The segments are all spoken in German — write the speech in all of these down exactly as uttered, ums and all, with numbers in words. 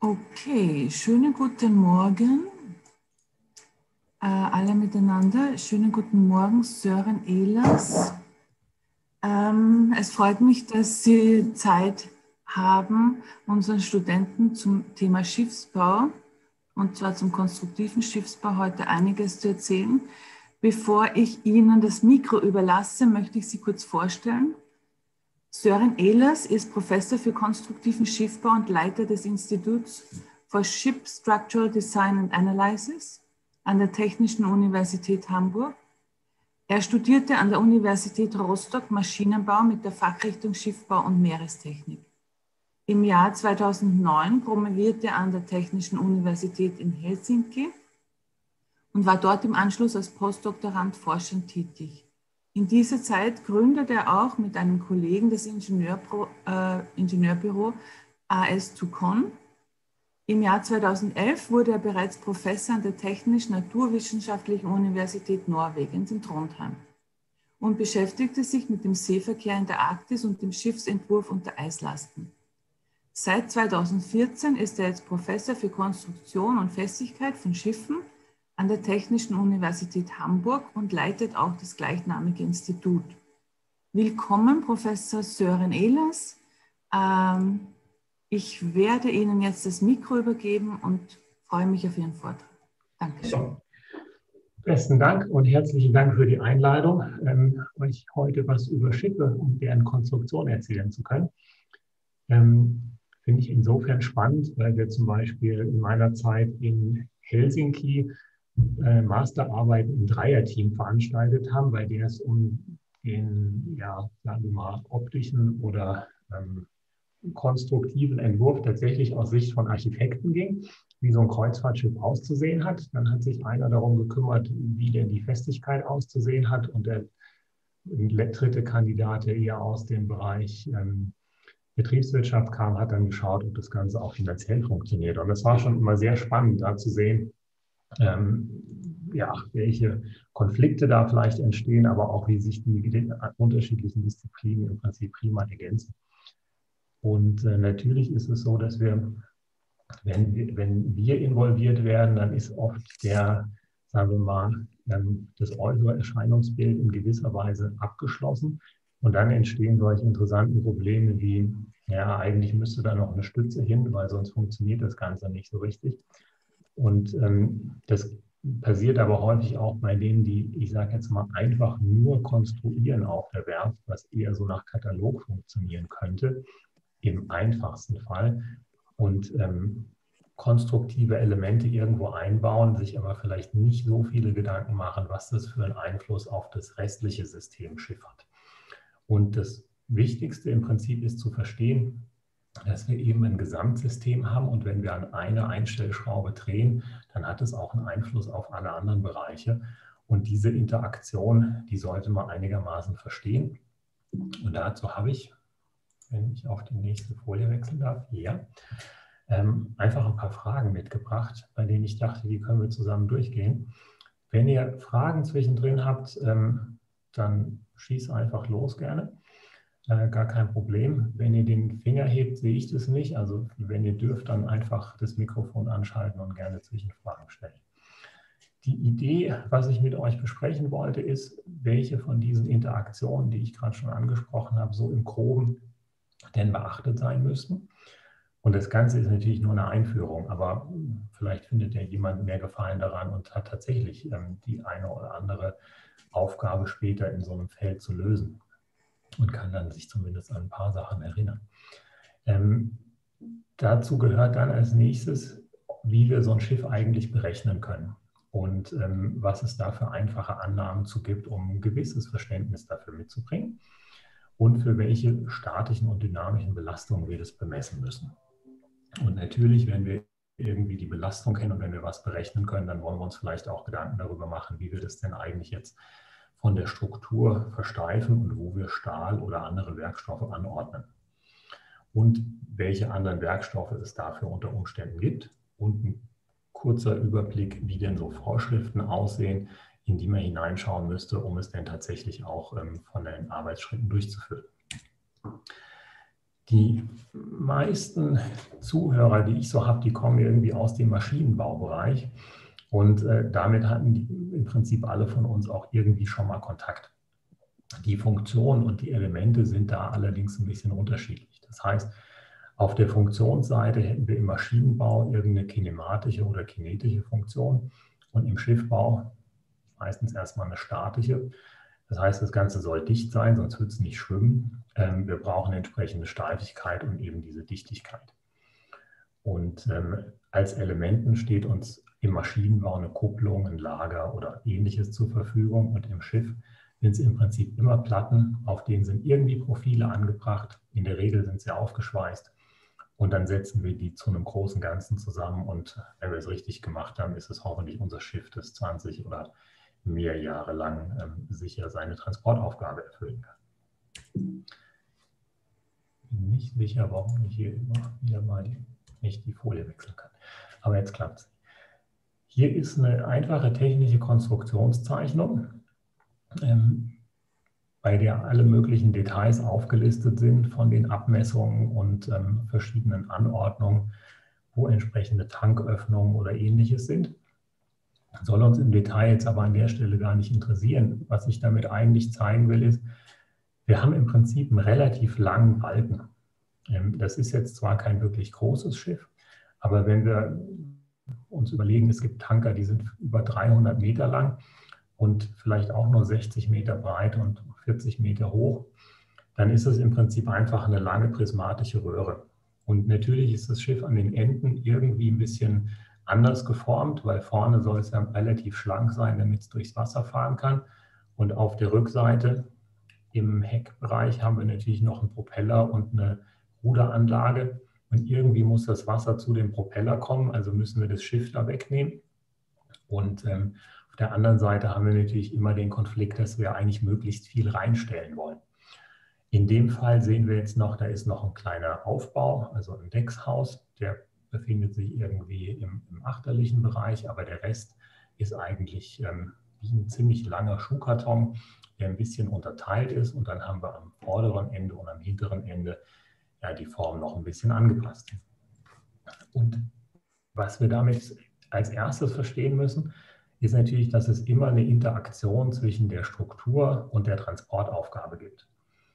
Okay, schönen guten Morgen äh, alle miteinander. Schönen guten Morgen, Sören Ehlers. Ähm, es freut mich, dass Sie Zeit haben, unseren Studenten zum Thema Schiffsbau, und zwar zum konstruktiven Schiffsbau, heute einiges zu erzählen. Bevor ich Ihnen das Mikro überlasse, möchte ich Sie kurz vorstellen. Sören Ehlers ist Professor für konstruktiven Schiffbau und Leiter des Instituts for Ship Structural Design and Analysis an der Technischen Universität Hamburg. Er studierte an der Universität Rostock Maschinenbau mit der Fachrichtung Schiffbau und Meerestechnik. Im Jahr zweitausendneun promovierte er an der Technischen Universität in Helsinki und war dort im Anschluss als Postdoktorand forschend tätig. In dieser Zeit gründete er auch mit einem Kollegen das Ingenieurbüro, äh, Ingenieurbüro A S zwei Con. Im Jahr zweitausendelf wurde er bereits Professor an der Technisch-Naturwissenschaftlichen Universität Norwegens in Trondheim und beschäftigte sich mit dem Seeverkehr in der Arktis und dem Schiffsentwurf unter Eislasten. Seit zweitausendvierzehn ist er jetzt Professor für Konstruktion und Festigkeit von Schiffen an der Technischen Universität Hamburg und leitet auch das gleichnamige Institut. Willkommen, Professor Sören Ehlers. Ähm, ich werde Ihnen jetzt das Mikro übergeben und freue mich auf Ihren Vortrag. Dankeschön. Ja. Besten Dank und herzlichen Dank für die Einladung, ähm, euch heute was über Schiffe und deren Konstruktion erzählen zu können. Ähm, finde ich insofern spannend, weil wir zum Beispiel in meiner Zeit in Helsinki äh, Masterarbeit im Dreierteam veranstaltet haben, bei der es um den, ja, sagen wir mal, optischen oder ähm, konstruktiven Entwurf tatsächlich aus Sicht von Architekten ging, wie so ein Kreuzfahrtschiff auszusehen hat. Dann hat sich einer darum gekümmert, wie denn die Festigkeit auszusehen hat, und der dritte Kandidat, der eher aus dem Bereich ähm, Betriebswirtschaft kam, hat dann geschaut, ob das Ganze auch finanziell funktioniert. Und das war schon immer sehr spannend, da zu sehen, ähm, ja, welche Konflikte da vielleicht entstehen, aber auch wie sich die, die unterschiedlichen Disziplinen im Prinzip prima ergänzen. Und äh, natürlich ist es so, dass wir, wenn wir, wenn wir involviert werden, dann ist oft der, sagen wir mal, ähm, das äußere Erscheinungsbild in gewisser Weise abgeschlossen. Und dann entstehen solche interessanten Probleme wie, ja, eigentlich müsste da noch eine Stütze hin, weil sonst funktioniert das Ganze nicht so richtig. Und ähm, das passiert aber häufig auch bei denen, die, ich sage jetzt mal, einfach nur konstruieren auf der Werft, was eher so nach Katalog funktionieren könnte, im einfachsten Fall, und ähm, konstruktive Elemente irgendwo einbauen, sich aber vielleicht nicht so viele Gedanken machen, was das für einen Einfluss auf das restliche System Schiff hat. Und das Wichtigste im Prinzip ist zu verstehen, dass wir eben ein Gesamtsystem haben, und wenn wir an einer Einstellschraube drehen, dann hat es auch einen Einfluss auf alle anderen Bereiche. Und diese Interaktion, die sollte man einigermaßen verstehen. Und dazu habe ich, wenn ich auf die nächste Folie wechseln darf, hier, ähm, einfach ein paar Fragen mitgebracht, bei denen ich dachte, die können wir zusammen durchgehen. Wenn ihr Fragen zwischendrin habt, ähm, dann schießt einfach los gerne. Äh, gar kein Problem. Wenn ihr den Finger hebt, sehe ich das nicht. Also wenn ihr dürft, dann einfach das Mikrofon anschalten und gerne Zwischenfragen stellen. Die Idee, was ich mit euch besprechen wollte, ist, welche von diesen Interaktionen, die ich gerade schon angesprochen habe, so im Groben denn beachtet sein müssten. Und das Ganze ist natürlich nur eine Einführung, aber vielleicht findet ja jemand mehr Gefallen daran und hat tatsächlich ähm, die eine oder andere Aufgabe später in so einem Feld zu lösen und kann dann sich zumindest an ein paar Sachen erinnern. Ähm, dazu gehört dann als nächstes, wie wir so ein Schiff eigentlich berechnen können und ähm, was es da für einfache Annahmen zu gibt, um ein gewisses Verständnis dafür mitzubringen und für welche statischen und dynamischen Belastungen wir das bemessen müssen. Und natürlich, wenn wir irgendwie die Belastung kennen und wenn wir was berechnen können, dann wollen wir uns vielleicht auch Gedanken darüber machen, wie wir das denn eigentlich jetzt von der Struktur versteifen und wo wir Stahl oder andere Werkstoffe anordnen. Und welche anderen Werkstoffe es dafür unter Umständen gibt. Und ein kurzer Überblick, wie denn so Vorschriften aussehen, in die man hineinschauen müsste, um es denn tatsächlich auch ähm, von den Arbeitsschritten durchzuführen. Die meisten Zuhörer, die ich so habe, die kommen irgendwie aus dem Maschinenbaubereich und äh, damit hatten die im Prinzip alle von uns auch irgendwie schon mal Kontakt. Die Funktionen und die Elemente sind da allerdings ein bisschen unterschiedlich. Das heißt, auf der Funktionsseite hätten wir im Maschinenbau irgendeine kinematische oder kinetische Funktion und im Schiffbau meistens erstmal eine statische. Das heißt, das Ganze soll dicht sein, sonst wird es nicht schwimmen. Ähm, wir brauchen entsprechende Steifigkeit und eben diese Dichtigkeit. Und ähm, als Elementen steht uns im Maschinenbau eine Kupplung, ein Lager oder ähnliches zur Verfügung. Und im Schiff sind es im Prinzip immer Platten, auf denen sind irgendwie Profile angebracht. In der Regel sind sie aufgeschweißt. Und dann setzen wir die zu einem großen Ganzen zusammen. Und wenn wir es richtig gemacht haben, ist es hoffentlich unser Schiff, das zwanzig oder mehr Jahre lang ähm, sicher seine Transportaufgabe erfüllen kann. Bin nicht sicher, warum ich hier immer wieder mal die, nicht die Folie wechseln kann. Aber jetzt klappt es. Hier ist eine einfache technische Konstruktionszeichnung, ähm, bei der alle möglichen Details aufgelistet sind von den Abmessungen und ähm, verschiedenen Anordnungen, wo entsprechende Tanköffnungen oder ähnliches sind. Soll uns im Detail jetzt aber an der Stelle gar nicht interessieren. Was ich damit eigentlich zeigen will, ist, wir haben im Prinzip einen relativ langen Balken. Das ist jetzt zwar kein wirklich großes Schiff, aber wenn wir uns überlegen, es gibt Tanker, die sind über dreihundert Meter lang und vielleicht auch nur sechzig Meter breit und vierzig Meter hoch, dann ist es im Prinzip einfach eine lange prismatische Röhre. Und natürlich ist das Schiff an den Enden irgendwie ein bisschen anders geformt, weil vorne soll es ja relativ schlank sein, damit es durchs Wasser fahren kann. Und auf der Rückseite im Heckbereich haben wir natürlich noch einen Propeller und eine Ruderanlage. Und irgendwie muss das Wasser zu dem Propeller kommen, also müssen wir das Schiff da wegnehmen. Und ähm, auf der anderen Seite haben wir natürlich immer den Konflikt, dass wir eigentlich möglichst viel reinstellen wollen. In dem Fall sehen wir jetzt noch, da ist noch ein kleiner Aufbau, also ein Deckshaus, der befindet sich irgendwie im, im achterlichen Bereich, aber der Rest ist eigentlich ähm, wie ein ziemlich langer Schuhkarton, der ein bisschen unterteilt ist und dann haben wir am vorderen Ende und am hinteren Ende ja, die Form noch ein bisschen angepasst. Und was wir damit als erstes verstehen müssen, ist natürlich, dass es immer eine Interaktion zwischen der Struktur und der Transportaufgabe gibt.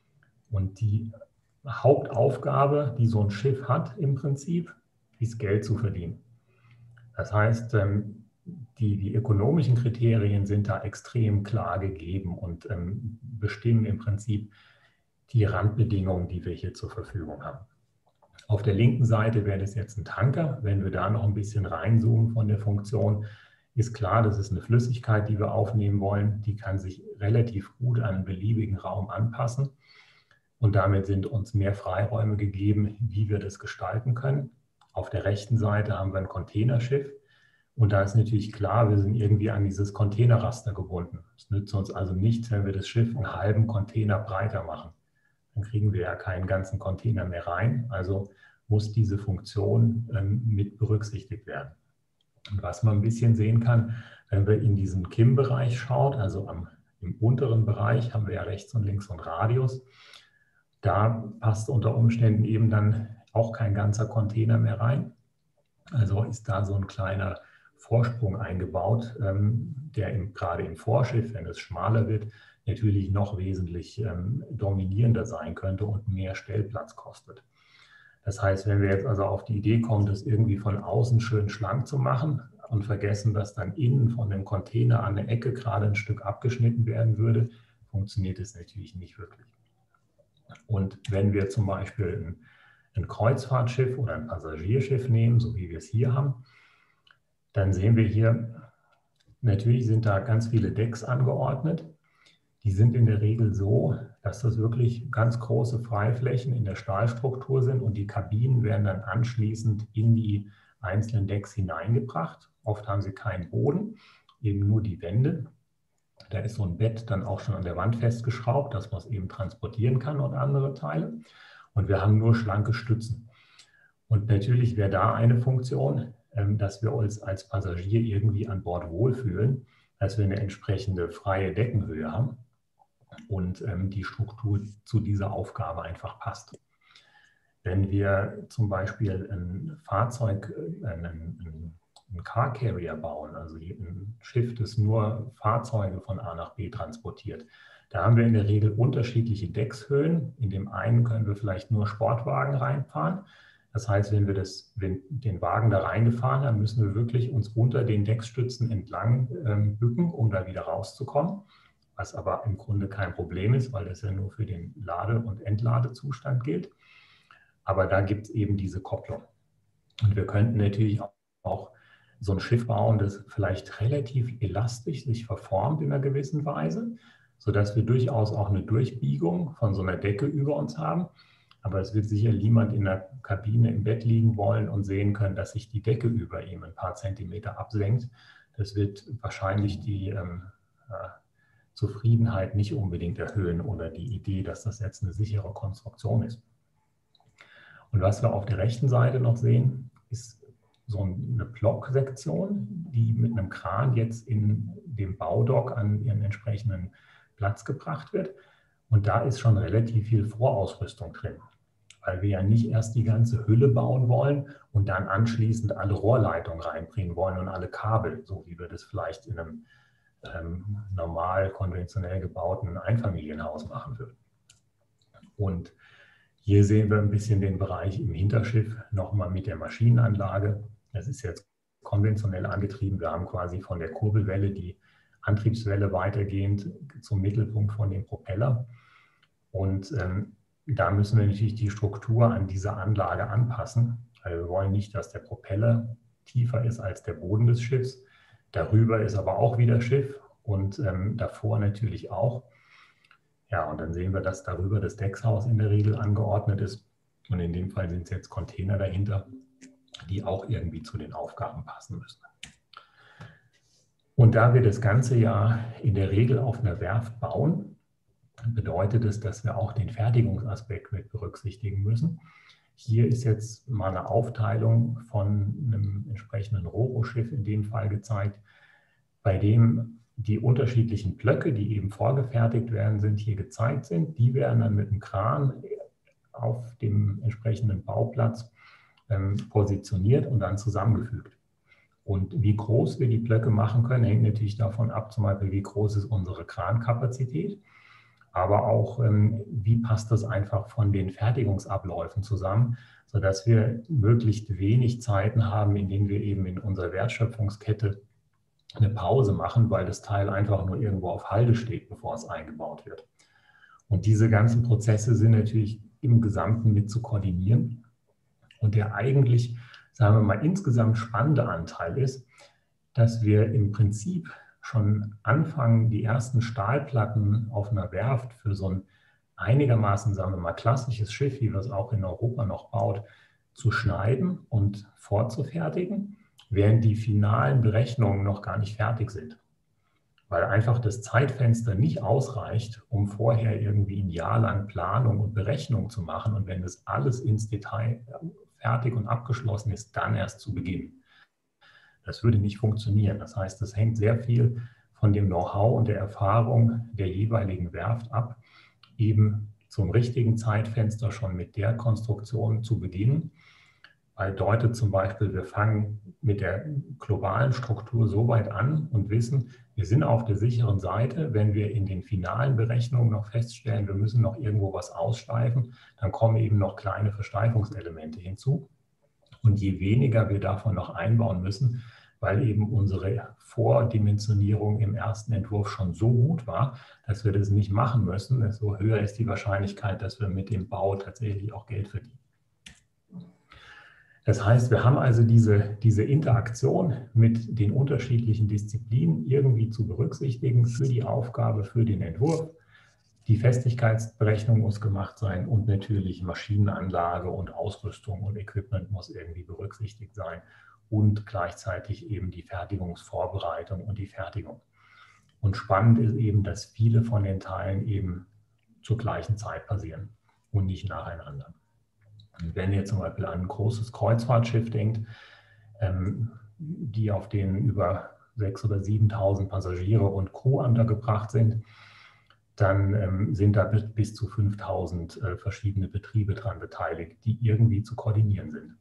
Und die Hauptaufgabe, die so ein Schiff hat im Prinzip, ist Geld zu verdienen. Das heißt, die, die ökonomischen Kriterien sind da extrem klar gegeben und ähm, bestimmen im Prinzip die Randbedingungen, die wir hier zur Verfügung haben. Auf der linken Seite wäre das jetzt ein Tanker. Wenn wir da noch ein bisschen reinzoomen von der Funktion, ist klar, das ist eine Flüssigkeit, die wir aufnehmen wollen. Die kann sich relativ gut an einen beliebigen Raum anpassen. Und damit sind uns mehr Freiräume gegeben, wie wir das gestalten können. Auf der rechten Seite haben wir ein Containerschiff. Und da ist natürlich klar, wir sind irgendwie an dieses Containerraster gebunden. Es nützt uns also nichts, wenn wir das Schiff einen halben Container breiter machen. Dann kriegen wir ja keinen ganzen Container mehr rein. Also muss diese Funktion ähm, mit berücksichtigt werden. Und was man ein bisschen sehen kann, wenn wir in diesen K I M-Bereich schaut, also am, im unteren Bereich haben wir ja rechts und links so einen Radius. Da passt unter Umständen eben dann auch kein ganzer Container mehr rein. Also ist da so ein kleiner Vorsprung eingebaut, ähm, der im, gerade im Vorschiff, wenn es schmaler wird, natürlich noch wesentlich ähm, dominierender sein könnte und mehr Stellplatz kostet. Das heißt, wenn wir jetzt also auf die Idee kommen, das irgendwie von außen schön schlank zu machen und vergessen, dass dann innen von dem Container an der Ecke gerade ein Stück abgeschnitten werden würde, funktioniert es natürlich nicht wirklich. Und wenn wir zum Beispiel ein, ein Kreuzfahrtschiff oder ein Passagierschiff nehmen, so wie wir es hier haben, dann sehen wir hier, natürlich sind da ganz viele Decks angeordnet. Die sind in der Regel so, dass das wirklich ganz große Freiflächen in der Stahlstruktur sind und die Kabinen werden dann anschließend in die einzelnen Decks hineingebracht. Oft haben sie keinen Boden, eben nur die Wände. Da ist so ein Bett dann auch schon an der Wand festgeschraubt, dass man es eben transportieren kann und andere Teile. Und wir haben nur schlanke Stützen. Und natürlich wäre da eine Funktion, dass wir uns als Passagier irgendwie an Bord wohlfühlen, dass wir eine entsprechende freie Deckenhöhe haben und die Struktur zu dieser Aufgabe einfach passt. wenn wir zum Beispiel ein Fahrzeug, einen, einen Car Carrier bauen, also ein Schiff, das nur Fahrzeuge von A nach B transportiert, da haben wir in der Regel unterschiedliche Deckshöhen. In dem einen können wir vielleicht nur Sportwagen reinfahren. Das heißt, wenn wir das, wenn den Wagen da reingefahren haben, müssen wir wirklich uns unter den Decksstützen entlang ähm, bücken, um da wieder rauszukommen. Was aber im Grunde kein Problem ist, weil das ja nur für den Lade- und Entladezustand gilt. Aber da gibt es eben diese Kopplung. Und wir könnten natürlich auch so ein Schiff bauen, das vielleicht relativ elastisch sich verformt in einer gewissen Weise, sodass wir durchaus auch eine Durchbiegung von so einer Decke über uns haben. Aber es wird sicher niemand in der Kabine im Bett liegen wollen und sehen können, dass sich die Decke über ihm ein paar Zentimeter absenkt. Das wird wahrscheinlich die ähm, äh, Zufriedenheit nicht unbedingt erhöhen oder die Idee, dass das jetzt eine sichere Konstruktion ist. Und was wir auf der rechten Seite noch sehen, ist so eine Blocksektion, die mit einem Kran jetzt in dem Baudock an ihren entsprechenden Platz gebracht wird. Und da ist schon relativ viel Vorausrüstung drin, weil wir ja nicht erst die ganze Hülle bauen wollen und dann anschließend alle Rohrleitungen reinbringen wollen und alle Kabel, so wie wir das vielleicht in einem ähm, normal, konventionell gebauten Einfamilienhaus machen würden. Und hier sehen wir ein bisschen den Bereich im Hinterschiff nochmal mit der Maschinenanlage. Das ist jetzt konventionell angetrieben. Wir haben quasi von der Kurbelwelle die Antriebswelle weitergehend zum Mittelpunkt von dem Propeller. Und ähm, da müssen wir natürlich die Struktur an diese Anlage anpassen. Also wir wollen nicht, dass der Propeller tiefer ist als der Boden des Schiffs. Darüber ist aber auch wieder Schiff und ähm, davor natürlich auch. Ja, und dann sehen wir, dass darüber das Deckshaus in der Regel angeordnet ist. Und in dem Fall sind es jetzt Container dahinter, die auch irgendwie zu den Aufgaben passen müssen. Und da wir das ganze ja in der Regel auf einer Werft bauen, bedeutet es, dass wir auch den Fertigungsaspekt mit berücksichtigen müssen. Hier ist jetzt mal eine Aufteilung von einem entsprechenden Ro-Ro-Schiff in dem Fall gezeigt, bei dem die unterschiedlichen Blöcke, die eben vorgefertigt werden, sind, hier gezeigt sind. Die werden dann mit dem Kran auf dem entsprechenden Bauplatz ähm, positioniert und dann zusammengefügt. Und wie groß wir die Blöcke machen können, hängt natürlich davon ab, zum Beispiel, wie groß ist unsere Krankapazität, aber auch, ähm, wie passt das einfach von den Fertigungsabläufen zusammen, sodass wir möglichst wenig Zeiten haben, in denen wir eben in unserer Wertschöpfungskette eine Pause machen, weil das Teil einfach nur irgendwo auf Halde steht, bevor es eingebaut wird. Und diese ganzen Prozesse sind natürlich im Gesamten mit zu koordinieren. Und der eigentlich, sagen wir mal, insgesamt spannende Anteil ist, dass wir im Prinzip schon anfangen, die ersten Stahlplatten auf einer Werft für so ein einigermaßen, sagen wir mal, klassisches Schiff, wie wir es auch in Europa noch baut, zu schneiden und vorzufertigen, während die finalen Berechnungen noch gar nicht fertig sind. Weil einfach das Zeitfenster nicht ausreicht, um vorher irgendwie ein Jahr lang Planung und Berechnung zu machen und wenn das alles ins Detail fertig und abgeschlossen ist, dann erst zu beginnen. Das würde nicht funktionieren. Das heißt, das hängt sehr viel von dem Know-how und der Erfahrung der jeweiligen Werft ab, eben zum richtigen Zeitfenster schon mit der Konstruktion zu beginnen. Bedeutet zum Beispiel, wir fangen mit der globalen Struktur so weit an und wissen, wir sind auf der sicheren Seite. Wenn wir in den finalen Berechnungen noch feststellen, wir müssen noch irgendwo was aussteifen, dann kommen eben noch kleine Versteifungselemente hinzu. Und je weniger wir davon noch einbauen müssen, weil eben unsere Vordimensionierung im ersten Entwurf schon so gut war, dass wir das nicht machen müssen, desto höher ist die Wahrscheinlichkeit, dass wir mit dem Bau tatsächlich auch Geld verdienen. Das heißt, wir haben also diese, diese Interaktion mit den unterschiedlichen Disziplinen irgendwie zu berücksichtigen für die Aufgabe, für den Entwurf. Die Festigkeitsberechnung muss gemacht sein und natürlich Maschinenanlage und Ausrüstung und Equipment muss irgendwie berücksichtigt sein und gleichzeitig eben die Fertigungsvorbereitung und die Fertigung. Und spannend ist eben, dass viele von den Teilen eben zur gleichen Zeit passieren und nicht nacheinander. Wenn ihr zum Beispiel an ein großes Kreuzfahrtschiff denkt, ähm, die auf denen über sechstausend oder siebentausend Passagiere und Crew untergebracht sind, dann ähm, sind da bis zu fünftausend äh, verschiedene Betriebe dran beteiligt, die irgendwie zu koordinieren sind.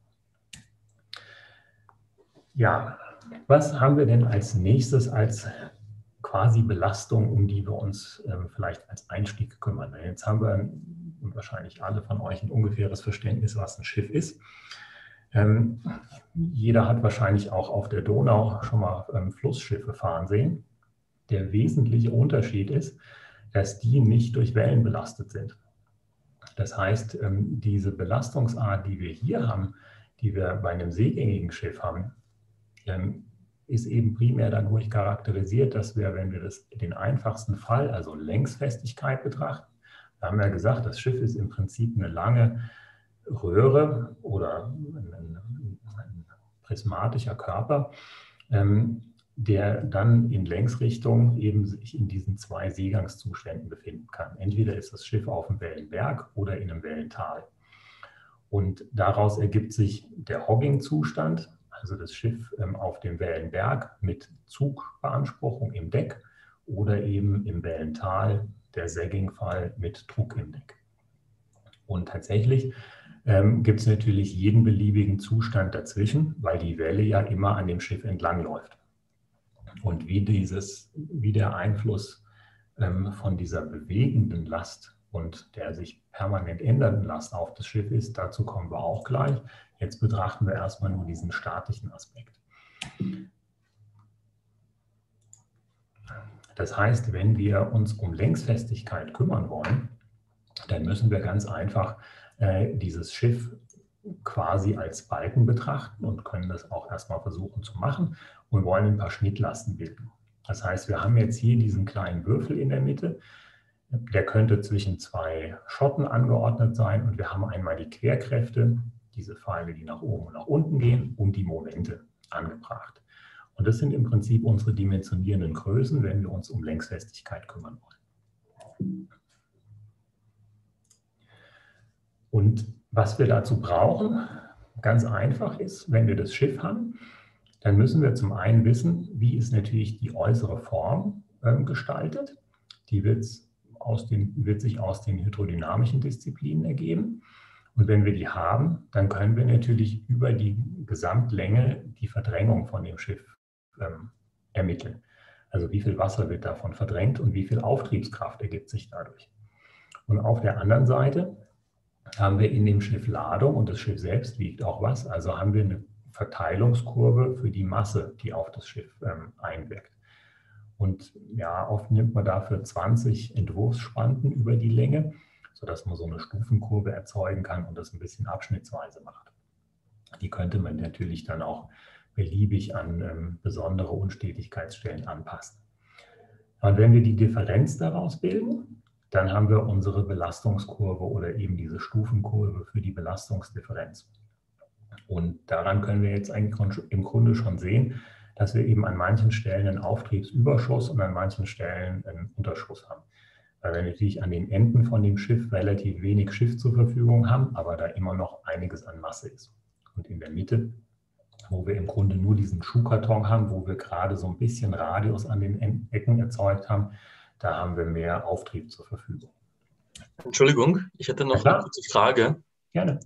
Ja, was haben wir denn als nächstes als quasi Belastung, um die wir uns ähm, vielleicht als Einstieg kümmern? Jetzt haben wir wahrscheinlich alle von euch ein ungefähres Verständnis, was ein Schiff ist. Ähm, jeder hat wahrscheinlich auch auf der Donau schon mal ähm, Flussschiffe fahren sehen. Der wesentliche Unterschied ist, dass die nicht durch Wellen belastet sind. Das heißt, ähm, diese Belastungsart, die wir hier haben, die wir bei einem seegängigen Schiff haben, ähm, ist eben primär dadurch charakterisiert, dass wir, wenn wir das, den einfachsten Fall, also Längsfestigkeit betrachten, wir haben ja gesagt, das Schiff ist im Prinzip eine lange Röhre oder ein, ein, ein prismatischer Körper, ähm, der dann in Längsrichtung eben sich in diesen zwei Seegangszuständen befinden kann. Entweder ist das Schiff auf dem Wellenberg oder in einem Wellental. Und daraus ergibt sich der Hogging-Zustand, also das Schiff ähm, auf dem Wellenberg mit Zugbeanspruchung im Deck oder eben im Wellental der Sagging-Fall mit Druck im Deck. Und tatsächlich ähm, gibt es natürlich jeden beliebigen Zustand dazwischen, weil die Welle ja immer an dem Schiff entlang läuft. Und wie, dieses, wie der Einfluss ähm, von dieser bewegenden Last und der sich permanent ändernden Last auf das Schiff ist, dazu kommen wir auch gleich. Jetzt betrachten wir erstmal nur diesen statischen Aspekt. Das heißt, wenn wir uns um Längsfestigkeit kümmern wollen, dann müssen wir ganz einfach äh, dieses Schiff quasi als Balken betrachten und können das auch erstmal versuchen zu machen und wollen ein paar Schnittlasten bilden. Das heißt, wir haben jetzt hier diesen kleinen Würfel in der Mitte, der könnte zwischen zwei Schotten angeordnet sein und wir haben einmal die Querkräfte, diese Pfeile, die nach oben und nach unten gehen, und die Momente angebracht. Und das sind im Prinzip unsere dimensionierenden Größen, wenn wir uns um Längsfestigkeit kümmern wollen. Und was wir dazu brauchen, ganz einfach ist, wenn wir das Schiff haben, dann müssen wir zum einen wissen, wie ist natürlich die äußere Form äh, gestaltet. Die wird, aus den, wird sich aus den hydrodynamischen Disziplinen ergeben. Und wenn wir die haben, dann können wir natürlich über die Gesamtlänge die Verdrängung von dem Schiff ähm, ermitteln. Also wie viel Wasser wird davon verdrängt und wie viel Auftriebskraft ergibt sich dadurch. Und auf der anderen Seite haben wir in dem Schiff Ladung und das Schiff selbst wiegt auch was. Also haben wir eine Verteilungskurve für die Masse, die auf das Schiff ähm, einwirkt. Und ja, oft nimmt man dafür zwanzig Entwurfsspanten über die Länge, sodass man so eine Stufenkurve erzeugen kann und das ein bisschen abschnittsweise macht. Die könnte man natürlich dann auch beliebig an ähm, besondere Unstetigkeitsstellen anpassen. Und wenn wir die Differenz daraus bilden, dann haben wir unsere Belastungskurve oder eben diese Stufenkurve für die Belastungsdifferenz. Und daran können wir jetzt eigentlich im Grunde schon sehen, dass wir eben an manchen Stellen einen Auftriebsüberschuss und an manchen Stellen einen Unterschuss haben. Weil wir natürlich an den Enden von dem Schiff relativ wenig Schiff zur Verfügung haben, aber da immer noch einiges an Masse ist. Und in der Mitte, wo wir im Grunde nur diesen Schuhkarton haben, wo wir gerade so ein bisschen Radius an den Ecken erzeugt haben, da haben wir mehr Auftrieb zur Verfügung. Entschuldigung, ich hätte noch eine kurze Frage. Gerne.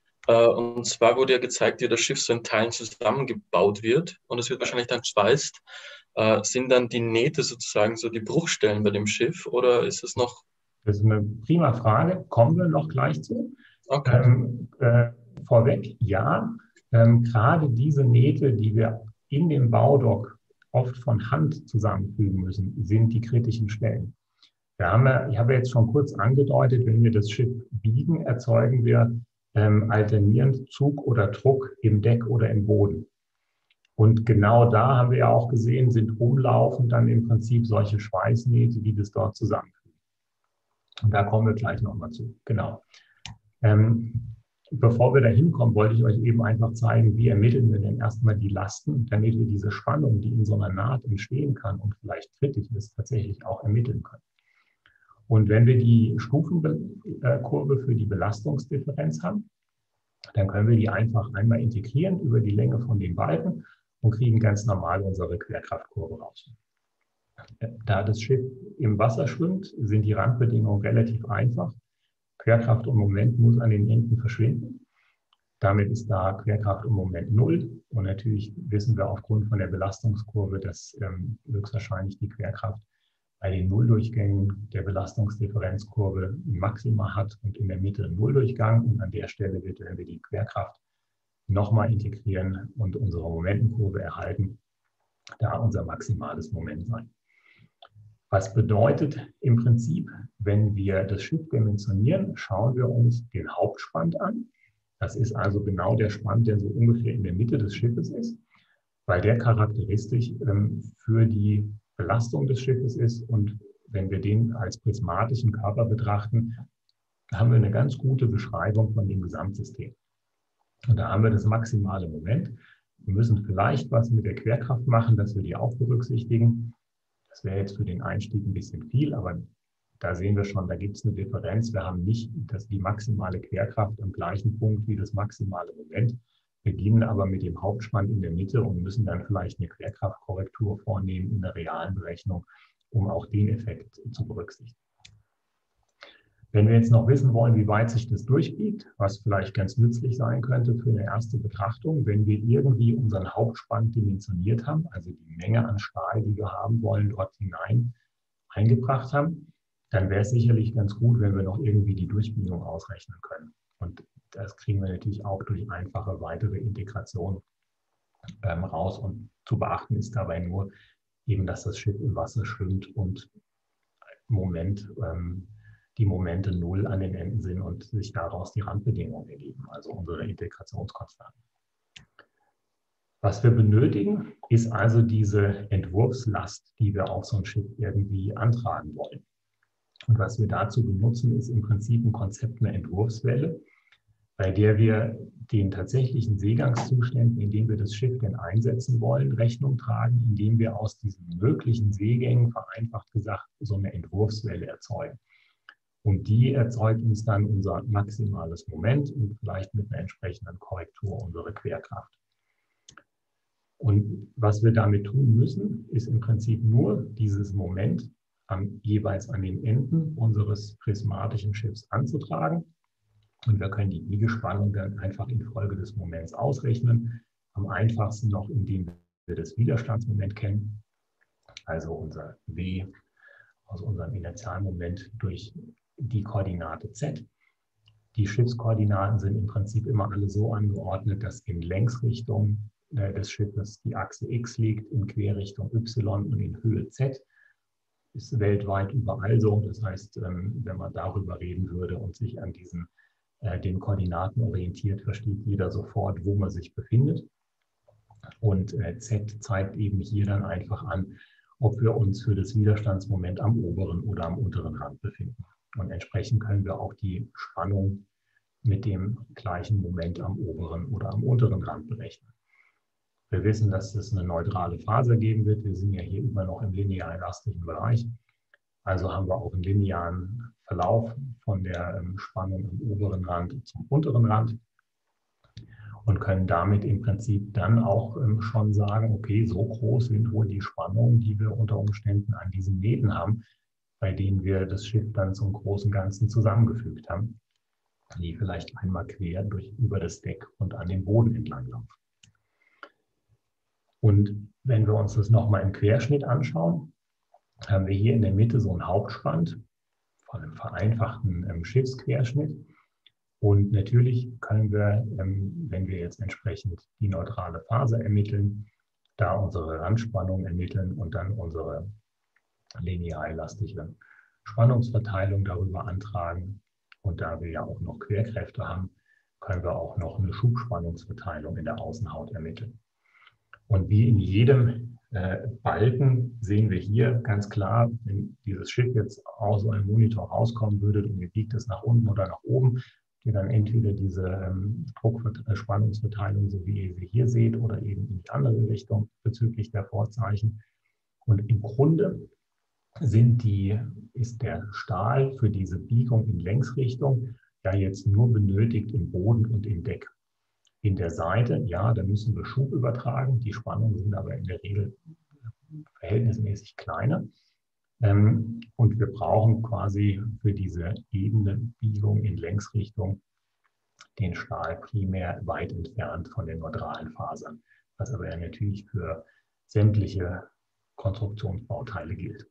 Und zwar wurde ja gezeigt, wie das Schiff so in Teilen zusammengebaut wird und es wird wahrscheinlich dann geschweißt. Sind dann die Nähte sozusagen so die Bruchstellen bei dem Schiff oder ist es noch... Das ist eine prima Frage, kommen wir noch gleich zu. Okay. Ähm, äh, vorweg, ja, ähm, gerade diese Nähte, die wir in dem Baudock oft von Hand zusammenfügen müssen, sind die kritischen Stellen. Wir haben ja, ich habe jetzt schon kurz angedeutet, wenn wir das Schiff biegen, erzeugen wir ähm, alternierend Zug oder Druck im Deck oder im Boden. Und genau da haben wir ja auch gesehen, sind umlaufend dann im Prinzip solche Schweißnähte, die das dort zusammenfügen. Und da kommen wir gleich nochmal zu. Genau. Ähm, Bevor wir da hinkommen, wollte ich euch eben einfach zeigen, wie ermitteln wir denn erstmal die Lasten, damit wir diese Spannung, die in so einer Naht entstehen kann und vielleicht kritisch ist, tatsächlich auch ermitteln können. Und wenn wir die Stufenkurve für die Belastungsdifferenz haben, dann können wir die einfach einmal integrieren über die Länge von den Balken und kriegen ganz normal unsere Querkraftkurve raus. Da das Schiff im Wasser schwimmt, sind die Randbedingungen relativ einfach. Querkraft und Moment muss an den Enden verschwinden. Damit ist da Querkraft und Moment null. Und natürlich wissen wir aufgrund von der Belastungskurve, dass ähm, höchstwahrscheinlich die Querkraft bei den Nulldurchgängen der Belastungsdifferenzkurve ein Maxima hat und in der Mitte ein Nulldurchgang. Und an der Stelle wird, wenn wir die Querkraft nochmal integrieren und unsere Momentenkurve erhalten, da unser maximales Moment sein. Was bedeutet im Prinzip, wenn wir das Schiff dimensionieren, schauen wir uns den Hauptspann an. Das ist also genau der Spann, der so ungefähr in der Mitte des Schiffes ist, weil der charakteristisch ähm, für die Belastung des Schiffes ist. Und wenn wir den als prismatischen Körper betrachten, haben wir eine ganz gute Beschreibung von dem Gesamtsystem. Und da haben wir das maximale Moment. Wir müssen vielleicht was mit der Querkraft machen, dass wir die auch berücksichtigen. Das wäre jetzt für den Einstieg ein bisschen viel, aber da sehen wir schon, da gibt es eine Differenz. Wir haben nicht das, die maximale Querkraft am gleichen Punkt wie das maximale Moment, beginnen aber mit dem Hauptspann in der Mitte und müssen dann vielleicht eine Querkraftkorrektur vornehmen in der realen Berechnung, um auch den Effekt zu berücksichtigen. Wenn wir jetzt noch wissen wollen, wie weit sich das durchbiegt, was vielleicht ganz nützlich sein könnte für eine erste Betrachtung, wenn wir irgendwie unseren Hauptspann dimensioniert haben, also die Menge an Stahl, die wir haben wollen, dort hinein eingebracht haben, dann wäre es sicherlich ganz gut, wenn wir noch irgendwie die Durchbiegung ausrechnen können. Und das kriegen wir natürlich auch durch einfache weitere Integration ähm, raus. Und zu beachten ist dabei nur eben, dass das Schiff im Wasser schwimmt und im Moment ähm, die Momente null an den Enden sind und sich daraus die Randbedingungen ergeben, also unsere Integrationskonstanten. Was wir benötigen, ist also diese Entwurfslast, die wir auf so ein Schiff irgendwie antragen wollen. Und was wir dazu benutzen, ist im Prinzip ein Konzept einer Entwurfswelle, bei der wir den tatsächlichen Seegangszuständen, in denen wir das Schiff denn einsetzen wollen, Rechnung tragen, indem wir aus diesen möglichen Seegängen, vereinfacht gesagt, so eine Entwurfswelle erzeugen. Und die erzeugt uns dann unser maximales Moment und vielleicht mit einer entsprechenden Korrektur unsere Querkraft. Und was wir damit tun müssen, ist im Prinzip nur dieses Moment am, jeweils an den Enden unseres prismatischen Schiffs anzutragen. Und wir können die Biegespannung dann einfach infolge des Moments ausrechnen. Am einfachsten noch, indem wir das Widerstandsmoment kennen, also unser W aus unserem Inertialmoment durch die Koordinate Z. Die Schiffskoordinaten sind im Prinzip immer alle so angeordnet, dass in Längsrichtung äh, des Schiffes die Achse X liegt, in Querrichtung Y und in Höhe Z. Ist weltweit überall so. Das heißt, ähm, wenn man darüber reden würde und sich an diesen, äh, den Koordinaten orientiert, versteht jeder sofort, wo man sich befindet. Und äh, Z zeigt eben hier dann einfach an, ob wir uns für das Widerstandsmoment am oberen oder am unteren Rand befinden. Und entsprechend können wir auch die Spannung mit dem gleichen Moment am oberen oder am unteren Rand berechnen. Wir wissen, dass es eine neutrale Faser geben wird. Wir sind ja hier immer noch im linear-elastischen Bereich. Also haben wir auch einen linearen Verlauf von der Spannung am oberen Rand zum unteren Rand und können damit im Prinzip dann auch schon sagen, okay, so groß sind wohl die Spannungen, die wir unter Umständen an diesen Nähten haben, bei denen wir das Schiff dann zum großen Ganzen zusammengefügt haben, die vielleicht einmal quer durch, über das Deck und an den Boden entlang laufen. Und wenn wir uns das nochmal im Querschnitt anschauen, haben wir hier in der Mitte so einen Hauptspann von einem vereinfachten ähm, Schiffsquerschnitt. Und natürlich können wir, ähm, wenn wir jetzt entsprechend die neutrale Faser ermitteln, da unsere Randspannung ermitteln und dann unsere linear-elastische Spannungsverteilung darüber antragen. Und da wir ja auch noch Querkräfte haben, können wir auch noch eine Schubspannungsverteilung in der Außenhaut ermitteln. Und wie in jedem äh, Balken sehen wir hier ganz klar, wenn dieses Schiff jetzt aus einem Monitor rauskommen würde und ihr biegt es nach unten oder nach oben, ihr dann entweder diese ähm, Druckspannungsverteilung, so wie ihr sie hier seht, oder eben in die andere Richtung bezüglich der Vorzeichen. Und im Grunde sind die, ist der Stahl für diese Biegung in Längsrichtung ja jetzt nur benötigt im Boden und im Deck. In der Seite, ja, da müssen wir Schub übertragen. Die Spannungen sind aber in der Regel verhältnismäßig kleiner. Ähm, und wir brauchen quasi für diese ebene Biegung in Längsrichtung den Stahl primär weit entfernt von den neutralen Fasern, was aber ja natürlich für sämtliche Konstruktionsbauteile gilt.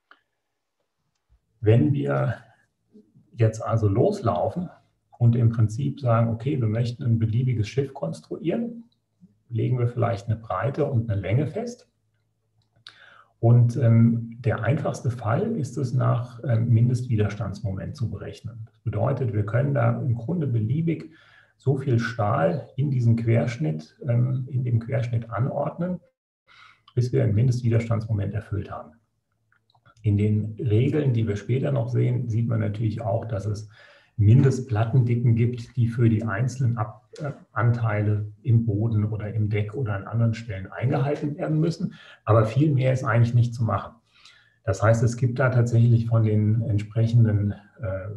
Wenn wir jetzt also loslaufen und im Prinzip sagen, okay, wir möchten ein beliebiges Schiff konstruieren, legen wir vielleicht eine Breite und eine Länge fest. Und ähm, der einfachste Fall ist es nach ähm, Mindestwiderstandsmoment zu berechnen. Das bedeutet, wir können da im Grunde beliebig so viel Stahl in diesen Querschnitt, ähm, in dem Querschnitt anordnen, bis wir ein Mindestwiderstandsmoment erfüllt haben. In den Regeln, die wir später noch sehen, sieht man natürlich auch, dass es Mindestplattendicken gibt, die für die einzelnen Ab äh, Anteile im Boden oder im Deck oder an anderen Stellen eingehalten werden müssen. Aber viel mehr ist eigentlich nicht zu machen. Das heißt, es gibt da tatsächlich von den entsprechenden äh,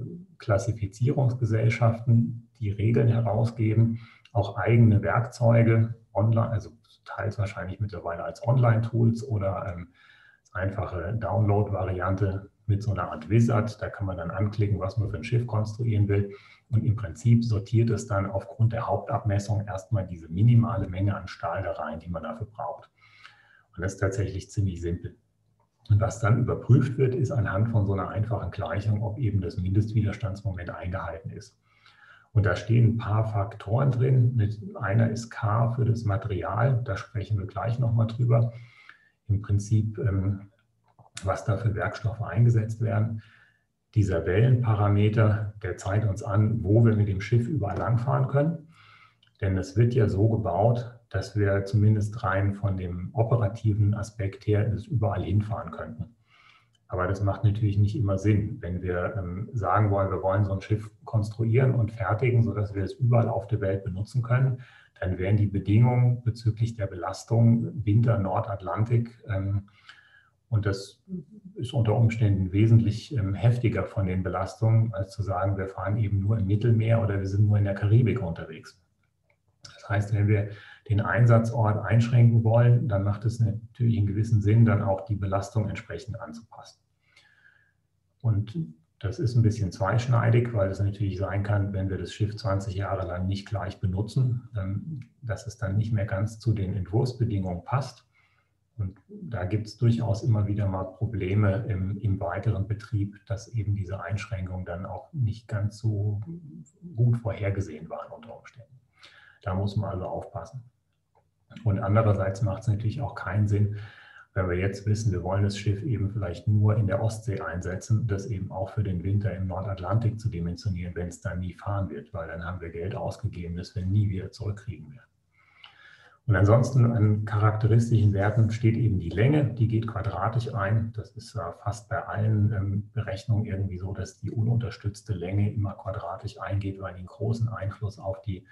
Klassifizierungsgesellschaften, die Regeln herausgeben, auch eigene Werkzeuge, online, also teils wahrscheinlich mittlerweile als Online-Tools oder ähm, einfache Download-Variante mit so einer Art Wizard. Da kann man dann anklicken, was man für ein Schiff konstruieren will. Und im Prinzip sortiert es dann aufgrund der Hauptabmessung erstmal diese minimale Menge an Stahl da rein, die man dafür braucht. Und das ist tatsächlich ziemlich simpel. Und was dann überprüft wird, ist anhand von so einer einfachen Gleichung, ob eben das Mindestwiderstandsmoment eingehalten ist. Und da stehen ein paar Faktoren drin. Einer ist K für das Material, da sprechen wir gleich nochmal drüber. Im Prinzip, was da für Werkstoffe eingesetzt werden. Dieser Wellenparameter, der zeigt uns an, wo wir mit dem Schiff überall langfahren können. Denn es wird ja so gebaut, dass wir zumindest rein von dem operativen Aspekt her es überall hinfahren könnten. Aber das macht natürlich nicht immer Sinn, wenn wir ähm, sagen wollen, wir wollen so ein Schiff konstruieren und fertigen, sodass wir es überall auf der Welt benutzen können. Dann wären die Bedingungen bezüglich der Belastung Winter Nordatlantik ähm, und das ist unter Umständen wesentlich ähm, heftiger von den Belastungen, als zu sagen, wir fahren eben nur im Mittelmeer oder wir sind nur in der Karibik unterwegs. Das heißt, wenn wir den Einsatzort einschränken wollen, dann macht es natürlich einen gewissen Sinn, dann auch die Belastung entsprechend anzupassen. Und das ist ein bisschen zweischneidig, weil es natürlich sein kann, wenn wir das Schiff zwanzig Jahre lang nicht gleich benutzen, dass es dann nicht mehr ganz zu den Entwurfsbedingungen passt. Und da gibt es durchaus immer wieder mal Probleme im, im weiteren Betrieb, dass eben diese Einschränkungen dann auch nicht ganz so gut vorhergesehen waren unter Umständen. Da muss man also aufpassen. Und andererseits macht es natürlich auch keinen Sinn, wenn wir jetzt wissen, wir wollen das Schiff eben vielleicht nur in der Ostsee einsetzen, das eben auch für den Winter im Nordatlantik zu dimensionieren, wenn es dann nie fahren wird, weil dann haben wir Geld ausgegeben, das wir nie wieder zurückkriegen werden. Und ansonsten an charakteristischen Werten steht eben die Länge, die geht quadratisch ein. Das ist äh, fast bei allen ähm, Berechnungen irgendwie so, dass die ununterstützte Länge immer quadratisch eingeht, weil die einen großen Einfluss auf die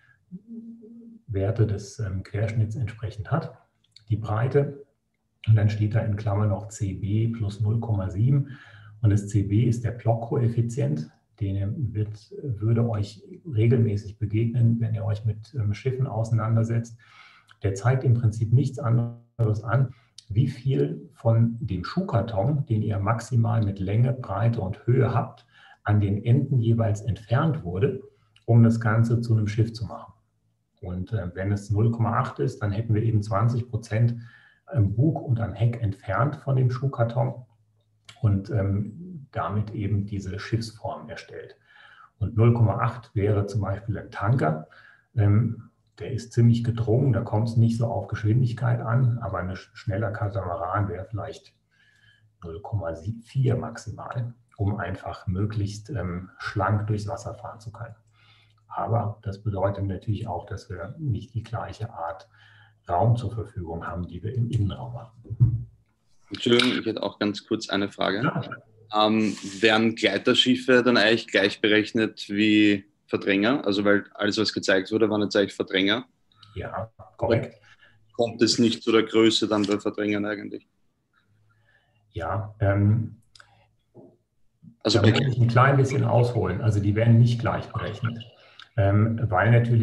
Werte des ähm, Querschnitts entsprechend hat. Die Breite, und dann steht da in Klammern noch C B plus null Komma sieben und das C B ist der Blockkoeffizient, den wird, würde euch regelmäßig begegnen, wenn ihr euch mit ähm, Schiffen auseinandersetzt. Der zeigt im Prinzip nichts anderes an, wie viel von dem Schuhkarton, den ihr maximal mit Länge, Breite und Höhe habt, an den Enden jeweils entfernt wurde, um das Ganze zu einem Schiff zu machen. Und äh, wenn es null Komma acht ist, dann hätten wir eben zwanzig Prozent am Bug und am Heck entfernt von dem Schuhkarton und ähm, damit eben diese Schiffsform erstellt. Und null Komma acht wäre zum Beispiel ein Tanker. Ähm, der ist ziemlich gedrungen, da kommt es nicht so auf Geschwindigkeit an, aber ein schneller Katamaran wäre vielleicht null Komma vier maximal, um einfach möglichst ähm, schlank durchs Wasser fahren zu können. Aber das bedeutet natürlich auch, dass wir nicht die gleiche Art Raum zur Verfügung haben, die wir im Innenraum haben. Entschuldigung, ich hätte auch ganz kurz eine Frage. Ja. Ähm, werden Gleiterschiffe dann eigentlich gleich berechnet wie Verdränger? Also weil alles, was gezeigt wurde, waren jetzt eigentlich Verdränger. Ja, korrekt. Kommt es nicht zu der Größe dann bei Verdrängern eigentlich? Ja, ähm, also da muss ich ein klein bisschen ausholen. Also die werden nicht gleich berechnet, ähm, weil natürlich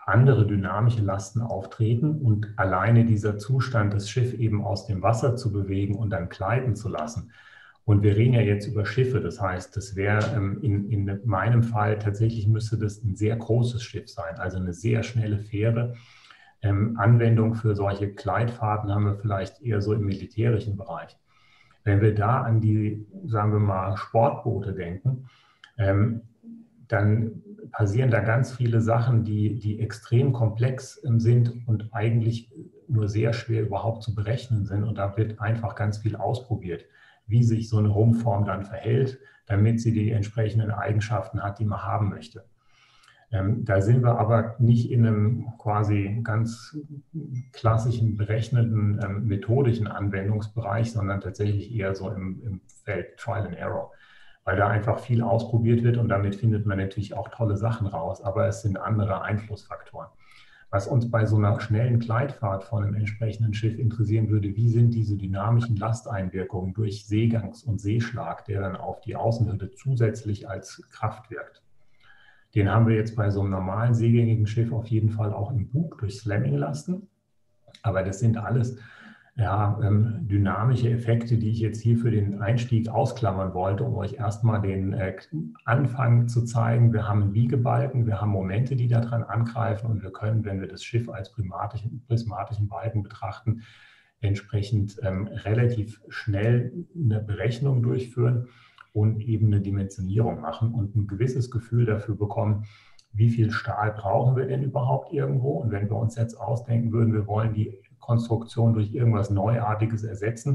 andere dynamische Lasten auftreten und alleine dieser Zustand, das Schiff eben aus dem Wasser zu bewegen und dann gleiten zu lassen. Und wir reden ja jetzt über Schiffe, das heißt, das wäre ähm, in, in meinem Fall tatsächlich müsste das ein sehr großes Schiff sein, also eine sehr schnelle Fähre. Ähm, Anwendung für solche Gleitfahrten haben wir vielleicht eher so im militärischen Bereich. Wenn wir da an die, sagen wir mal, Sportboote denken, ähm, dann passieren da ganz viele Sachen, die, die extrem komplex ähm, sind und eigentlich nur sehr schwer überhaupt zu berechnen sind. Und da wird einfach ganz viel ausprobiert, wie sich so eine Rumpfform dann verhält, damit sie die entsprechenden Eigenschaften hat, die man haben möchte. Ähm, da sind wir aber nicht in einem quasi ganz klassischen berechneten ähm, methodischen Anwendungsbereich, sondern tatsächlich eher so im, im Feld Trial and Error, weil da einfach viel ausprobiert wird und damit findet man natürlich auch tolle Sachen raus, aber es sind andere Einflussfaktoren. Was uns bei so einer schnellen Gleitfahrt von einem entsprechenden Schiff interessieren würde, wie sind diese dynamischen Lasteinwirkungen durch Seegangs- und Seeschlag, der dann auf die Außenhülle zusätzlich als Kraft wirkt. Den haben wir jetzt bei so einem normalen seegängigen Schiff auf jeden Fall auch im Bug durch Slamming-Lasten. Aber das sind alles ja, ähm, dynamische Effekte, die ich jetzt hier für den Einstieg ausklammern wollte, um euch erstmal den äh, Anfang zu zeigen. Wir haben einen Wiegebalken, wir haben Momente, die daran angreifen und wir können, wenn wir das Schiff als prismatischen, prismatischen Balken betrachten, entsprechend ähm, relativ schnell eine Berechnung durchführen und eben eine Dimensionierung machen und ein gewisses Gefühl dafür bekommen, wie viel Stahl brauchen wir denn überhaupt irgendwo? Und wenn wir uns jetzt ausdenken würden, wir wollen die Konstruktion durch irgendwas Neuartiges ersetzen,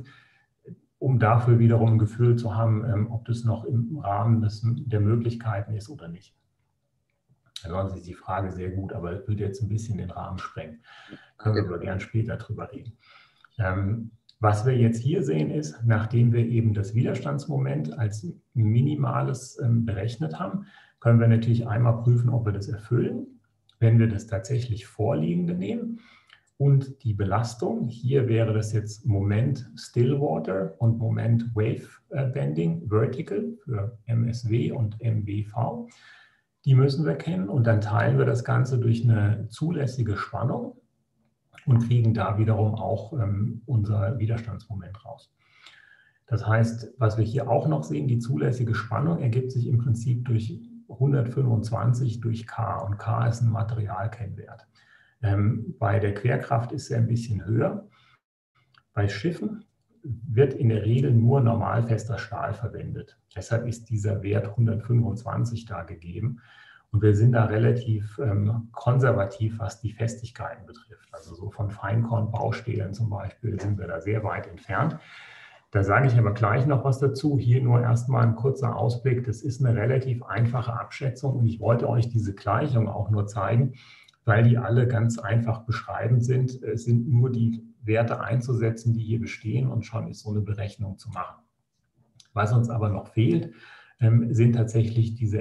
um dafür wiederum ein Gefühl zu haben, ob das noch im Rahmen des, der Möglichkeiten ist oder nicht. Ansonsten ist die Frage sehr gut, aber es würde jetzt ein bisschen den Rahmen sprengen. Können wir aber gern später drüber reden. Ähm, Was wir jetzt hier sehen ist, nachdem wir eben das Widerstandsmoment als minimales ähm, berechnet haben, können wir natürlich einmal prüfen, ob wir das erfüllen. Wenn wir das tatsächlich Vorliegende nehmen und die Belastung, hier wäre das jetzt Moment Stillwater und Moment Wave Bending Vertical für M S W und M W V, die müssen wir kennen und dann teilen wir das Ganze durch eine zulässige Spannung und kriegen da wiederum auch ähm, unser Widerstandsmoment raus. Das heißt, was wir hier auch noch sehen, die zulässige Spannung ergibt sich im Prinzip durch hundertfünfundzwanzig durch K und K ist ein Materialkennwert. Ähm, bei der Querkraft ist er ein bisschen höher. Bei Schiffen wird in der Regel nur normalfester Stahl verwendet. Deshalb ist dieser Wert hundertfünfundzwanzig da gegeben. Und wir sind da relativ ähm, konservativ, was die Festigkeiten betrifft. Also so von Feinkorn-Baustählen zum Beispiel sind wir da sehr weit entfernt. Da sage ich aber gleich noch was dazu. Hier nur erstmal ein kurzer Ausblick. Das ist eine relativ einfache Abschätzung und ich wollte euch diese Gleichung auch nur zeigen, weil die alle ganz einfach beschreibend sind. Es sind nur die Werte einzusetzen, die hier bestehen und schon ist so eine Berechnung zu machen. Was uns aber noch fehlt, sind tatsächlich diese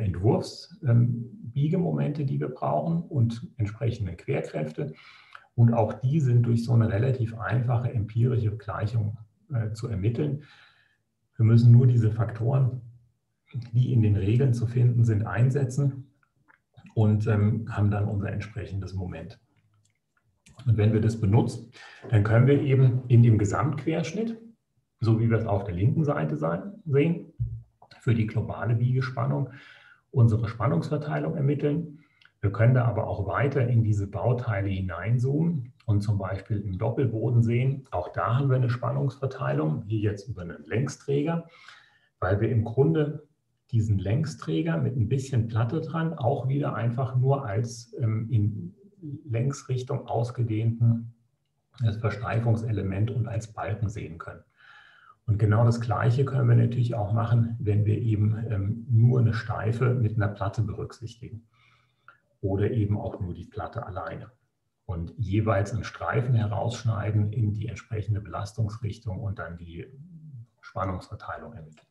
Entwurfsbiegemomente, die wir brauchen und entsprechende Querkräfte. Und auch die sind durch so eine relativ einfache empirische Gleichung äh, zu ermitteln. Wir müssen nur diese Faktoren, die in den Regeln zu finden sind, einsetzen und ähm, haben dann unser entsprechendes Moment. Und wenn wir das benutzen, dann können wir eben in dem Gesamtquerschnitt, so wie wir es auf der linken Seite sein, sehen, für die globale Wiegespannung unsere Spannungsverteilung ermitteln. Wir können da aber auch weiter in diese Bauteile hineinzoomen und zum Beispiel im Doppelboden sehen, auch da haben wir eine Spannungsverteilung, hier jetzt über einen Längsträger, weil wir im Grunde diesen Längsträger mit ein bisschen Platte dran auch wieder einfach nur als ähm, in Längsrichtung ausgedehnten als Versteifungselement und als Balken sehen können. Und genau das Gleiche können wir natürlich auch machen, wenn wir eben ähm, nur eine Steife mit einer Platte berücksichtigen oder eben auch nur die Platte alleine. Und jeweils einen Streifen herausschneiden in die entsprechende Belastungsrichtung und dann die Spannungsverteilung ermitteln.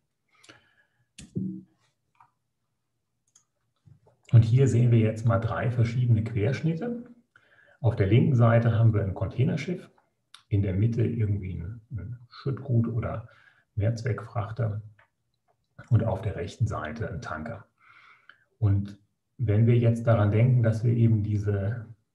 Und hier sehen wir jetzt mal drei verschiedene Querschnitte. Auf der linken Seite haben wir ein Containerschiff. In der Mitte irgendwie ein, ein Schüttgut oder Mehrzweckfrachter und auf der rechten Seite ein Tanker. Und wenn wir jetzt daran denken, dass wir eben diese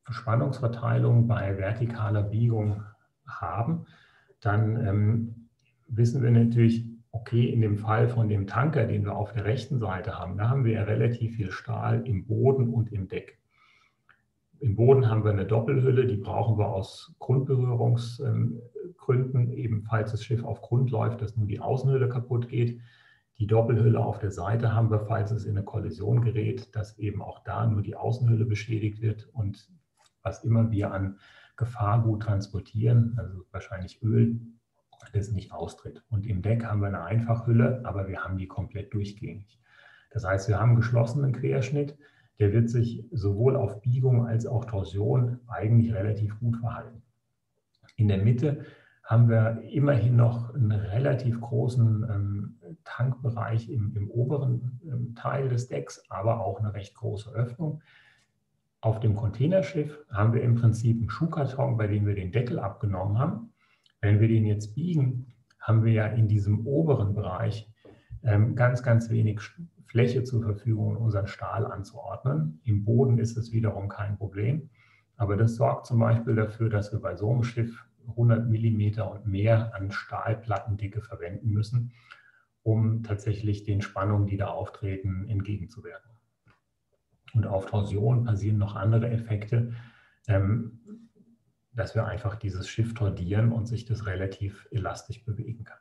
Spannungsverteilung bei vertikaler Biegung haben, dann ähm, wissen wir natürlich, okay, in dem Fall von dem Tanker, den wir auf der rechten Seite haben, da haben wir ja relativ viel Stahl im Boden und im Deck. Im Boden haben wir eine Doppelhülle, die brauchen wir aus Grundberührungsgründen, eben falls das Schiff auf Grund läuft, dass nur die Außenhülle kaputt geht. Die Doppelhülle auf der Seite haben wir, falls es in eine Kollision gerät, dass eben auch da nur die Außenhülle beschädigt wird und was immer wir an Gefahrgut transportieren, also wahrscheinlich Öl, das nicht austritt. Und im Deck haben wir eine Einfachhülle, aber wir haben die komplett durchgängig. Das heißt, wir haben einen geschlossenen Querschnitt, der wird sich sowohl auf Biegung als auch Torsion eigentlich relativ gut verhalten. In der Mitte haben wir immerhin noch einen relativ großen ähm, Tankbereich im, im oberen ähm, Teil des Decks, aber auch eine recht große Öffnung. Auf dem Containerschiff haben wir im Prinzip einen Schuhkarton, bei dem wir den Deckel abgenommen haben. Wenn wir den jetzt biegen, haben wir ja in diesem oberen Bereich ähm, ganz, ganz wenig Fläche zur Verfügung, um unseren Stahl anzuordnen. Im Boden ist es wiederum kein Problem, aber das sorgt zum Beispiel dafür, dass wir bei so einem Schiff hundert Millimeter und mehr an Stahlplattendicke verwenden müssen, um tatsächlich den Spannungen, die da auftreten, entgegenzuwirken. Und auf Torsion passieren noch andere Effekte, ähm, dass wir einfach dieses Schiff tordieren und sich das relativ elastisch bewegen kann.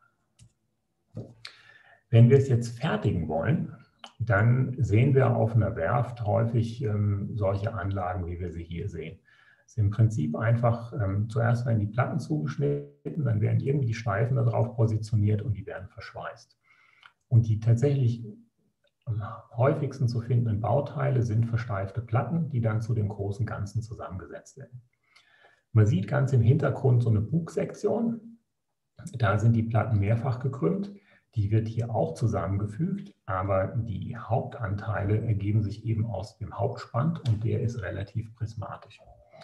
Wenn wir es jetzt fertigen wollen, dann sehen wir auf einer Werft häufig ähm, solche Anlagen, wie wir sie hier sehen. Es ist im Prinzip einfach, ähm, zuerst werden die Platten zugeschnitten, dann werden irgendwie die Streifen darauf positioniert und die werden verschweißt. Und die tatsächlich am häufigsten zu findenden Bauteile sind versteifte Platten, die dann zu dem großen Ganzen zusammengesetzt werden. Man sieht ganz im Hintergrund so eine Bugsektion. Da sind die Platten mehrfach gekrümmt. Die wird hier auch zusammengefügt, aber die Hauptanteile ergeben sich eben aus dem Hauptspand und der ist relativ prismatisch.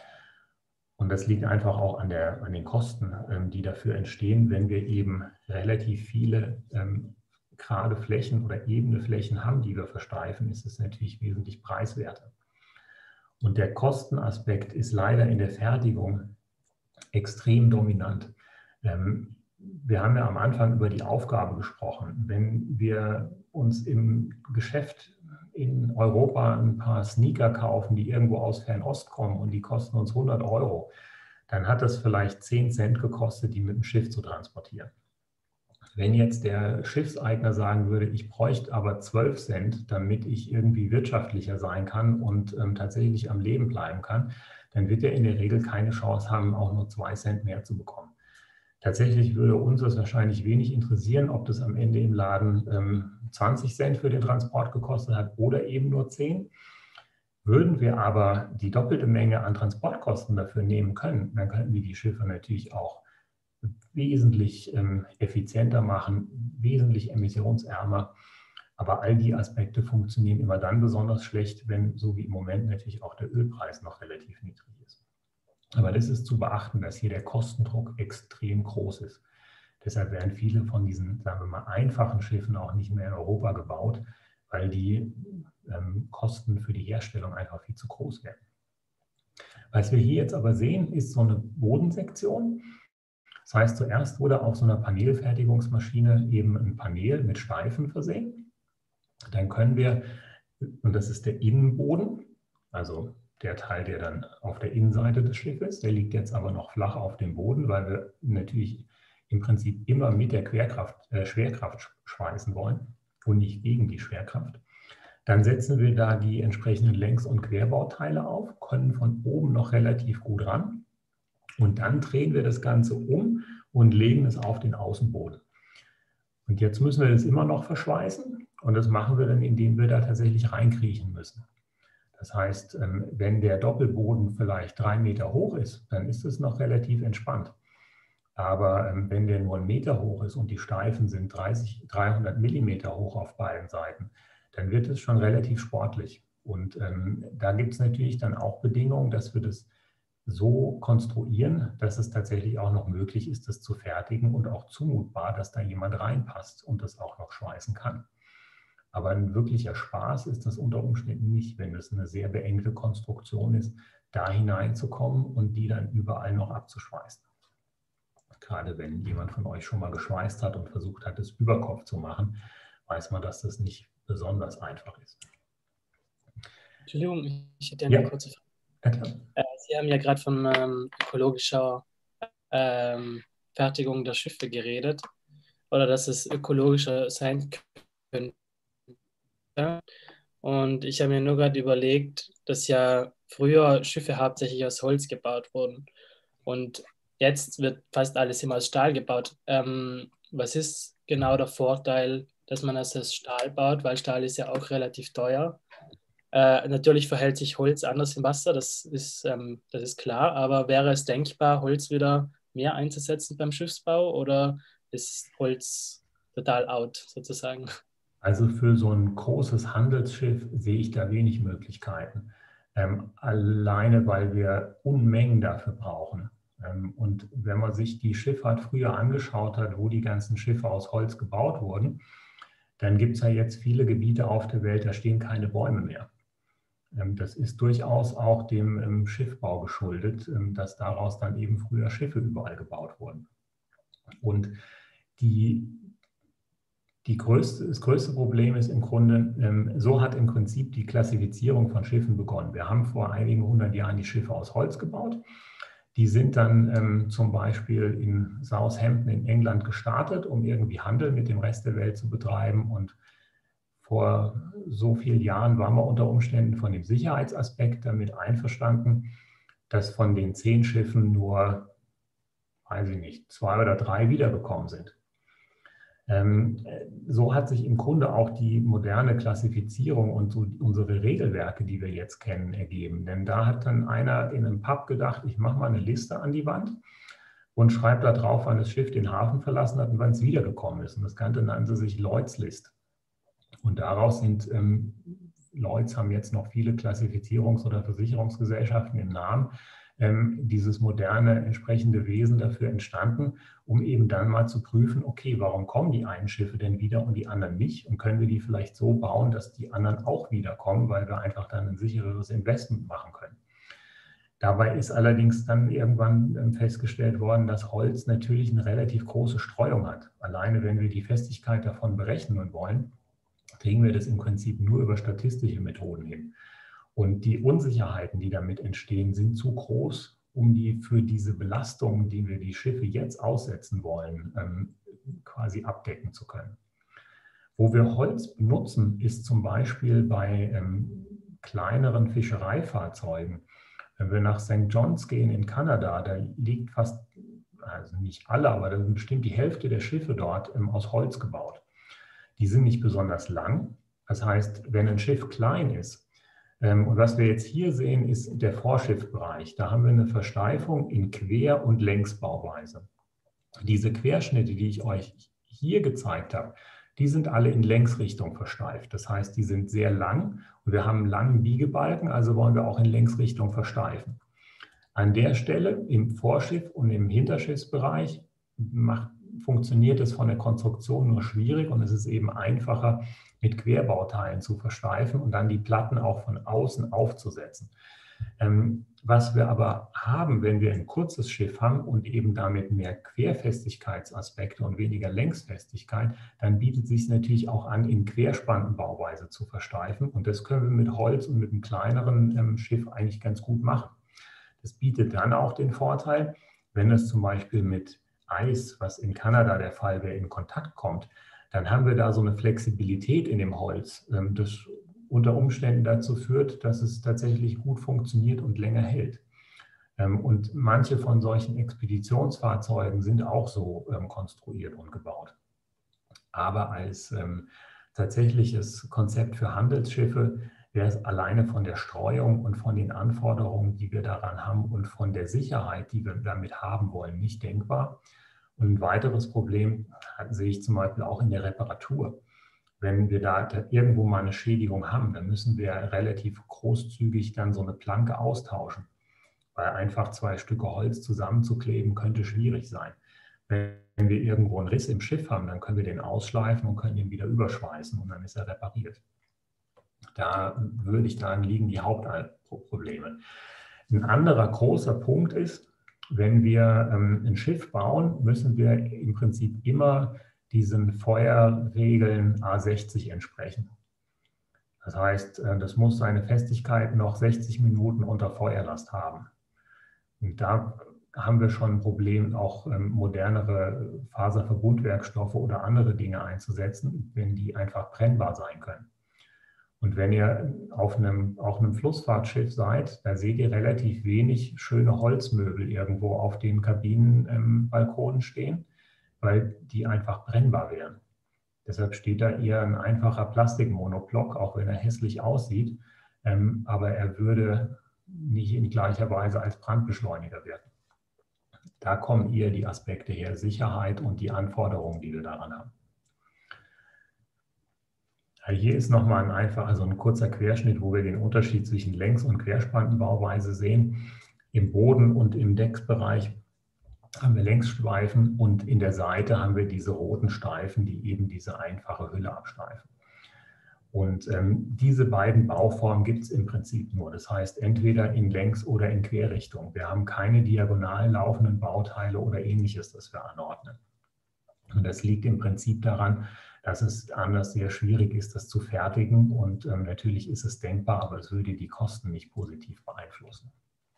Und das liegt einfach auch an, der, an den Kosten, ähm, die dafür entstehen, wenn wir eben relativ viele ähm, gerade Flächen oder ebene Flächen haben, die wir versteifen, ist es natürlich wesentlich preiswerter. Und der Kostenaspekt ist leider in der Fertigung extrem dominant. Ähm, Wir haben ja am Anfang über die Aufgabe gesprochen. Wenn wir uns im Geschäft in Europa ein paar Sneaker kaufen, die irgendwo aus Fernost kommen und die kosten uns hundert Euro, dann hat das vielleicht zehn Cent gekostet, die mit dem Schiff zu transportieren. Wenn jetzt der Schiffseigner sagen würde, ich bräuchte aber zwölf Cent, damit ich irgendwie wirtschaftlicher sein kann und ähm, tatsächlich am Leben bleiben kann, dann wird er in der Regel keine Chance haben, auch nur zwei Cent mehr zu bekommen. Tatsächlich würde uns das wahrscheinlich wenig interessieren, ob das am Ende im Laden ähm, zwanzig Cent für den Transport gekostet hat oder eben nur zehn. Würden wir aber die doppelte Menge an Transportkosten dafür nehmen können, dann könnten wir die Schiffe natürlich auch wesentlich ähm, effizienter machen, wesentlich emissionsärmer. Aber all die Aspekte funktionieren immer dann besonders schlecht, wenn, so wie im Moment, natürlich auch der Ölpreis noch relativ niedrig ist. Aber das ist zu beachten, dass hier der Kostendruck extrem groß ist. Deshalb werden viele von diesen, sagen wir mal, einfachen Schiffen auch nicht mehr in Europa gebaut, weil die ähm, Kosten für die Herstellung einfach viel zu groß werden. Was wir hier jetzt aber sehen, ist so eine Bodensektion. Das heißt, zuerst wurde auf so einer Panelfertigungsmaschine eben ein Panel mit Steifen versehen. Dann können wir, und das ist der Innenboden, also der Teil, der dann auf der Innenseite des Schiffes ist, der liegt jetzt aber noch flach auf dem Boden, weil wir natürlich im Prinzip immer mit der Querkraft, äh, Schwerkraft schweißen wollen und nicht gegen die Schwerkraft. Dann setzen wir da die entsprechenden Längs- und Querbauteile auf, können von oben noch relativ gut ran und dann drehen wir das Ganze um und legen es auf den Außenboden. Und jetzt müssen wir das immer noch verschweißen und das machen wir dann, indem wir da tatsächlich reinkriechen müssen. Das heißt, wenn der Doppelboden vielleicht drei Meter hoch ist, dann ist es noch relativ entspannt. Aber wenn der nur einen Meter hoch ist und die Steifen sind dreißig, dreihundert Millimeter hoch auf beiden Seiten, dann wird es schon relativ sportlich. Und ähm, da gibt es natürlich dann auch Bedingungen, dass wir das so konstruieren, dass es tatsächlich auch noch möglich ist, das zu fertigen und auch zumutbar, dass da jemand reinpasst und das auch noch schweißen kann. Aber ein wirklicher Spaß ist das unter Umständen nicht, wenn es eine sehr beengte Konstruktion ist, da hineinzukommen und die dann überall noch abzuschweißen. Gerade wenn jemand von euch schon mal geschweißt hat und versucht hat, es über Kopf zu machen, weiß man, dass das nicht besonders einfach ist. Entschuldigung, ich hätte eine Ja. kurze Frage. Ja, klar. Äh, Sie haben ja gerade von ähm, ökologischer ähm, Fertigung der Schiffe geredet oder dass es ökologischer sein könnte. Und ich habe mir nur gerade überlegt, dass ja früher Schiffe hauptsächlich aus Holz gebaut wurden und jetzt wird fast alles immer aus Stahl gebaut. Ähm, was ist genau der Vorteil, dass man es aus Stahl baut, weil Stahl ist ja auch relativ teuer. Äh, natürlich verhält sich Holz anders im Wasser, das ist, ähm, das ist klar, aber wäre es denkbar, Holz wieder mehr einzusetzen beim Schiffsbau oder ist Holz total out sozusagen? Also für so ein großes Handelsschiff sehe ich da wenig Möglichkeiten. Ähm, alleine, weil wir Unmengen dafür brauchen. Ähm, und wenn man sich die Schifffahrt früher angeschaut hat, wo die ganzen Schiffe aus Holz gebaut wurden, dann gibt es ja jetzt viele Gebiete auf der Welt, da stehen keine Bäume mehr. Ähm, das ist durchaus auch dem ähm, Schiffbau geschuldet, ähm, dass daraus dann eben früher Schiffe überall gebaut wurden. Und die Die größte, das größte Problem ist im Grunde, ähm, so hat im Prinzip die Klassifizierung von Schiffen begonnen. Wir haben vor einigen hundert Jahren die Schiffe aus Holz gebaut. Die sind dann ähm, zum Beispiel in Southampton in England gestartet, um irgendwie Handel mit dem Rest der Welt zu betreiben. Und vor so vielen Jahren waren wir unter Umständen von dem Sicherheitsaspekt damit einverstanden, dass von den zehn Schiffen nur, weiß ich nicht, zwei oder drei wiedergekommen sind. So hat sich im Grunde auch die moderne Klassifizierung und so unsere Regelwerke, die wir jetzt kennen, ergeben. Denn da hat dann einer in einem Pub gedacht, ich mache mal eine Liste an die Wand und schreibe da drauf, wann das Schiff den Hafen verlassen hat und wann es wiedergekommen ist. Und das Ganze nannte sich Lloyd's List. Und daraus sind, ähm, Lloyd's haben jetzt noch viele Klassifizierungs- oder Versicherungsgesellschaften im Namen, dieses moderne entsprechende Wesen dafür entstanden, um eben dann mal zu prüfen, okay, warum kommen die einen Schiffe denn wieder und die anderen nicht? Und können wir die vielleicht so bauen, dass die anderen auch wiederkommen, weil wir einfach dann ein sichereres Investment machen können. Dabei ist allerdings dann irgendwann festgestellt worden, dass Holz natürlich eine relativ große Streuung hat. Alleine wenn wir die Festigkeit davon berechnen wollen, kriegen wir das im Prinzip nur über statistische Methoden hin. Und die Unsicherheiten, die damit entstehen, sind zu groß, um die für diese Belastungen, die wir die Schiffe jetzt aussetzen wollen, ähm, quasi abdecken zu können. Wo wir Holz benutzen, ist zum Beispiel bei ähm, kleineren Fischereifahrzeugen. Wenn wir nach Sankt John's gehen in Kanada, da liegt fast, also nicht alle, aber da sind bestimmt die Hälfte der Schiffe dort ähm, aus Holz gebaut. Die sind nicht besonders lang. Das heißt, wenn ein Schiff klein ist, und was wir jetzt hier sehen, ist der Vorschiffbereich. Da haben wir eine Versteifung in Quer- und Längsbauweise. Diese Querschnitte, die ich euch hier gezeigt habe, die sind alle in Längsrichtung versteift. Das heißt, die sind sehr lang und wir haben einen langen Biegebalken, also wollen wir auch in Längsrichtung versteifen. An der Stelle im Vorschiff und im Hinterschiffsbereich macht, funktioniert es von der Konstruktion nur schwierig und es ist eben einfacher, mit Querbauteilen zu versteifen und dann die Platten auch von außen aufzusetzen. Ähm, was wir aber haben, wenn wir ein kurzes Schiff haben und eben damit mehr Querfestigkeitsaspekte und weniger Längsfestigkeit, dann bietet es sich natürlich auch an, in Querspannenbauweise zu versteifen. Und das können wir mit Holz und mit einem kleineren ähm, Schiff eigentlich ganz gut machen. Das bietet dann auch den Vorteil, wenn es zum Beispiel mit Eis, was in Kanada der Fall wäre, in Kontakt kommt, dann haben wir da so eine Flexibilität in dem Holz, das unter Umständen dazu führt, dass es tatsächlich gut funktioniert und länger hält. Und manche von solchen Expeditionsfahrzeugen sind auch so konstruiert und gebaut. Aber als tatsächliches Konzept für Handelsschiffe wäre es alleine von der Streuung und von den Anforderungen, die wir daran haben und von der Sicherheit, die wir damit haben wollen, nicht denkbar. Und ein weiteres Problem sehe ich zum Beispiel auch in der Reparatur. Wenn wir da irgendwo mal eine Schädigung haben, dann müssen wir relativ großzügig dann so eine Planke austauschen. Weil einfach zwei Stücke Holz zusammenzukleben, könnte schwierig sein. Wenn wir irgendwo einen Riss im Schiff haben, dann können wir den ausschleifen und können ihn wieder überschweißen und dann ist er repariert. Da würde ich sagen, liegen die Hauptprobleme. Ein anderer großer Punkt ist, wenn wir ähm, ein Schiff bauen, müssen wir im Prinzip immer diesen Feuerregeln A sechzig entsprechen. Das heißt, das muss seine Festigkeit noch sechzig Minuten unter Feuerlast haben. Und da haben wir schon ein Problem, auch ähm, modernere Faserverbundwerkstoffe oder andere Dinge einzusetzen, wenn die einfach brennbar sein können. Und wenn ihr auf einem, auf einem Flussfahrtschiff seid, da seht ihr relativ wenig schöne Holzmöbel irgendwo auf den Kabinenbalkonen ähm, stehen, weil die einfach brennbar wären. Deshalb steht da eher ein einfacher Plastikmonoblock, auch wenn er hässlich aussieht, ähm, aber er würde nicht in gleicher Weise als Brandbeschleuniger wirken. Da kommen eher die Aspekte her, Sicherheit und die Anforderungen, die wir daran haben. Hier ist nochmal ein einfach, also ein kurzer Querschnitt, wo wir den Unterschied zwischen Längs- und Querspannenbauweise sehen. Im Boden- und im Decksbereich haben wir Längsstreifen und in der Seite haben wir diese roten Streifen, die eben diese einfache Hülle abstreifen. Und ähm, diese beiden Bauformen gibt es im Prinzip nur. Das heißt, entweder in Längs- oder in Querrichtung. Wir haben keine diagonal laufenden Bauteile oder Ähnliches, das wir anordnen. Und das liegt im Prinzip daran, dass es anders sehr schwierig ist, das zu fertigen. Und ähm, natürlich ist es denkbar, aber es würde die Kosten nicht positiv beeinflussen.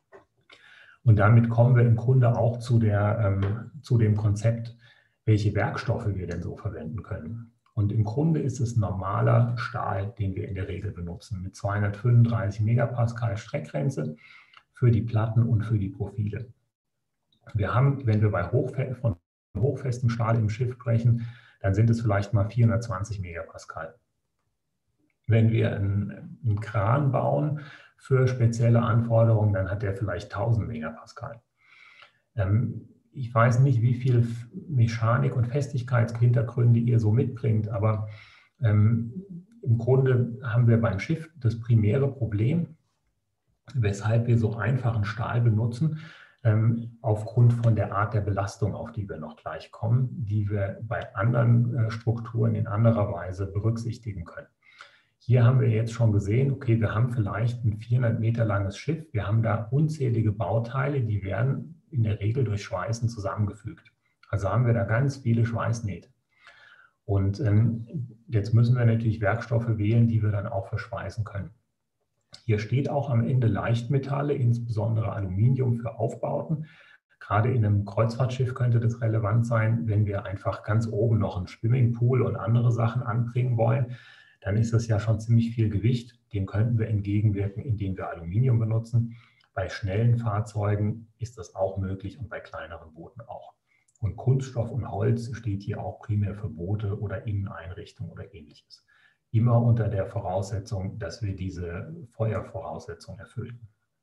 Und damit kommen wir im Grunde auch zu, der, ähm, zu dem Konzept, welche Werkstoffe wir denn so verwenden können. Und im Grunde ist es normaler Stahl, den wir in der Regel benutzen, mit zweihundertfünfunddreißig Megapascal Streckgrenze für die Platten und für die Profile. Wir haben, wenn wir bei Hochfe- von hochfestem Stahl im Schiff sprechen, dann sind es vielleicht mal vierhundertzwanzig Megapascal. Wenn wir einen, einen Kran bauen für spezielle Anforderungen, dann hat der vielleicht tausend Megapascal. Ähm, ich weiß nicht, wie viel Mechanik- und Festigkeitshintergründe ihr so mitbringt, aber ähm, im Grunde haben wir beim Schiff das primäre Problem, weshalb wir so einfachen Stahl benutzen, ähm, aufgrund von der Art der Belastung, auf die wir noch gleich kommen, die wir bei anderen äh, Strukturen in anderer Weise berücksichtigen können. Hier haben wir jetzt schon gesehen, okay, wir haben vielleicht ein vierhundert Meter langes Schiff, wir haben da unzählige Bauteile, die werden in der Regel durch Schweißen zusammengefügt. Also haben wir da ganz viele Schweißnähte. Und ähm, jetzt müssen wir natürlich Werkstoffe wählen, die wir dann auch verschweißen können. Hier steht auch am Ende Leichtmetalle, insbesondere Aluminium für Aufbauten. Gerade in einem Kreuzfahrtschiff könnte das relevant sein, wenn wir einfach ganz oben noch einen Swimmingpool und andere Sachen anbringen wollen. Dann ist das ja schon ziemlich viel Gewicht. Dem könnten wir entgegenwirken, indem wir Aluminium benutzen. Bei schnellen Fahrzeugen ist das auch möglich und bei kleineren Booten auch. Und Kunststoff und Holz steht hier auch primär für Boote oder Inneneinrichtungen oder Ähnliches. Immer unter der Voraussetzung, dass wir diese Feuervoraussetzung erfüllen.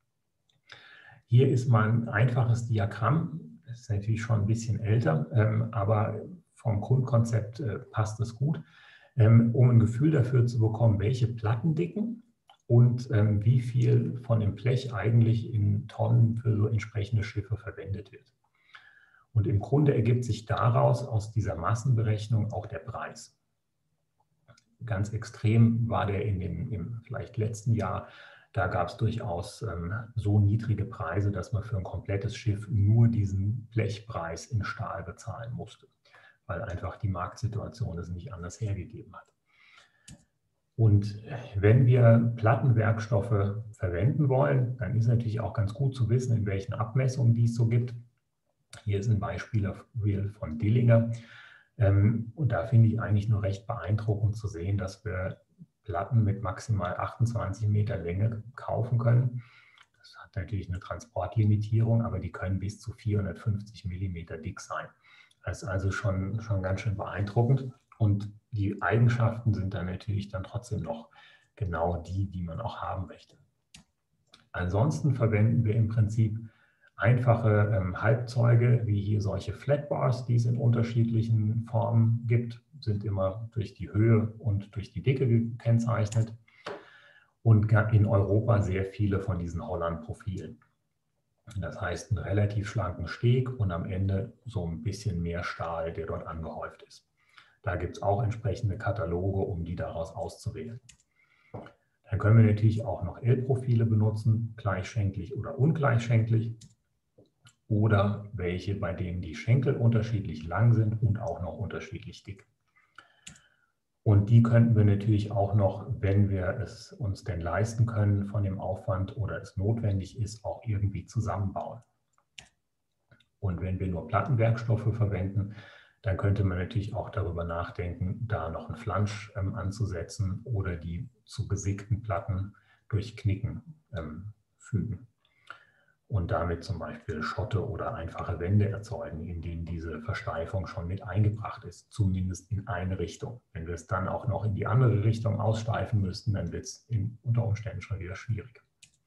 Hier ist mal ein einfaches Diagramm. Das ist natürlich schon ein bisschen älter, aber vom Grundkonzept passt es gut, um ein Gefühl dafür zu bekommen, welche Plattendicken und ähm, wie viel von dem Blech eigentlich in Tonnen für so entsprechende Schiffe verwendet wird. Und im Grunde ergibt sich daraus, aus dieser Massenberechnung, auch der Preis. Ganz extrem war der in dem im vielleicht letzten Jahr. Da gab es durchaus ähm, so niedrige Preise, dass man für ein komplettes Schiff nur diesen Blechpreis in Stahl bezahlen musste, weil einfach die Marktsituation es nicht anders hergegeben hat. Und wenn wir Plattenwerkstoffe verwenden wollen, dann ist natürlich auch ganz gut zu wissen, in welchen Abmessungen dies so gibt. Hier ist ein Beispiel von Dillinger. Und da finde ich eigentlich nur recht beeindruckend zu sehen, dass wir Platten mit maximal achtundzwanzig Meter Länge kaufen können. Das hat natürlich eine Transportlimitierung, aber die können bis zu vierhundertfünfzig Millimeter dick sein. Das ist also schon, schon ganz schön beeindruckend. Und die Eigenschaften sind dann natürlich dann trotzdem noch genau die, die man auch haben möchte. Ansonsten verwenden wir im Prinzip einfache ähm, Halbzeuge, wie hier solche Flatbars, die es in unterschiedlichen Formen gibt, sind immer durch die Höhe und durch die Dicke gekennzeichnet. Und in Europa sehr viele von diesen Holland-Profilen. Das heißt, einen relativ schlanken Steg und am Ende so ein bisschen mehr Stahl, der dort angehäuft ist. Da gibt es auch entsprechende Kataloge, um die daraus auszuwählen. Dann können wir natürlich auch noch L-Profile benutzen, gleichschenklig oder ungleichschenklig. Oder welche, bei denen die Schenkel unterschiedlich lang sind und auch noch unterschiedlich dick. Und die könnten wir natürlich auch noch, wenn wir es uns denn leisten können von dem Aufwand oder es notwendig ist, auch irgendwie zusammenbauen. Und wenn wir nur Plattenwerkstoffe verwenden, dann könnte man natürlich auch darüber nachdenken, da noch einen Flansch ähm, anzusetzen oder die zu gesickten Platten durch Knicken ähm, fügen. Und damit zum Beispiel Schotte oder einfache Wände erzeugen, in denen diese Versteifung schon mit eingebracht ist, zumindest in eine Richtung. Wenn wir es dann auch noch in die andere Richtung aussteifen müssten, dann wird es unter Umständen schon wieder schwierig.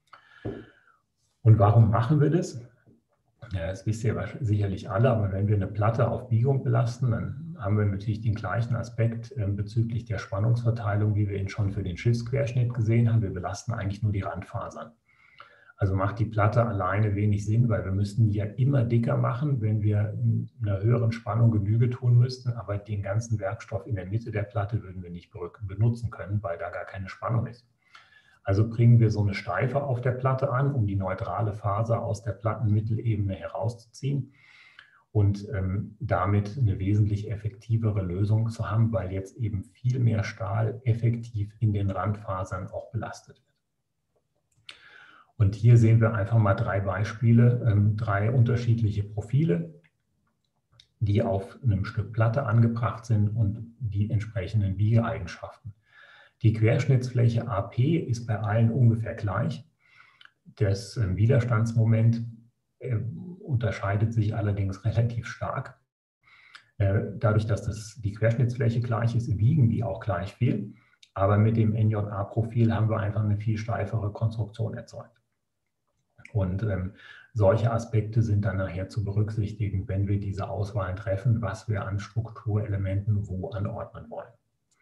Und warum machen wir das? Ja, das wisst ihr sicherlich alle, aber wenn wir eine Platte auf Biegung belasten, dann haben wir natürlich den gleichen Aspekt äh, bezüglich der Spannungsverteilung, wie wir ihn schon für den Schiffsquerschnitt gesehen haben. Wir belasten eigentlich nur die Randfasern. Also macht die Platte alleine wenig Sinn, weil wir müssten die ja immer dicker machen, wenn wir einer höheren Spannung Genüge tun müssten. Aber den ganzen Werkstoff in der Mitte der Platte würden wir nicht benutzen können, weil da gar keine Spannung ist. Also bringen wir so eine Steife auf der Platte an, um die neutrale Faser aus der Plattenmittelebene herauszuziehen und ähm, damit eine wesentlich effektivere Lösung zu haben, weil jetzt eben viel mehr Stahl effektiv in den Randfasern auch belastet wird. Und hier sehen wir einfach mal drei Beispiele, ähm, drei unterschiedliche Profile, die auf einem Stück Platte angebracht sind und die entsprechenden Biegeeigenschaften. Die Querschnittsfläche A P ist bei allen ungefähr gleich. Das äh, Widerstandsmoment äh, unterscheidet sich allerdings relativ stark. Äh, dadurch, dass das, die Querschnittsfläche gleich ist, wiegen die auch gleich viel. Aber mit dem N J A-Profil haben wir einfach eine viel steifere Konstruktion erzeugt. Und ähm, solche Aspekte sind dann nachher zu berücksichtigen, wenn wir diese Auswahlen treffen, was wir an Strukturelementen wo anordnen wollen.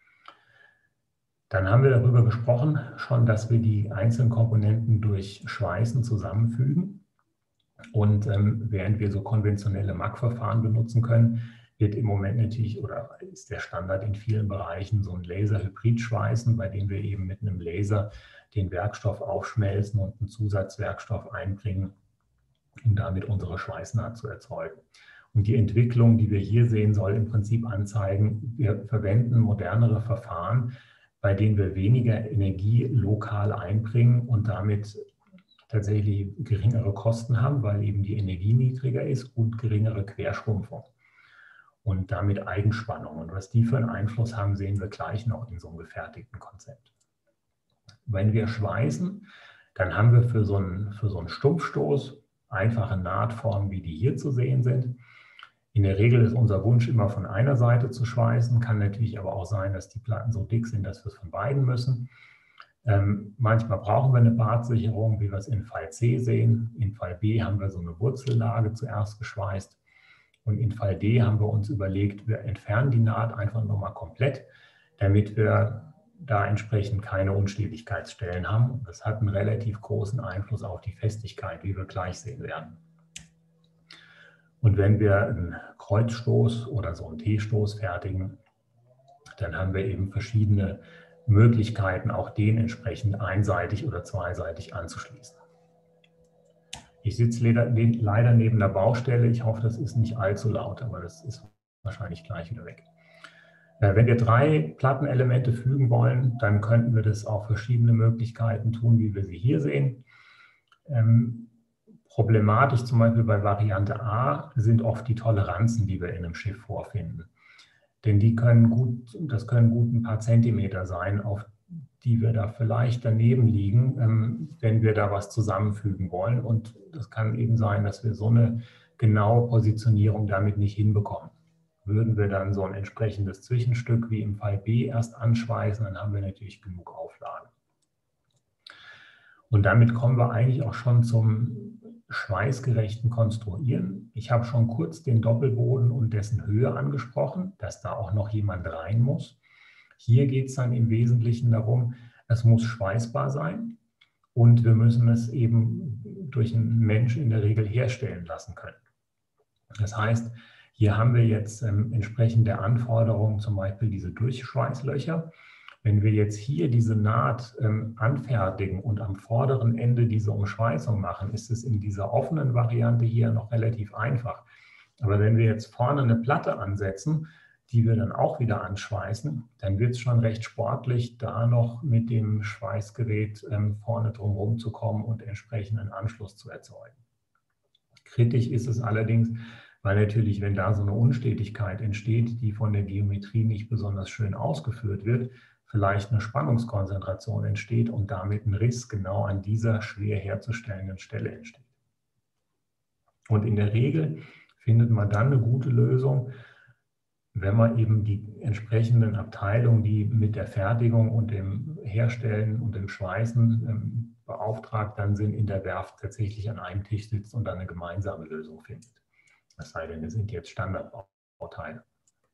Dann haben wir darüber gesprochen schon, dass wir die einzelnen Komponenten durch Schweißen zusammenfügen. Und ähm, während wir so konventionelle M A C-Verfahren benutzen können, wird im Moment natürlich oder ist der Standard in vielen Bereichen so ein Laser-Hybrid-Schweißen, bei dem wir eben mit einem Laser den Werkstoff aufschmelzen und einen Zusatzwerkstoff einbringen, um damit unsere Schweißnaht zu erzeugen. Und die Entwicklung, die wir hier sehen, soll im Prinzip anzeigen, wir verwenden modernere Verfahren, bei denen wir weniger Energie lokal einbringen und damit tatsächlich geringere Kosten haben, weil eben die Energie niedriger ist und geringere Querschrumpfung und damit Eigenspannung. Und was die für einen Einfluss haben, sehen wir gleich noch in so einem gefertigten Konzept. Wenn wir schweißen, dann haben wir für so einen, für so einen Stumpfstoß einfache Nahtformen, wie die hier zu sehen sind. In der Regel ist unser Wunsch immer von einer Seite zu schweißen, kann natürlich aber auch sein, dass die Platten so dick sind, dass wir es von beiden müssen. Ähm, manchmal brauchen wir eine Bartsicherung, wie wir es in Fall C sehen. In Fall B haben wir so eine Wurzellage zuerst geschweißt. Und in Fall D haben wir uns überlegt, wir entfernen die Naht einfach nochmal komplett, damit wir da entsprechend keine Unstetigkeitsstellen haben. Das hat einen relativ großen Einfluss auf die Festigkeit, wie wir gleich sehen werden. Und wenn wir einen Kreuzstoß oder so einen T-Stoß fertigen, dann haben wir eben verschiedene Möglichkeiten, auch den entsprechend einseitig oder zweiseitig anzuschließen. Ich sitze leider neben der Baustelle. Ich hoffe, das ist nicht allzu laut, aber das ist wahrscheinlich gleich wieder weg. Wenn wir drei Plattenelemente fügen wollen, dann könnten wir das auf verschiedene Möglichkeiten tun, wie wir sie hier sehen. Ähm, problematisch zum Beispiel bei Variante A sind oft die Toleranzen, die wir in einem Schiff vorfinden. Denn die können gut, das können gut ein paar Zentimeter sein, auf die wir da vielleicht daneben liegen, ähm, wenn wir da was zusammenfügen wollen. Und das kann eben sein, dass wir so eine genaue Positionierung damit nicht hinbekommen. Würden wir dann so ein entsprechendes Zwischenstück wie im Fall B erst anschweißen, dann haben wir natürlich genug Auflagen. Und damit kommen wir eigentlich auch schon zum schweißgerechten Konstruieren. Ich habe schon kurz den Doppelboden und dessen Höhe angesprochen, dass da auch noch jemand rein muss. Hier geht es dann im Wesentlichen darum, es muss schweißbar sein und wir müssen es eben durch einen Mensch in der Regel herstellen lassen können. Das heißt, hier haben wir jetzt ähm, entsprechend der Anforderungen zum Beispiel diese Durchschweißlöcher. Wenn wir jetzt hier diese Naht ähm, anfertigen und am vorderen Ende diese Umschweißung machen, ist es in dieser offenen Variante hier noch relativ einfach. Aber wenn wir jetzt vorne eine Platte ansetzen, die wir dann auch wieder anschweißen, dann wird es schon recht sportlich, da noch mit dem Schweißgerät ähm, vorne drumherum zu kommen und entsprechenden Anschluss zu erzeugen. Kritisch ist es allerdings, weil natürlich, wenn da so eine Unstetigkeit entsteht, die von der Geometrie nicht besonders schön ausgeführt wird, vielleicht eine Spannungskonzentration entsteht und damit ein Riss genau an dieser schwer herzustellenden Stelle entsteht. Und in der Regel findet man dann eine gute Lösung, wenn man eben die entsprechenden Abteilungen, die mit der Fertigung und dem Herstellen und dem Schweißen ähm, beauftragt dann sind, in der Werft tatsächlich an einem Tisch sitzt und dann eine gemeinsame Lösung findet. Es sei denn, es sind jetzt Standardbauteile.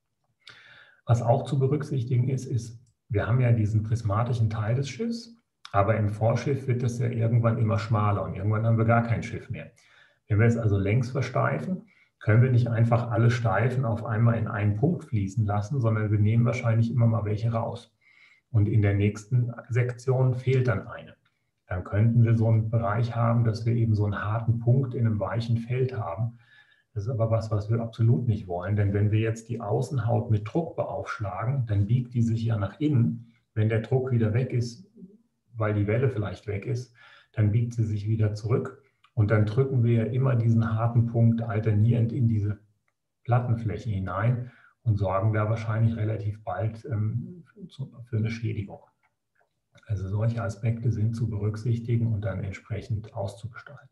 Was auch zu berücksichtigen ist, ist, wir haben ja diesen prismatischen Teil des Schiffs, aber im Vorschiff wird das ja irgendwann immer schmaler und irgendwann haben wir gar kein Schiff mehr. Wenn wir es also längs versteifen, können wir nicht einfach alle Steifen auf einmal in einen Punkt fließen lassen, sondern wir nehmen wahrscheinlich immer mal welche raus. Und in der nächsten Sektion fehlt dann eine. Dann könnten wir so einen Bereich haben, dass wir eben so einen harten Punkt in einem weichen Feld haben. Das ist aber was, was wir absolut nicht wollen, denn wenn wir jetzt die Außenhaut mit Druck beaufschlagen, dann biegt die sich ja nach innen. Wenn der Druck wieder weg ist, weil die Welle vielleicht weg ist, dann biegt sie sich wieder zurück. Und dann drücken wir immer diesen harten Punkt alternierend in diese Plattenfläche hinein und sorgen da wahrscheinlich relativ bald ähm, für eine Schädigung. Also solche Aspekte sind zu berücksichtigen und dann entsprechend auszugestalten.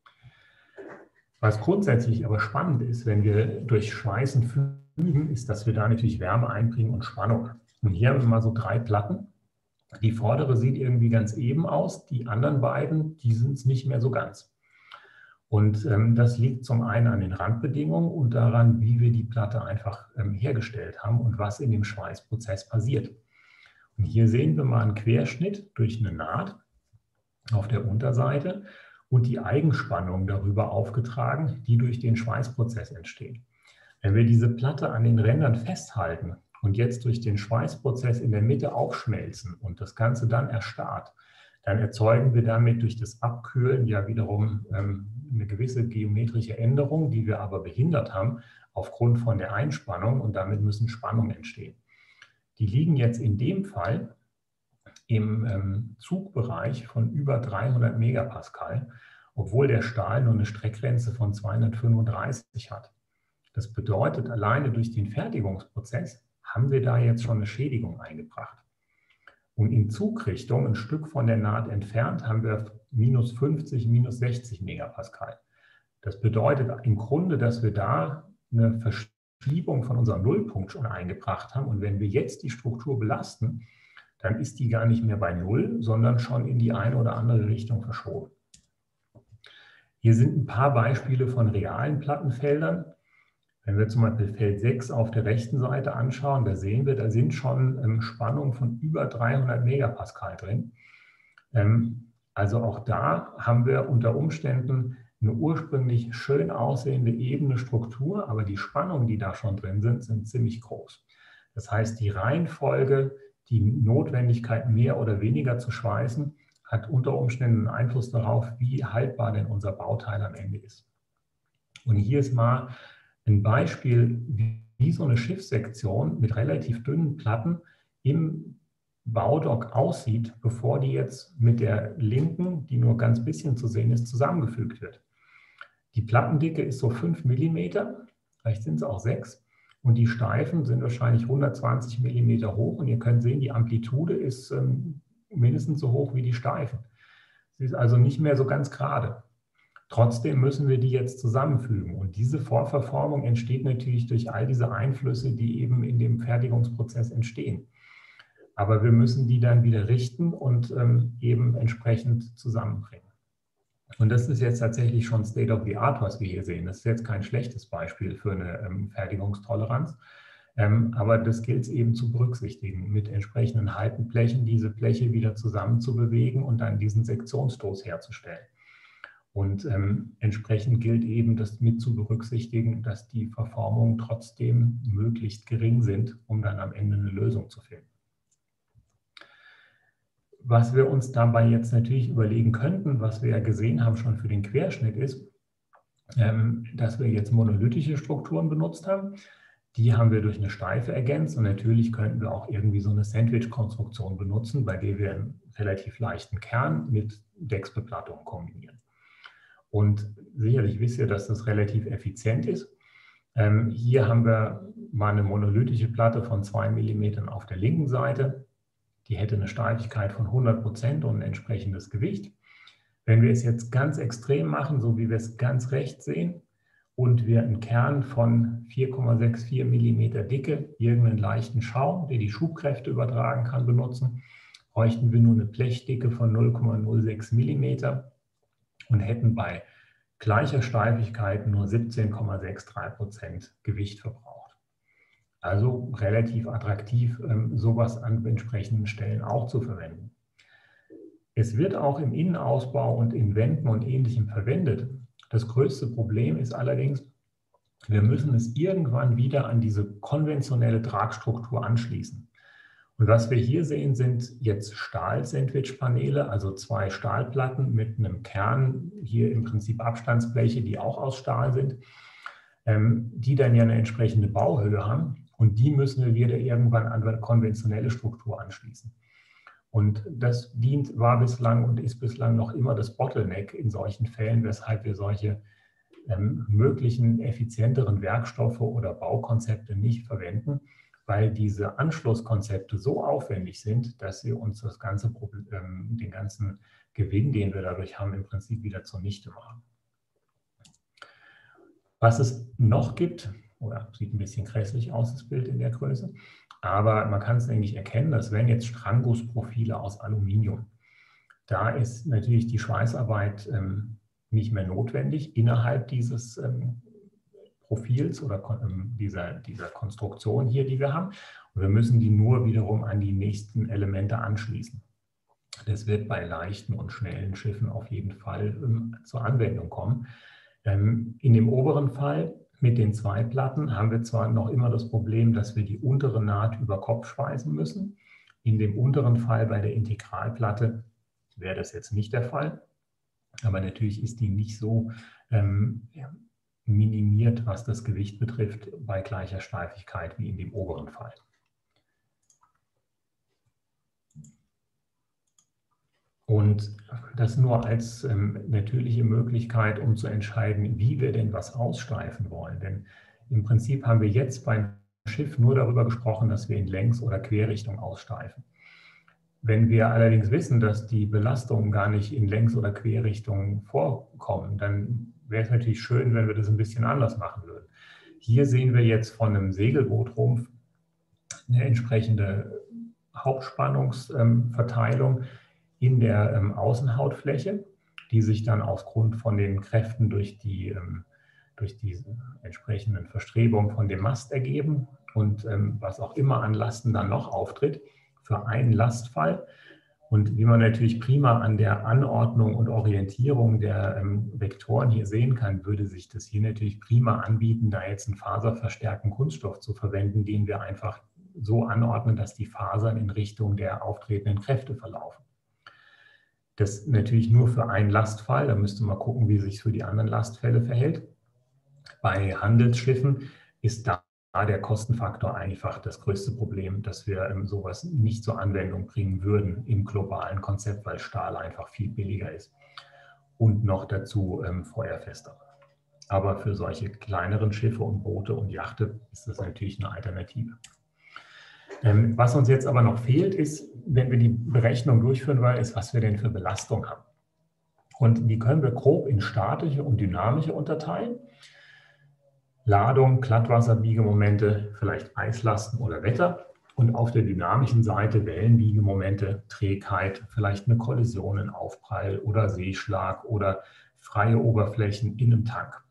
Was grundsätzlich aber spannend ist, wenn wir durch Schweißen fügen, ist, dass wir da natürlich Wärme einbringen und Spannung. Und hier haben wir mal so drei Platten. Die vordere sieht irgendwie ganz eben aus, die anderen beiden, die sind es nicht mehr so ganz. Und ähm, das liegt zum einen an den Randbedingungen und daran, wie wir die Platte einfach ähm, hergestellt haben und was in dem Schweißprozess passiert. Und hier sehen wir mal einen Querschnitt durch eine Naht auf der Unterseite und die Eigenspannung darüber aufgetragen, die durch den Schweißprozess entstehen. Wenn wir diese Platte an den Rändern festhalten und jetzt durch den Schweißprozess in der Mitte aufschmelzen und das Ganze dann erstarrt, dann erzeugen wir damit durch das Abkühlen ja wiederum ähm, eine gewisse geometrische Änderung, die wir aber behindert haben aufgrund von der Einspannung und damit müssen Spannungen entstehen. Die liegen jetzt in dem Fall im ähm, Zugbereich von über dreihundert Megapascal, obwohl der Stahl nur eine Streckgrenze von zweihundertfünfunddreißig hat. Das bedeutet, alleine durch den Fertigungsprozess haben wir da jetzt schon eine Schädigung eingebracht. Und in Zugrichtung, ein Stück von der Naht entfernt, haben wir minus fünfzig, minus sechzig Megapascal. Das bedeutet im Grunde, dass wir da eine Verschiebung von unserem Nullpunkt schon eingebracht haben. Und wenn wir jetzt die Struktur belasten, dann ist die gar nicht mehr bei Null, sondern schon in die eine oder andere Richtung verschoben. Hier sind ein paar Beispiele von realen Plattenfeldern. Wenn wir zum Beispiel Feld sechs auf der rechten Seite anschauen, da sehen wir, da sind schon ähm, Spannungen von über dreihundert Megapascal drin. Ähm, also auch da haben wir unter Umständen eine ursprünglich schön aussehende ebene Struktur, aber die Spannungen, die da schon drin sind, sind ziemlich groß. Das heißt, die Reihenfolge, die Notwendigkeit, mehr oder weniger zu schweißen, hat unter Umständen einen Einfluss darauf, wie haltbar denn unser Bauteil am Ende ist. Und hier ist mal ein Beispiel, wie so eine Schiffssektion mit relativ dünnen Platten im Baudock aussieht, bevor die jetzt mit der linken, die nur ganz bisschen zu sehen ist, zusammengefügt wird. Die Plattendicke ist so fünf Millimeter, vielleicht sind es auch sechs, und die Steifen sind wahrscheinlich hundertzwanzig Millimeter hoch und ihr könnt sehen, die Amplitude ist ähm, mindestens so hoch wie die Steifen. Sie ist also nicht mehr so ganz gerade. Trotzdem müssen wir die jetzt zusammenfügen. Und diese Vorverformung entsteht natürlich durch all diese Einflüsse, die eben in dem Fertigungsprozess entstehen. Aber wir müssen die dann wieder richten und ähm, eben entsprechend zusammenbringen. Und das ist jetzt tatsächlich schon State of the Art, was wir hier sehen. Das ist jetzt kein schlechtes Beispiel für eine ähm, Fertigungstoleranz. Ähm, aber das gilt es eben zu berücksichtigen, mit entsprechenden Haltenblechen diese Bleche wieder zusammenzubewegen und dann diesen Sektionsstoß herzustellen. Und ähm, entsprechend gilt eben, das mit zu berücksichtigen, dass die Verformungen trotzdem möglichst gering sind, um dann am Ende eine Lösung zu finden. Was wir uns dabei jetzt natürlich überlegen könnten, was wir ja gesehen haben schon für den Querschnitt, ist, ähm, dass wir jetzt monolithische Strukturen benutzt haben. Die haben wir durch eine Steife ergänzt und natürlich könnten wir auch irgendwie so eine Sandwich-Konstruktion benutzen, bei der wir einen relativ leichten Kern mit Decksbeplattungen kombinieren. Und sicherlich wisst ihr, dass das relativ effizient ist. Ähm, hier haben wir mal eine monolithische Platte von zwei Millimeter auf der linken Seite. Die hätte eine Steifigkeit von hundert Prozent und ein entsprechendes Gewicht. Wenn wir es jetzt ganz extrem machen, so wie wir es ganz rechts sehen, und wir einen Kern von vier Komma vierundsechzig Millimeter Dicke, irgendeinen leichten Schaum, der die Schubkräfte übertragen kann, benutzen, bräuchten wir nur eine Blechdicke von null Komma null sechs Millimeter und hätten bei gleicher Steifigkeit nur siebzehn Komma dreiundsechzig Prozent Gewicht verbraucht. Also relativ attraktiv, sowas an entsprechenden Stellen auch zu verwenden. Es wird auch im Innenausbau und in Wänden und Ähnlichem verwendet. Das größte Problem ist allerdings, wir müssen es irgendwann wieder an diese konventionelle Tragstruktur anschließen. Und was wir hier sehen, sind jetzt Stahl-Sandwich-Paneele, also zwei Stahlplatten mit einem Kern, hier im Prinzip Abstandsbleche, die auch aus Stahl sind, ähm, die dann ja eine entsprechende Bauhöhe haben. Und die müssen wir wieder irgendwann an eine konventionelle Struktur anschließen. Und das dient, war bislang und ist bislang noch immer das Bottleneck in solchen Fällen, weshalb wir solche ähm, möglichen effizienteren Werkstoffe oder Baukonzepte nicht verwenden, weil diese Anschlusskonzepte so aufwendig sind, dass sie uns das ganze Problem, ähm, den ganzen Gewinn, den wir dadurch haben, im Prinzip wieder zunichte machen. Was es noch gibt, oder sieht ein bisschen grässlich aus, das Bild in der Größe, aber man kann es eigentlich erkennen, dass wenn jetzt Stranggussprofile aus Aluminium, da ist natürlich die Schweißarbeit ähm, nicht mehr notwendig innerhalb dieses ähm, Profils oder ähm, dieser, dieser Konstruktion hier, die wir haben. Und wir müssen die nur wiederum an die nächsten Elemente anschließen. Das wird bei leichten und schnellen Schiffen auf jeden Fall ähm, zur Anwendung kommen. Ähm, in dem oberen Fall mit den zwei Platten haben wir zwar noch immer das Problem, dass wir die untere Naht über Kopf schweißen müssen. In dem unteren Fall bei der Integralplatte wäre das jetzt nicht der Fall. Aber natürlich ist die nicht so ähm, ja, minimiert, was das Gewicht betrifft, bei gleicher Steifigkeit wie in dem oberen Fall. Und das nur als ähm, natürliche Möglichkeit, um zu entscheiden, wie wir denn was aussteifen wollen. Denn im Prinzip haben wir jetzt beim Schiff nur darüber gesprochen, dass wir in Längs- oder Querrichtung aussteifen. Wenn wir allerdings wissen, dass die Belastungen gar nicht in Längs- oder Querrichtung vorkommen, dann wäre es natürlich schön, wenn wir das ein bisschen anders machen würden. Hier sehen wir jetzt von einem Segelbootrumpf eine entsprechende Hauptspannungsverteilung in der ähm, Außenhautfläche, die sich dann aufgrund von den Kräften durch die, ähm, durch die entsprechenden Verstrebungen von dem Mast ergeben und ähm, was auch immer an Lasten dann noch auftritt für einen Lastfall. Und wie man natürlich prima an der Anordnung und Orientierung der ähm, Vektoren hier sehen kann, würde sich das hier natürlich prima anbieten, da jetzt einen faserverstärkten Kunststoff zu verwenden, den wir einfach so anordnen, dass die Fasern in Richtung der auftretenden Kräfte verlaufen. Das natürlich nur für einen Lastfall, da müsste man gucken, wie sich es für die anderen Lastfälle verhält. Bei Handelsschiffen ist da der Kostenfaktor einfach das größte Problem, dass wir ähm, sowas nicht zur Anwendung bringen würden im globalen Konzept, weil Stahl einfach viel billiger ist und noch dazu ähm, feuerfester. Aber für solche kleineren Schiffe und Boote und Yachte ist das natürlich eine Alternative. Ähm, was uns jetzt aber noch fehlt, ist, wenn wir die Berechnung durchführen wollen, ist, was wir denn für Belastung haben. Und die können wir grob in statische und dynamische unterteilen. Ladung, Glattwasserbiegemomente, vielleicht Eislasten oder Wetter. Und auf der dynamischen Seite Wellenbiegemomente, Trägheit, vielleicht eine Kollision, ein Aufprall oder Seeschlag oder freie Oberflächen in einem Tank.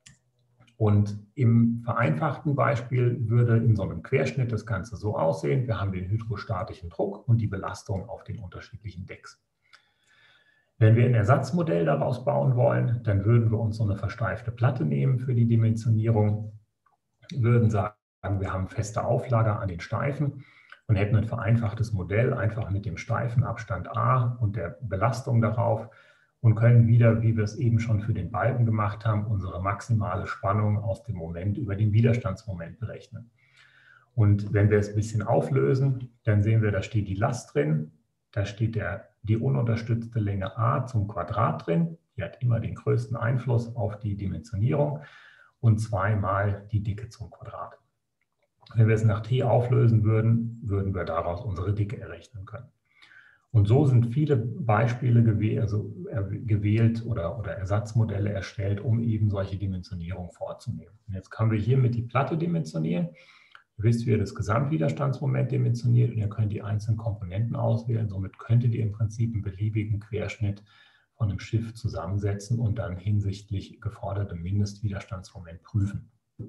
Und im vereinfachten Beispiel würde in so einem Querschnitt das Ganze so aussehen. Wir haben den hydrostatischen Druck und die Belastung auf den unterschiedlichen Decks. Wenn wir ein Ersatzmodell daraus bauen wollen, dann würden wir uns so eine versteifte Platte nehmen für die Dimensionierung, würden sagen, wir haben feste Auflager an den Steifen und hätten ein vereinfachtes Modell einfach mit dem Steifenabstand A und der Belastung darauf und können wieder, wie wir es eben schon für den Balken gemacht haben, unsere maximale Spannung aus dem Moment über den Widerstandsmoment berechnen. Und wenn wir es ein bisschen auflösen, dann sehen wir, da steht die Last drin, da steht der, die ununterstützte Länge A zum Quadrat drin, die hat immer den größten Einfluss auf die Dimensionierung, und zweimal die Dicke zum Quadrat. Wenn wir es nach T auflösen würden, würden wir daraus unsere Dicke errechnen können. Und so sind viele Beispiele gewählt, also gewählt oder, oder Ersatzmodelle erstellt, um eben solche Dimensionierungen vorzunehmen. Und jetzt können wir hiermit die Platte dimensionieren. Ihr wisst, wie ihr das Gesamtwiderstandsmoment dimensioniert und ihr könnt die einzelnen Komponenten auswählen. Somit könntet ihr im Prinzip einen beliebigen Querschnitt von einem Schiff zusammensetzen und dann hinsichtlich gefordertem Mindestwiderstandsmoment prüfen.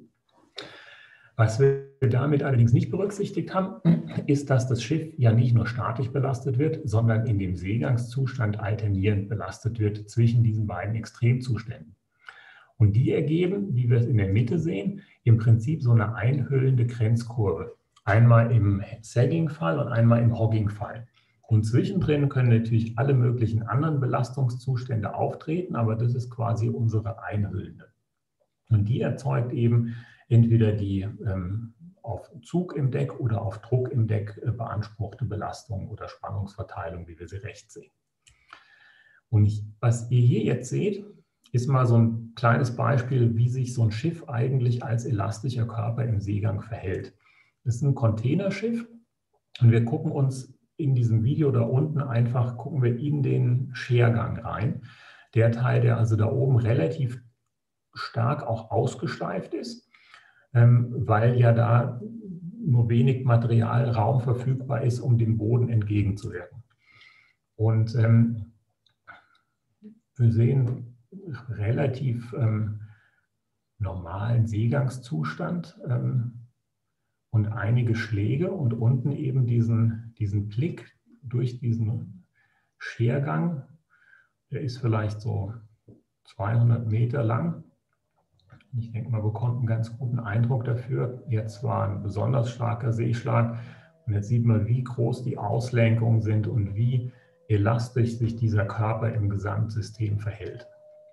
Was wir damit allerdings nicht berücksichtigt haben, ist, dass das Schiff ja nicht nur statisch belastet wird, sondern in dem Seegangszustand alternierend belastet wird zwischen diesen beiden Extremzuständen. Und die ergeben, wie wir es in der Mitte sehen, im Prinzip so eine einhüllende Grenzkurve. Einmal im Sagging-Fall und einmal im Hogging-Fall. Und zwischendrin können natürlich alle möglichen anderen Belastungszustände auftreten, aber das ist quasi unsere einhüllende. Und die erzeugt eben entweder die ähm, auf Zug im Deck oder auf Druck im Deck äh, beanspruchte Belastung oder Spannungsverteilung, wie wir sie rechts sehen. Und ich, was ihr hier jetzt seht, ist mal so ein kleines Beispiel, wie sich so ein Schiff eigentlich als elastischer Körper im Seegang verhält. Das ist ein Containerschiff und wir gucken uns in diesem Video da unten einfach, gucken wir in den Schergang rein. Der Teil, der also da oben relativ stark auch ausgesteift ist, ähm, weil ja da nur wenig Materialraum verfügbar ist, um dem Boden entgegenzuwirken. Und ähm, wir sehen relativ ähm, normalen Seegangszustand ähm, und einige Schläge und unten eben diesen, diesen Blick durch diesen Schergang. Der ist vielleicht so zweihundert Meter lang. Ich denke, man bekommt einen ganz guten Eindruck dafür. Jetzt war ein besonders starker Seeschlag und jetzt sieht man, wie groß die Auslenkungen sind und wie elastisch sich dieser Körper im Gesamtsystem verhält.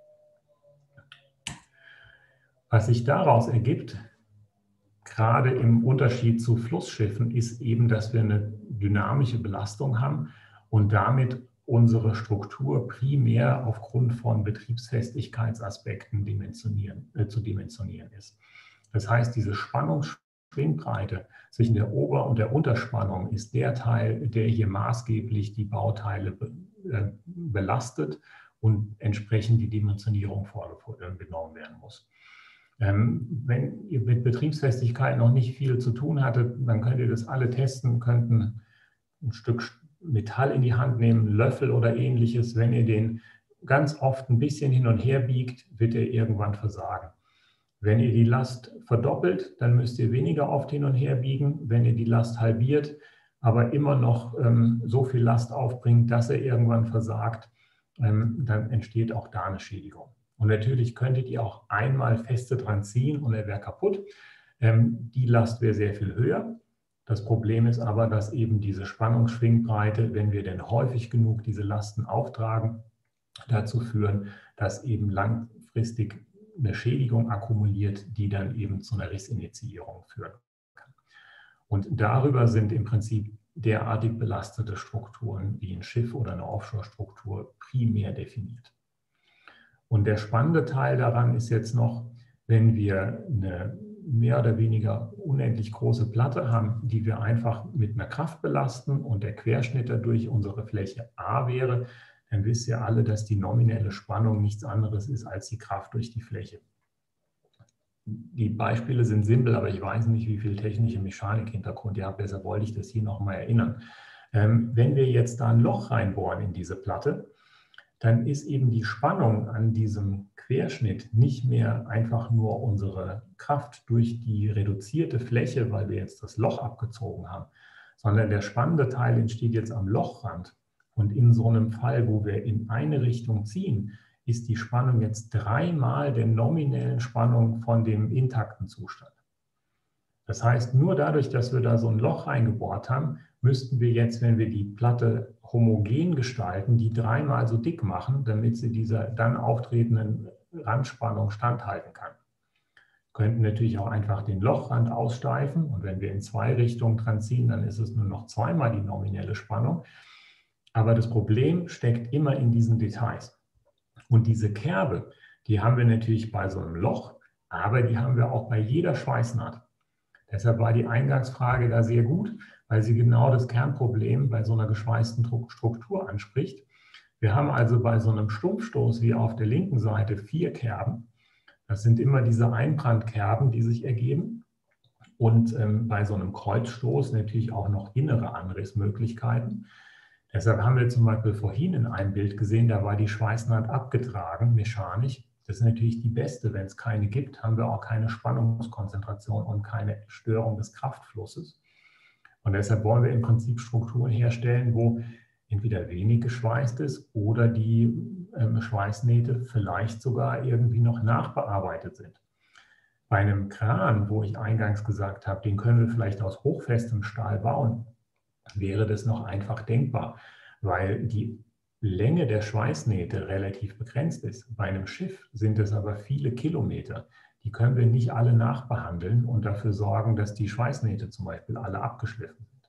Was sich daraus ergibt, gerade im Unterschied zu Flussschiffen, ist eben, dass wir eine dynamische Belastung haben und damit unsere Struktur primär aufgrund von Betriebsfestigkeitsaspekten dimensionieren, äh, zu dimensionieren ist. Das heißt, diese Spannungsschwingbreite zwischen der Ober- und der Unterspannung ist der Teil, der hier maßgeblich die Bauteile be, äh, belastet und entsprechend die Dimensionierung vorgenommen werden muss. Ähm, wenn ihr mit Betriebsfestigkeit noch nicht viel zu tun hattet, dann könnt ihr das alle testen, könnten ein Stück Metall in die Hand nehmen, Löffel oder ähnliches. Wenn ihr den ganz oft ein bisschen hin und her biegt, wird er irgendwann versagen. Wenn ihr die Last verdoppelt, dann müsst ihr weniger oft hin und her biegen. Wenn ihr die Last halbiert, aber immer noch ähm, so viel Last aufbringt, dass er irgendwann versagt, ähm, dann entsteht auch da eine Schädigung. Und natürlich könntet ihr auch einmal feste dran ziehen und er wäre kaputt. Ähm, die Last wäre sehr viel höher. Das Problem ist aber, dass eben diese Spannungsschwingbreite, wenn wir denn häufig genug diese Lasten auftragen, dazu führen, dass eben langfristig eine Schädigung akkumuliert, die dann eben zu einer Rissinitiierung führen kann. Und darüber sind im Prinzip derartig belastete Strukturen wie ein Schiff oder eine Offshore-Struktur primär definiert. Und der spannende Teil daran ist jetzt noch, wenn wir eine mehr oder weniger unendlich große Platte haben, die wir einfach mit einer Kraft belasten und der Querschnitt dadurch unsere Fläche A wäre, dann wisst ihr alle, dass die nominelle Spannung nichts anderes ist als die Kraft durch die Fläche. Die Beispiele sind simpel, aber ich weiß nicht, wie viel technische Mechanik-Hintergrund ihr habt, deshalb wollte ich das hier nochmal erinnern. Ähm, wenn wir jetzt da ein Loch reinbohren in diese Platte, dann ist eben die Spannung an diesem Querschnitt nicht mehr einfach nur unsere Kraft durch die reduzierte Fläche, weil wir jetzt das Loch abgezogen haben, sondern der spannende Teil entsteht jetzt am Lochrand. Und in so einem Fall, wo wir in eine Richtung ziehen, ist die Spannung jetzt dreimal der nominellen Spannung von dem intakten Zustand. Das heißt, nur dadurch, dass wir da so ein Loch reingebohrt haben, müssten wir jetzt, wenn wir die Platte homogen gestalten, die dreimal so dick machen, damit sie dieser dann auftretenden Randspannung standhalten kann. Wir könnten natürlich auch einfach den Lochrand aussteifen und wenn wir in zwei Richtungen dran ziehen, dann ist es nur noch zweimal die nominelle Spannung. Aber das Problem steckt immer in diesen Details. Und diese Kerbe, die haben wir natürlich bei so einem Loch, aber die haben wir auch bei jeder Schweißnaht. Deshalb war die Eingangsfrage da sehr gut, weil sie genau das Kernproblem bei so einer geschweißten Struktur anspricht. Wir haben also bei so einem Stumpfstoß wie auf der linken Seite vier Kerben. Das sind immer diese Einbrandkerben, die sich ergeben. Und ähm, bei so einem Kreuzstoß natürlich auch noch innere Anrissmöglichkeiten. Deshalb haben wir zum Beispiel vorhin in einem Bild gesehen, da war die Schweißnaht abgetragen, mechanisch. Das ist natürlich die beste. Wenn es keine gibt, haben wir auch keine Spannungskonzentration und keine Störung des Kraftflusses. Und deshalb wollen wir im Prinzip Strukturen herstellen, wo entweder wenig geschweißt ist oder die ähm, Schweißnähte vielleicht sogar irgendwie noch nachbearbeitet sind. Bei einem Kran, wo ich eingangs gesagt habe, den können wir vielleicht aus hochfestem Stahl bauen, wäre das noch einfach denkbar, weil die Länge der Schweißnähte relativ begrenzt ist. Bei einem Schiff sind es aber viele Kilometer. Die können wir nicht alle nachbehandeln und dafür sorgen, dass die Schweißnähte zum Beispiel alle abgeschliffen sind.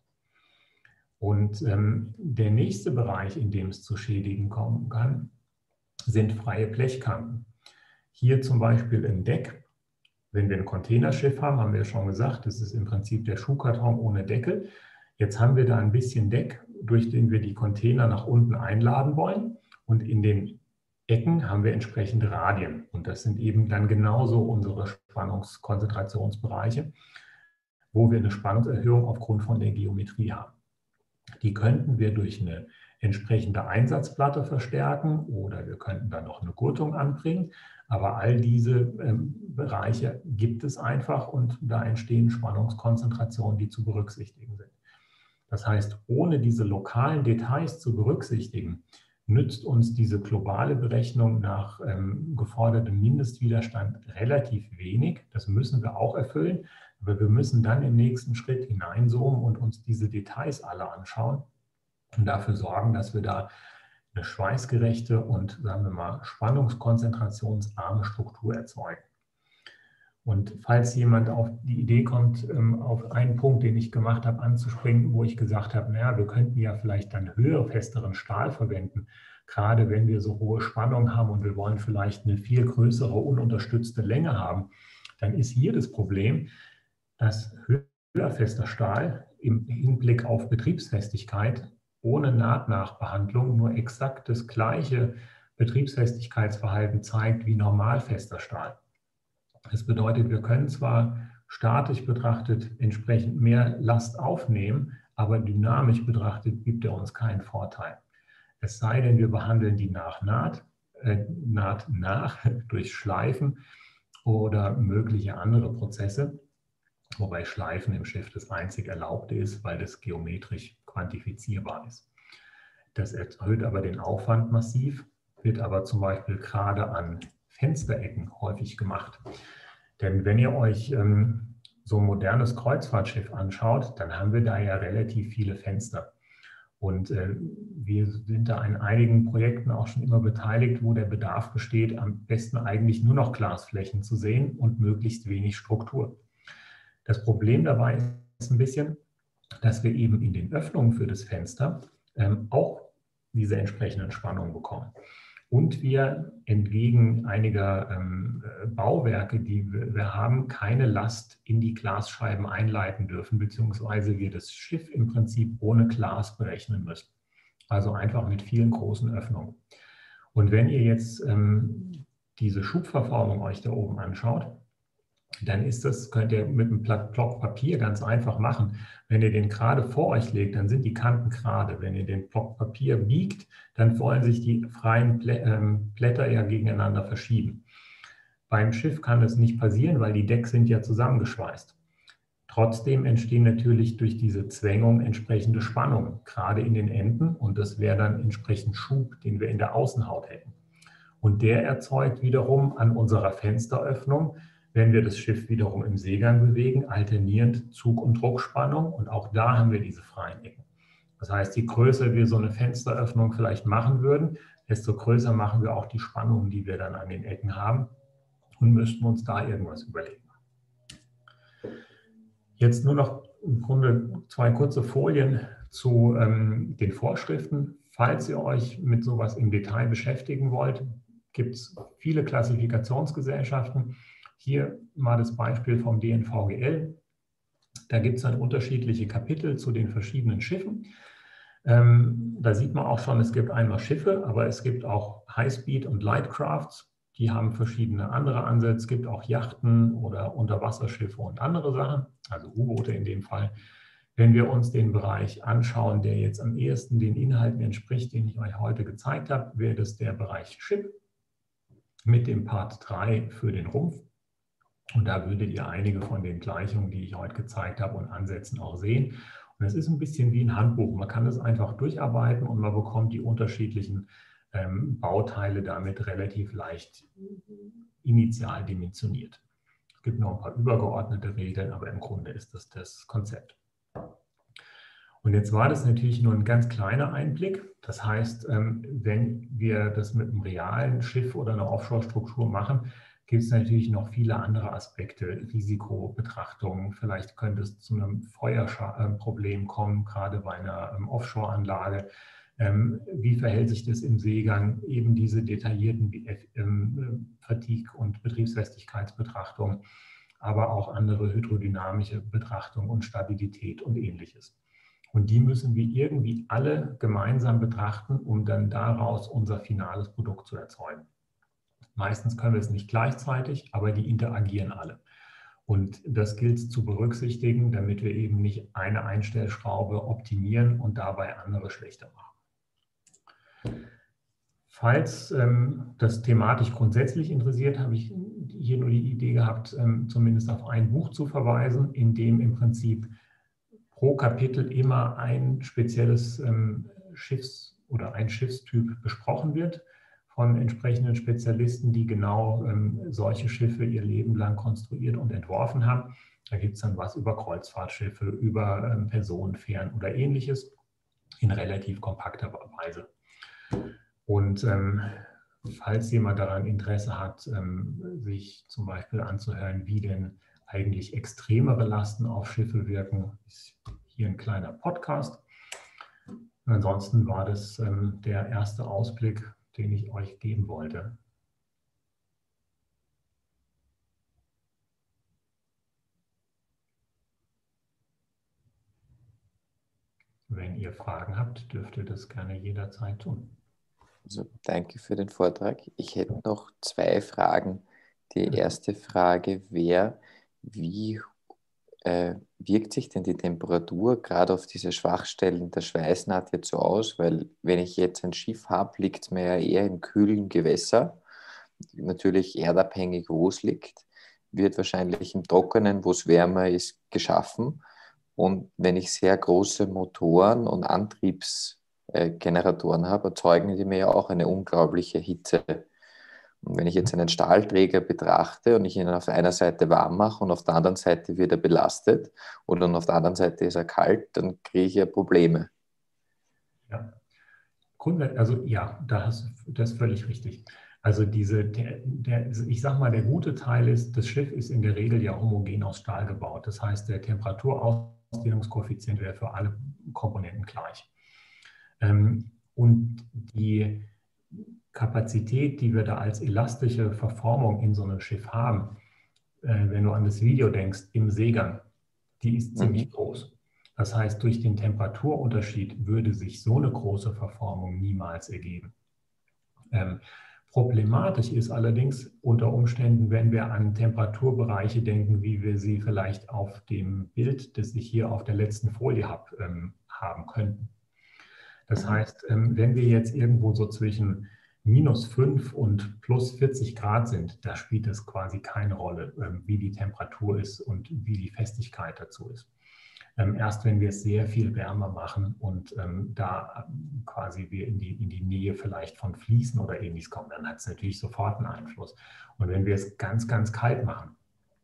Und ähm, der nächste Bereich, in dem es zu Schädigen kommen kann, sind freie Blechkanten. Hier zum Beispiel im Deck. Wenn wir ein Containerschiff haben, haben wir schon gesagt, das ist im Prinzip der Schuhkarton ohne Deckel. Jetzt haben wir da ein bisschen Deck, durch den wir die Container nach unten einladen wollen. Und in den Ecken haben wir entsprechende Radien. Und das sind eben dann genauso unsere Spannungskonzentrationsbereiche, wo wir eine Spannungserhöhung aufgrund von der Geometrie haben. Die könnten wir durch eine entsprechende Einsatzplatte verstärken oder wir könnten dann noch eine Gurtung anbringen. Aber all diese ähm, Bereiche gibt es einfach und da entstehen Spannungskonzentrationen, die zu berücksichtigen sind. Das heißt, ohne diese lokalen Details zu berücksichtigen, nützt uns diese globale Berechnung nach ähm, gefordertem Mindestwiderstand relativ wenig. Das müssen wir auch erfüllen, aber wir müssen dann im nächsten Schritt hineinzoomen und uns diese Details alle anschauen und dafür sorgen, dass wir da eine schweißgerechte und, sagen wir mal, spannungskonzentrationsarme Struktur erzeugen. Und falls jemand auf die Idee kommt, auf einen Punkt, den ich gemacht habe, anzuspringen, wo ich gesagt habe, naja, wir könnten ja vielleicht dann höher, festeren Stahl verwenden, gerade wenn wir so hohe Spannung haben und wir wollen vielleicht eine viel größere, ununterstützte Länge haben, dann ist hier das Problem, dass höher fester Stahl im Hinblick auf Betriebsfestigkeit ohne Nahtnachbehandlung nur exakt das gleiche Betriebsfestigkeitsverhalten zeigt wie normalfester Stahl. Das bedeutet, wir können zwar statisch betrachtet entsprechend mehr Last aufnehmen, aber dynamisch betrachtet gibt er uns keinen Vorteil. Es sei denn, wir behandeln die nach Naht, äh, Naht nach durch Schleifen oder mögliche andere Prozesse, wobei Schleifen im Schiff das einzig Erlaubte ist, weil das geometrisch quantifizierbar ist. Das erhöht aber den Aufwand massiv, wird aber zum Beispiel gerade an Fensterecken häufig gemacht. Denn wenn ihr euch ähm, so ein modernes Kreuzfahrtschiff anschaut, dann haben wir da ja relativ viele Fenster. Und äh, wir sind da in einigen Projekten auch schon immer beteiligt, wo der Bedarf besteht, am besten eigentlich nur noch Glasflächen zu sehen und möglichst wenig Struktur. Das Problem dabei ist ein bisschen, dass wir eben in den Öffnungen für das Fenster ähm, auch diese entsprechenden Spannungen bekommen. Und wir entgegen einiger ähm, Bauwerke, die wir haben, keine Last in die Glasscheiben einleiten dürfen, beziehungsweise wir das Schiff im Prinzip ohne Glas berechnen müssen. Also einfach mit vielen großen Öffnungen. Und wenn ihr jetzt ähm, diese Schubverformung euch da oben anschaut, dann ist das, könnt ihr mit einem Block Papier ganz einfach machen. Wenn ihr den gerade vor euch legt, dann sind die Kanten gerade. Wenn ihr den Block Papier biegt, dann wollen sich die freien Blätter ja gegeneinander verschieben. Beim Schiff kann das nicht passieren, weil die Decks sind ja zusammengeschweißt. Trotzdem entstehen natürlich durch diese Zwängung entsprechende Spannungen, gerade in den Enden. Und das wäre dann entsprechend Schub, den wir in der Außenhaut hätten. Und der erzeugt wiederum an unserer Fensteröffnung, wenn wir das Schiff wiederum im Seegang bewegen, alternierend Zug- und Druckspannung. Und auch da haben wir diese freien Ecken. Das heißt, je größer wir so eine Fensteröffnung vielleicht machen würden, desto größer machen wir auch die Spannungen, die wir dann an den Ecken haben und müssten uns da irgendwas überlegen. Jetzt nur noch im Grunde zwei kurze Folien zu ähm, den Vorschriften. Falls ihr euch mit sowas im Detail beschäftigen wollt, gibt es viele Klassifikationsgesellschaften. Hier mal das Beispiel vom D N V G L. Da gibt es dann unterschiedliche Kapitel zu den verschiedenen Schiffen. Ähm, da sieht man auch schon, es gibt einmal Schiffe, aber es gibt auch Highspeed- und Lightcrafts. Die haben verschiedene andere Ansätze. Es gibt auch Yachten oder Unterwasserschiffe und andere Sachen, also U-Boote in dem Fall. Wenn wir uns den Bereich anschauen, der jetzt am ehesten den Inhalten entspricht, den ich euch heute gezeigt habe, wäre das der Bereich Ship mit dem Part drei für den Rumpf. Und da würdet ihr einige von den Gleichungen, die ich heute gezeigt habe, und Ansätzen auch sehen. Und es ist ein bisschen wie ein Handbuch. Man kann es einfach durcharbeiten und man bekommt die unterschiedlichen ähm, Bauteile damit relativ leicht initial dimensioniert. Es gibt noch ein paar übergeordnete Regeln, aber im Grunde ist das das Konzept. Und jetzt war das natürlich nur ein ganz kleiner Einblick. Das heißt, ähm, wenn wir das mit einem realen Schiff oder einer Offshore-Struktur machen, gibt es natürlich noch viele andere Aspekte, Risikobetrachtungen. Vielleicht könnte es zu einem Feuerproblem kommen, gerade bei einer ähm, Offshore-Anlage. Ähm, wie verhält sich das im Seegang? Eben diese detaillierten ähm, Fatigue- und Betriebsfestigkeitsbetrachtungen, aber auch andere hydrodynamische Betrachtungen und Stabilität und Ähnliches. Und die müssen wir irgendwie alle gemeinsam betrachten, um dann daraus unser finales Produkt zu erzeugen. Meistens können wir es nicht gleichzeitig, aber die interagieren alle. Und das gilt es zu berücksichtigen, damit wir eben nicht eine Einstellschraube optimieren und dabei andere schlechter machen. Falls ähm, das thematisch grundsätzlich interessiert, habe ich hier nur die Idee gehabt, ähm, zumindest auf ein Buch zu verweisen, in dem im Prinzip pro Kapitel immer ein spezielles ähm, Schiffs- oder ein Schiffstyp besprochen wird von entsprechenden Spezialisten, die genau ähm, solche Schiffe ihr Leben lang konstruiert und entworfen haben. Da gibt es dann was über Kreuzfahrtschiffe, über ähm, Personenfähren oder Ähnliches in relativ kompakter Weise. Und ähm, falls jemand daran Interesse hat, ähm, sich zum Beispiel anzuhören, wie denn eigentlich extremere Lasten auf Schiffe wirken, ist hier ein kleiner Podcast. Und ansonsten war das ähm, der erste Ausblick, den ich euch geben wollte. Wenn ihr Fragen habt, dürft ihr das gerne jederzeit tun. Also, danke für den Vortrag. Ich hätte noch zwei Fragen. Die erste Frage wäre, wie äh, wirkt sich denn die Temperatur gerade auf diese Schwachstellen der Schweißnaht jetzt so aus? Weil wenn ich jetzt ein Schiff habe, liegt es mir ja eher im kühlen Gewässer. Natürlich erdabhängig, wo es liegt. Wird wahrscheinlich im Trockenen, wo es wärmer ist, geschaffen. Und wenn ich sehr große Motoren und Antriebsgeneratoren habe, erzeugen die mir ja auch eine unglaubliche Hitze. Und wenn ich jetzt einen Stahlträger betrachte und ich ihn auf einer Seite warm mache und auf der anderen Seite wird er belastet und dann auf der anderen Seite ist er kalt, dann kriege ich ja Probleme. Ja, also ja, das ist völlig richtig. Also diese, der, der, ich sag mal, der gute Teil ist, das Schiff ist in der Regel ja homogen aus Stahl gebaut. Das heißt, der Temperaturausdehnungskoeffizient wäre für alle Komponenten gleich. Und die Kapazität, die wir da als elastische Verformung in so einem Schiff haben, wenn du an das Video denkst, im Seegang, die ist ziemlich mhm. groß. Das heißt, durch den Temperaturunterschied würde sich so eine große Verformung niemals ergeben. Ähm, problematisch ist allerdings unter Umständen, wenn wir an Temperaturbereiche denken, wie wir sie vielleicht auf dem Bild, das ich hier auf der letzten Folie habe, ähm, haben könnten. Das heißt, ähm, wenn wir jetzt irgendwo so zwischen minus fünf und plus vierzig Grad sind, da spielt es quasi keine Rolle, wie die Temperatur ist und wie die Festigkeit dazu ist. Erst wenn wir es sehr viel wärmer machen und da quasi wir in die, in die Nähe vielleicht von Fließen oder ähnliches kommen, dann hat es natürlich sofort einen Einfluss. Und wenn wir es ganz, ganz kalt machen.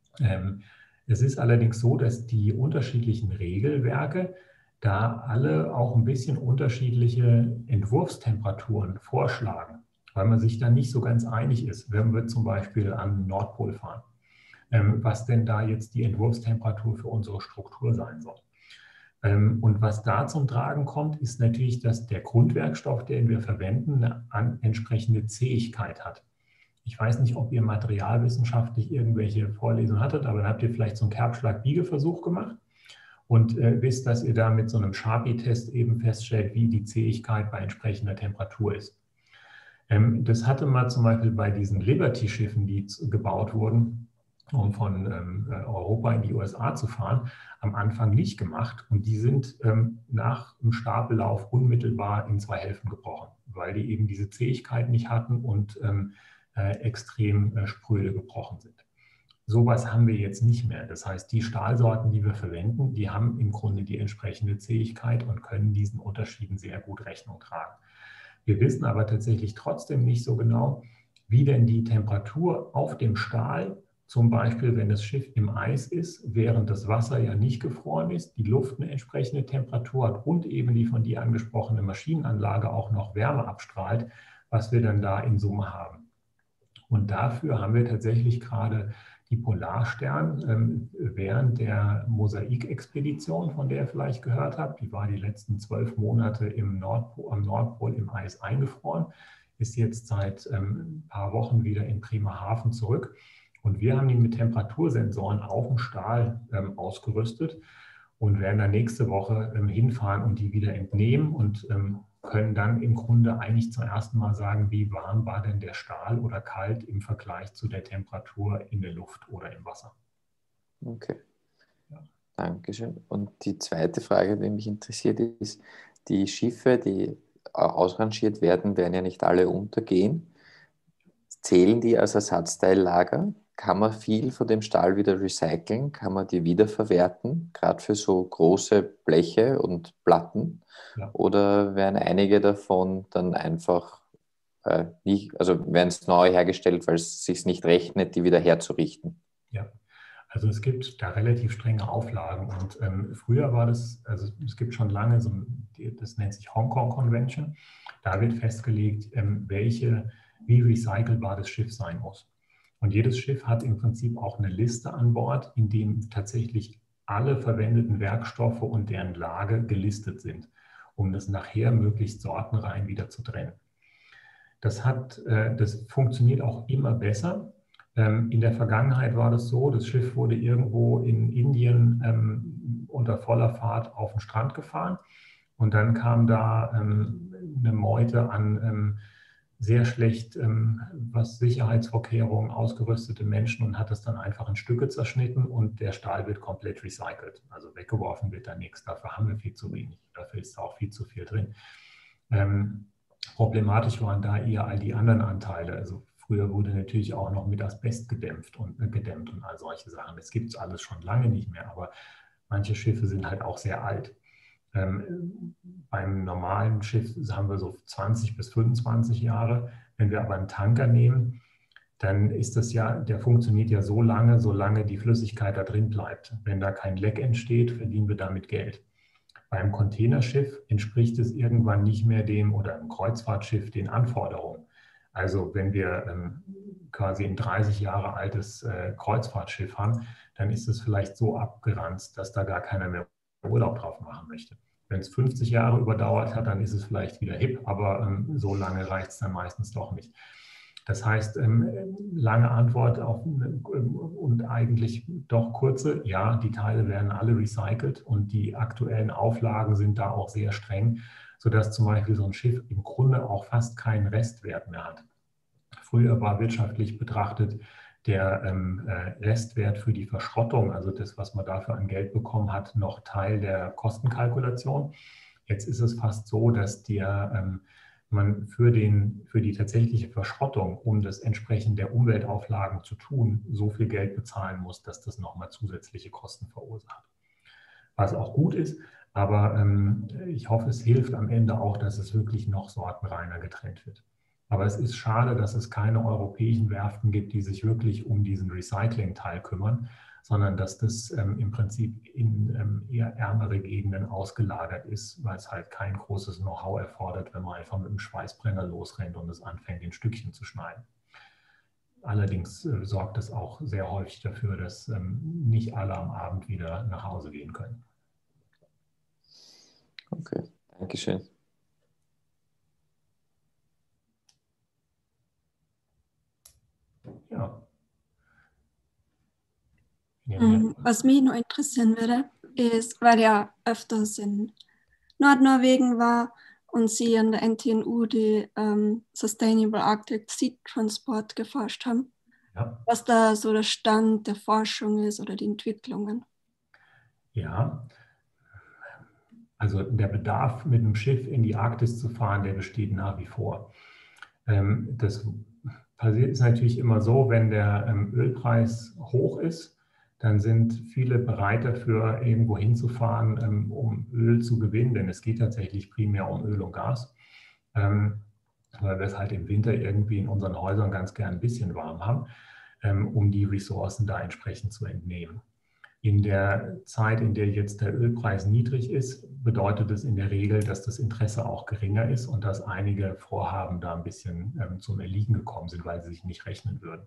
Es ist allerdings so, dass die unterschiedlichen Regelwerke da alle auch ein bisschen unterschiedliche Entwurfstemperaturen vorschlagen, weil man sich da nicht so ganz einig ist, wenn wir zum Beispiel an den Nordpol fahren, ähm, was denn da jetzt die Entwurfstemperatur für unsere Struktur sein soll. Ähm, und was da zum Tragen kommt, ist natürlich, dass der Grundwerkstoff, den wir verwenden, eine an, entsprechende Zähigkeit hat. Ich weiß nicht, ob ihr materialwissenschaftlich irgendwelche Vorlesungen hattet, aber dann habt ihr vielleicht so einen Kerbschlag-Biegeversuch gemacht. Und äh, wisst, dass ihr da mit so einem Sharpie-Test eben feststellt, wie die Zähigkeit bei entsprechender Temperatur ist. Ähm, das hatte man zum Beispiel bei diesen Liberty-Schiffen, die gebaut wurden, um von ähm, Europa in die U S A zu fahren, am Anfang nicht gemacht. Und die sind ähm, nach dem Stapellauf unmittelbar in zwei Hälften gebrochen, weil die eben diese Zähigkeit nicht hatten und ähm, äh, extrem äh, spröde gebrochen sind. Sowas haben wir jetzt nicht mehr. Das heißt, die Stahlsorten, die wir verwenden, die haben im Grunde die entsprechende Zähigkeit und können diesen Unterschieden sehr gut Rechnung tragen. Wir wissen aber tatsächlich trotzdem nicht so genau, wie denn die Temperatur auf dem Stahl, zum Beispiel wenn das Schiff im Eis ist, während das Wasser ja nicht gefroren ist, die Luft eine entsprechende Temperatur hat und eben die von dir angesprochene Maschinenanlage auch noch Wärme abstrahlt, was wir dann da in Summe haben. Und dafür haben wir tatsächlich gerade die Polarstern ähm, während der Mosaik-Expedition, von der ihr vielleicht gehört habt, die war die letzten zwölf Monate im Nordpol, am Nordpol im Eis eingefroren, ist jetzt seit ähm, ein paar Wochen wieder in Bremerhaven zurück. Und wir haben die mit Temperatursensoren auf dem Stahl ähm, ausgerüstet und werden dann nächste Woche ähm, hinfahren und die wieder entnehmen und ähm, können dann im Grunde eigentlich zum ersten Mal sagen, wie warm war denn der Stahl oder kalt im Vergleich zu der Temperatur in der Luft oder im Wasser. Okay, ja. Dankeschön. Und die zweite Frage, die mich interessiert, ist, die Schiffe, die ausrangiert werden, werden ja nicht alle untergehen. Zählen die als Ersatzteillager? Kann man viel von dem Stahl wieder recyceln? Kann man die wiederverwerten, gerade für so große Bleche und Platten? Ja. Oder werden einige davon dann einfach äh, nicht, also werden es neu hergestellt, weil es sich nicht rechnet, die wieder herzurichten? Ja, also es gibt da relativ strenge Auflagen und ähm, früher war das, also es gibt schon lange so, das nennt sich Hongkong Convention, da wird festgelegt, ähm, welche, wie recycelbar das Schiff sein muss. Und jedes Schiff hat im Prinzip auch eine Liste an Bord, in dem tatsächlich alle verwendeten Werkstoffe und deren Lage gelistet sind, um das nachher möglichst sortenrein wieder zu trennen. Das, hat, das funktioniert auch immer besser. In der Vergangenheit war das so, das Schiff wurde irgendwo in Indien unter voller Fahrt auf den Strand gefahren und dann kam da eine Meute an sehr schlecht, ähm, was Sicherheitsvorkehrungen ausgerüstete Menschen und hat das dann einfach in Stücke zerschnitten und der Stahl wird komplett recycelt. Also weggeworfen wird da nichts. Dafür haben wir viel zu wenig. Dafür ist auch viel zu viel drin. Ähm, problematisch waren da eher all die anderen Anteile. Also früher wurde natürlich auch noch mit Asbest gedämpft und, äh, gedämmt und all solche Sachen. Das gibt es alles schon lange nicht mehr, aber manche Schiffe sind halt auch sehr alt. Ähm, beim normalen Schiff haben wir so zwanzig bis fünfundzwanzig Jahre. Wenn wir aber einen Tanker nehmen, dann ist das ja, der funktioniert ja so lange, solange die Flüssigkeit da drin bleibt. Wenn da kein Leck entsteht, verdienen wir damit Geld. Beim Containerschiff entspricht es irgendwann nicht mehr dem oder einem Kreuzfahrtschiff den Anforderungen. Also wenn wir ähm, quasi ein dreißig Jahre altes äh, Kreuzfahrtschiff haben, dann ist es vielleicht so abgeranzt, dass da gar keiner mehr Urlaub drauf machen möchte. Wenn es fünfzig Jahre überdauert hat, dann ist es vielleicht wieder hip, aber ähm, so lange reicht es dann meistens doch nicht. Das heißt, ähm, lange Antwort auf ähm, und eigentlich doch kurze, ja, die Teile werden alle recycelt und die aktuellen Auflagen sind da auch sehr streng, sodass zum Beispiel so ein Schiff im Grunde auch fast keinen Restwert mehr hat. Früher war wirtschaftlich betrachtet der ähm, Restwert für die Verschrottung, also das, was man dafür an Geld bekommen hat, noch Teil der Kostenkalkulation. Jetzt ist es fast so, dass der, ähm, man für, den, für die tatsächliche Verschrottung, um das entsprechend der Umweltauflagen zu tun, so viel Geld bezahlen muss, dass das nochmal zusätzliche Kosten verursacht. Was auch gut ist, aber ähm, ich hoffe, es hilft am Ende auch, dass es wirklich noch sortenreiner getrennt wird. Aber es ist schade, dass es keine europäischen Werften gibt, die sich wirklich um diesen Recycling-Teil kümmern, sondern dass das ähm, im Prinzip in ähm, eher ärmere Gegenden ausgelagert ist, weil es halt kein großes Know-how erfordert, wenn man einfach mit dem Schweißbrenner losrennt und es anfängt, in Stückchen zu schneiden. Allerdings äh, sorgt es auch sehr häufig dafür, dass ähm, nicht alle am Abend wieder nach Hause gehen können. Okay, Dankeschön. Ja. Was mich noch interessieren würde, ist, weil ja öfters in Nordnorwegen war und Sie an der N T N U die ähm, Sustainable Arctic Sea Transport geforscht haben, ja. Was da so der Stand der Forschung ist oder die Entwicklungen. Ja, also der Bedarf, mit einem Schiff in die Arktis zu fahren, der besteht nach wie vor. Ähm, das passiert ist natürlich immer so, wenn der ähm, Ölpreis hoch ist, dann sind viele bereit dafür, irgendwo hinzufahren, ähm, um Öl zu gewinnen, denn es geht tatsächlich primär um Öl und Gas, ähm, weil wir es halt im Winter irgendwie in unseren Häusern ganz gern ein bisschen warm haben, ähm, um die Ressourcen da entsprechend zu entnehmen. In der Zeit, in der jetzt der Ölpreis niedrig ist, bedeutet es in der Regel, dass das Interesse auch geringer ist und dass einige Vorhaben da ein bisschen ähm, zum Erliegen gekommen sind, weil sie sich nicht rechnen würden.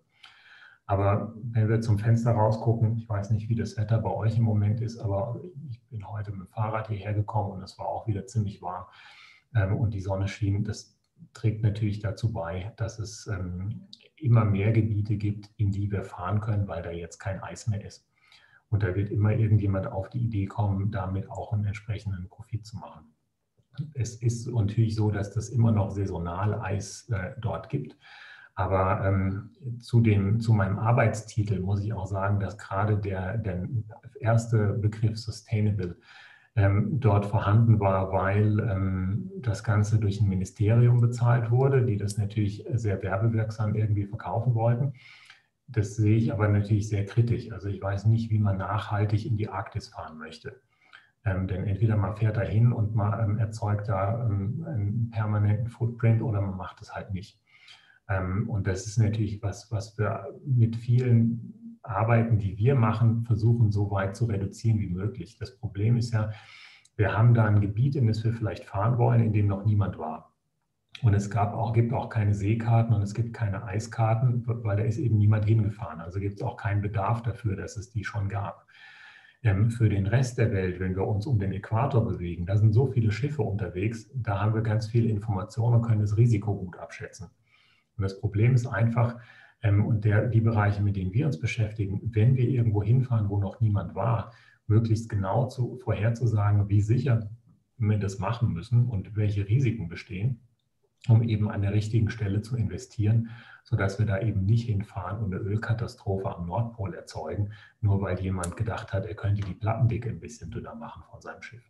Aber wenn wir zum Fenster rausgucken, ich weiß nicht, wie das Wetter bei euch im Moment ist, aber ich bin heute mit dem Fahrrad hierher gekommen und es war auch wieder ziemlich warm ähm, und die Sonne schien. Das trägt natürlich dazu bei, dass es ähm, immer mehr Gebiete gibt, in die wir fahren können, weil da jetzt kein Eis mehr ist. Und da wird immer irgendjemand auf die Idee kommen, damit auch einen entsprechenden Profit zu machen. Es ist natürlich so, dass das immer noch saisonal Eis äh, dort gibt. Aber ähm, zu, dem, zu meinem Arbeitstitel muss ich auch sagen, dass gerade der, der erste Begriff Sustainable ähm, dort vorhanden war, weil ähm, das Ganze durch ein Ministerium bezahlt wurde, die das natürlich sehr werbewirksam irgendwie verkaufen wollten. Das sehe ich aber natürlich sehr kritisch. Also ich weiß nicht, wie man nachhaltig in die Arktis fahren möchte. Ähm, denn entweder man fährt da hin und man ähm, erzeugt da ähm, einen permanenten Footprint oder man macht es halt nicht. Ähm, und das ist natürlich was, was wir mit vielen Arbeiten, die wir machen, versuchen so weit zu reduzieren wie möglich. Das Problem ist ja, wir haben da ein Gebiet, in das wir vielleicht fahren wollen, in dem noch niemand war. Und es gab auch, gibt auch keine Seekarten und es gibt keine Eiskarten, weil da ist eben niemand hingefahren. Also gibt es auch keinen Bedarf dafür, dass es die schon gab. Ähm, für den Rest der Welt, wenn wir uns um den Äquator bewegen, da sind so viele Schiffe unterwegs, da haben wir ganz viel Information und können das Risiko gut abschätzen. Und das Problem ist einfach, ähm, und der, die Bereiche, mit denen wir uns beschäftigen, wenn wir irgendwo hinfahren, wo noch niemand war, möglichst genau zu, vorherzusagen, wie sicher wir das machen müssen und welche Risiken bestehen, um eben an der richtigen Stelle zu investieren, sodass wir da eben nicht hinfahren und eine Ölkatastrophe am Nordpol erzeugen, nur weil jemand gedacht hat, er könnte die Plattendicke ein bisschen dünner machen von seinem Schiff.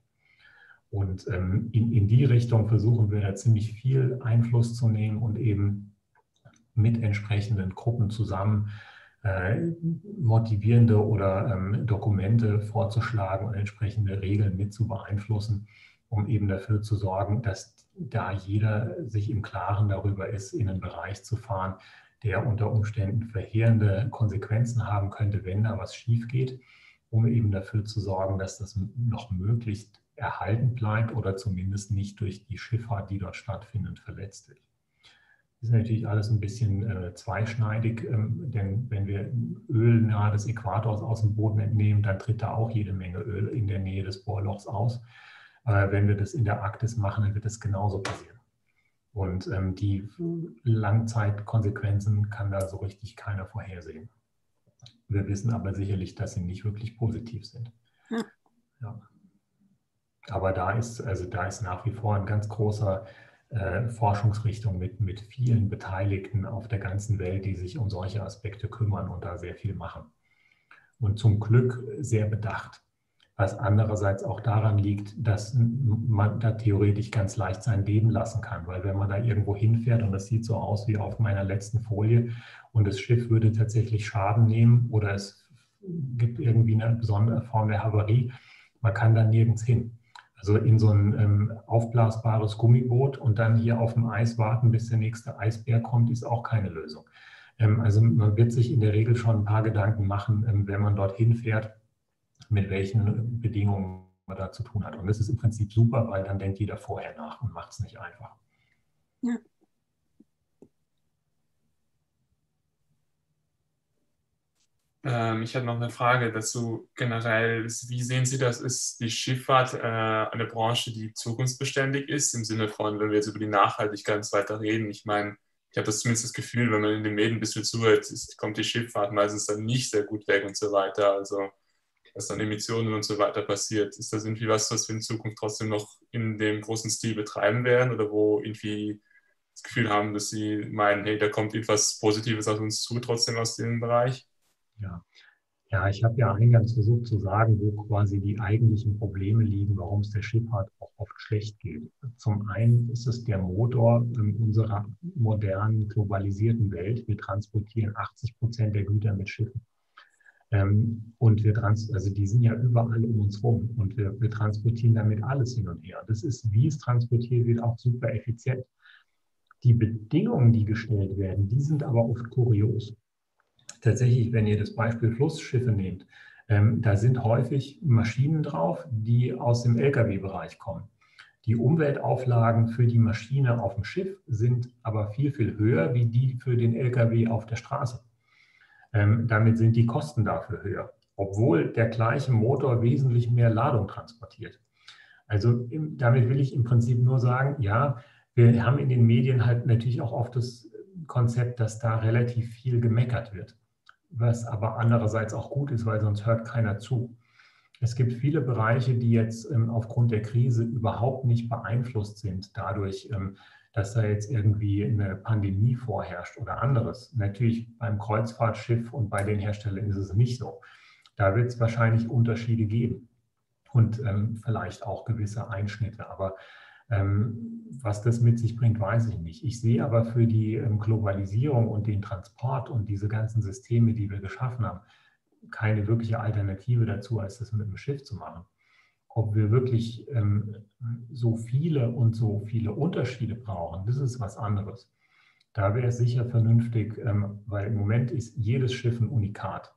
Und ähm, in, in die Richtung versuchen wir da ziemlich viel Einfluss zu nehmen und eben mit entsprechenden Gruppen zusammen äh, motivierende oder ähm, Dokumente vorzuschlagen und entsprechende Regeln mit zu beeinflussen, um eben dafür zu sorgen, dass da jeder sich im Klaren darüber ist, in einen Bereich zu fahren, der unter Umständen verheerende Konsequenzen haben könnte, wenn da was schief geht, um eben dafür zu sorgen, dass das noch möglichst erhalten bleibt oder zumindest nicht durch die Schifffahrt, die dort stattfindet, verletzt wird. Das ist natürlich alles ein bisschen äh, zweischneidig, ähm, denn wenn wir Öl nahe des Äquators aus dem Boden entnehmen, dann tritt da auch jede Menge Öl in der Nähe des Bohrlochs aus. Äh, wenn wir das in der Arktis machen, dann wird das genauso passieren. Und ähm, die Langzeitkonsequenzen kann da so richtig keiner vorhersehen. Wir wissen aber sicherlich, dass sie nicht wirklich positiv sind. Ja. Ja. Aber da ist, also da ist nach wie vor ein ganz großer äh, Forschungsrichtung mit, mit vielen Beteiligten auf der ganzen Welt, die sich um solche Aspekte kümmern und da sehr viel machen. Und zum Glück sehr bedacht. was andererseits auch daran liegt, dass man da theoretisch ganz leicht sein Leben lassen kann, weil wenn man da irgendwo hinfährt und das sieht so aus wie auf meiner letzten Folie und das Schiff würde tatsächlich Schaden nehmen oder es gibt irgendwie eine besondere Form der Havarie, man kann da nirgends hin. Also in so ein ähm, aufblasbares Gummiboot und dann hier auf dem Eis warten, bis der nächste Eisbär kommt, ist auch keine Lösung. Ähm, also man wird sich in der Regel schon ein paar Gedanken machen, ähm, wenn man dorthin fährt, mit welchen Bedingungen man da zu tun hat. Und das ist im Prinzip super, weil dann denkt jeder vorher nach und macht es nicht einfach. Ja. Ähm, ich hatte noch eine Frage dazu generell. Wie sehen Sie das? Ist die Schifffahrt äh, eine Branche, die zukunftsbeständig ist, im Sinne von, wenn wir jetzt über die Nachhaltigkeit und so weiter reden? Ich meine, ich habe das zumindest das Gefühl, wenn man in den Medien ein bisschen zuhört, ist, kommt die Schifffahrt meistens dann nicht sehr gut weg und so weiter. Also, was dann Emissionen und so weiter passiert. Ist das irgendwie was, was wir in Zukunft trotzdem noch in dem großen Stil betreiben werden oder wo irgendwie das Gefühl haben, dass Sie meinen, hey, da kommt etwas Positives auf uns zu, trotzdem aus dem Bereich? Ja, ja, ich habe ja eingangs versucht zu sagen, wo quasi die eigentlichen Probleme liegen, warum es der Schifffahrt auch oft schlecht geht. Zum einen ist es der Motor in unserer modernen, globalisierten Welt. Wir transportieren achtzig Prozent der Güter mit Schiffen. Ähm, und wir trans also die sind ja überall um uns rum und wir, wir transportieren damit alles hin und her. Das ist, wie es transportiert wird, auch super effizient. Die Bedingungen, die gestellt werden, die sind aber oft kurios. Tatsächlich, wenn ihr das Beispiel Flussschiffe nehmt, ähm, da sind häufig Maschinen drauf, die aus dem L K W-Bereich kommen. Die Umweltauflagen für die Maschine auf dem Schiff sind aber viel, viel höher wie die für den L K W auf der Straße. Ähm, damit sind die Kosten dafür höher, obwohl der gleiche Motor wesentlich mehr Ladung transportiert. Also im, damit will ich im Prinzip nur sagen, ja, wir haben in den Medien halt natürlich auch oft das Konzept, dass da relativ viel gemeckert wird, was aber andererseits auch gut ist, weil sonst hört keiner zu. Es gibt viele Bereiche, die jetzt ähm, aufgrund der Krise überhaupt nicht beeinflusst sind dadurch, ähm, dass da jetzt irgendwie eine Pandemie vorherrscht oder anderes. Natürlich beim Kreuzfahrtschiff und bei den Herstellern ist es nicht so. Da wird es wahrscheinlich Unterschiede geben und ähm, vielleicht auch gewisse Einschnitte. Aber ähm, was das mit sich bringt, weiß ich nicht. Ich sehe aber für die ähm, Globalisierung und den Transport und diese ganzen Systeme, die wir geschaffen haben, keine wirkliche Alternative dazu, als das mit dem Schiff zu machen. Ob wir wirklich ähm, so viele und so viele Unterschiede brauchen, das ist was anderes. Da wäre es sicher vernünftig, ähm, weil im Moment ist jedes Schiff ein Unikat.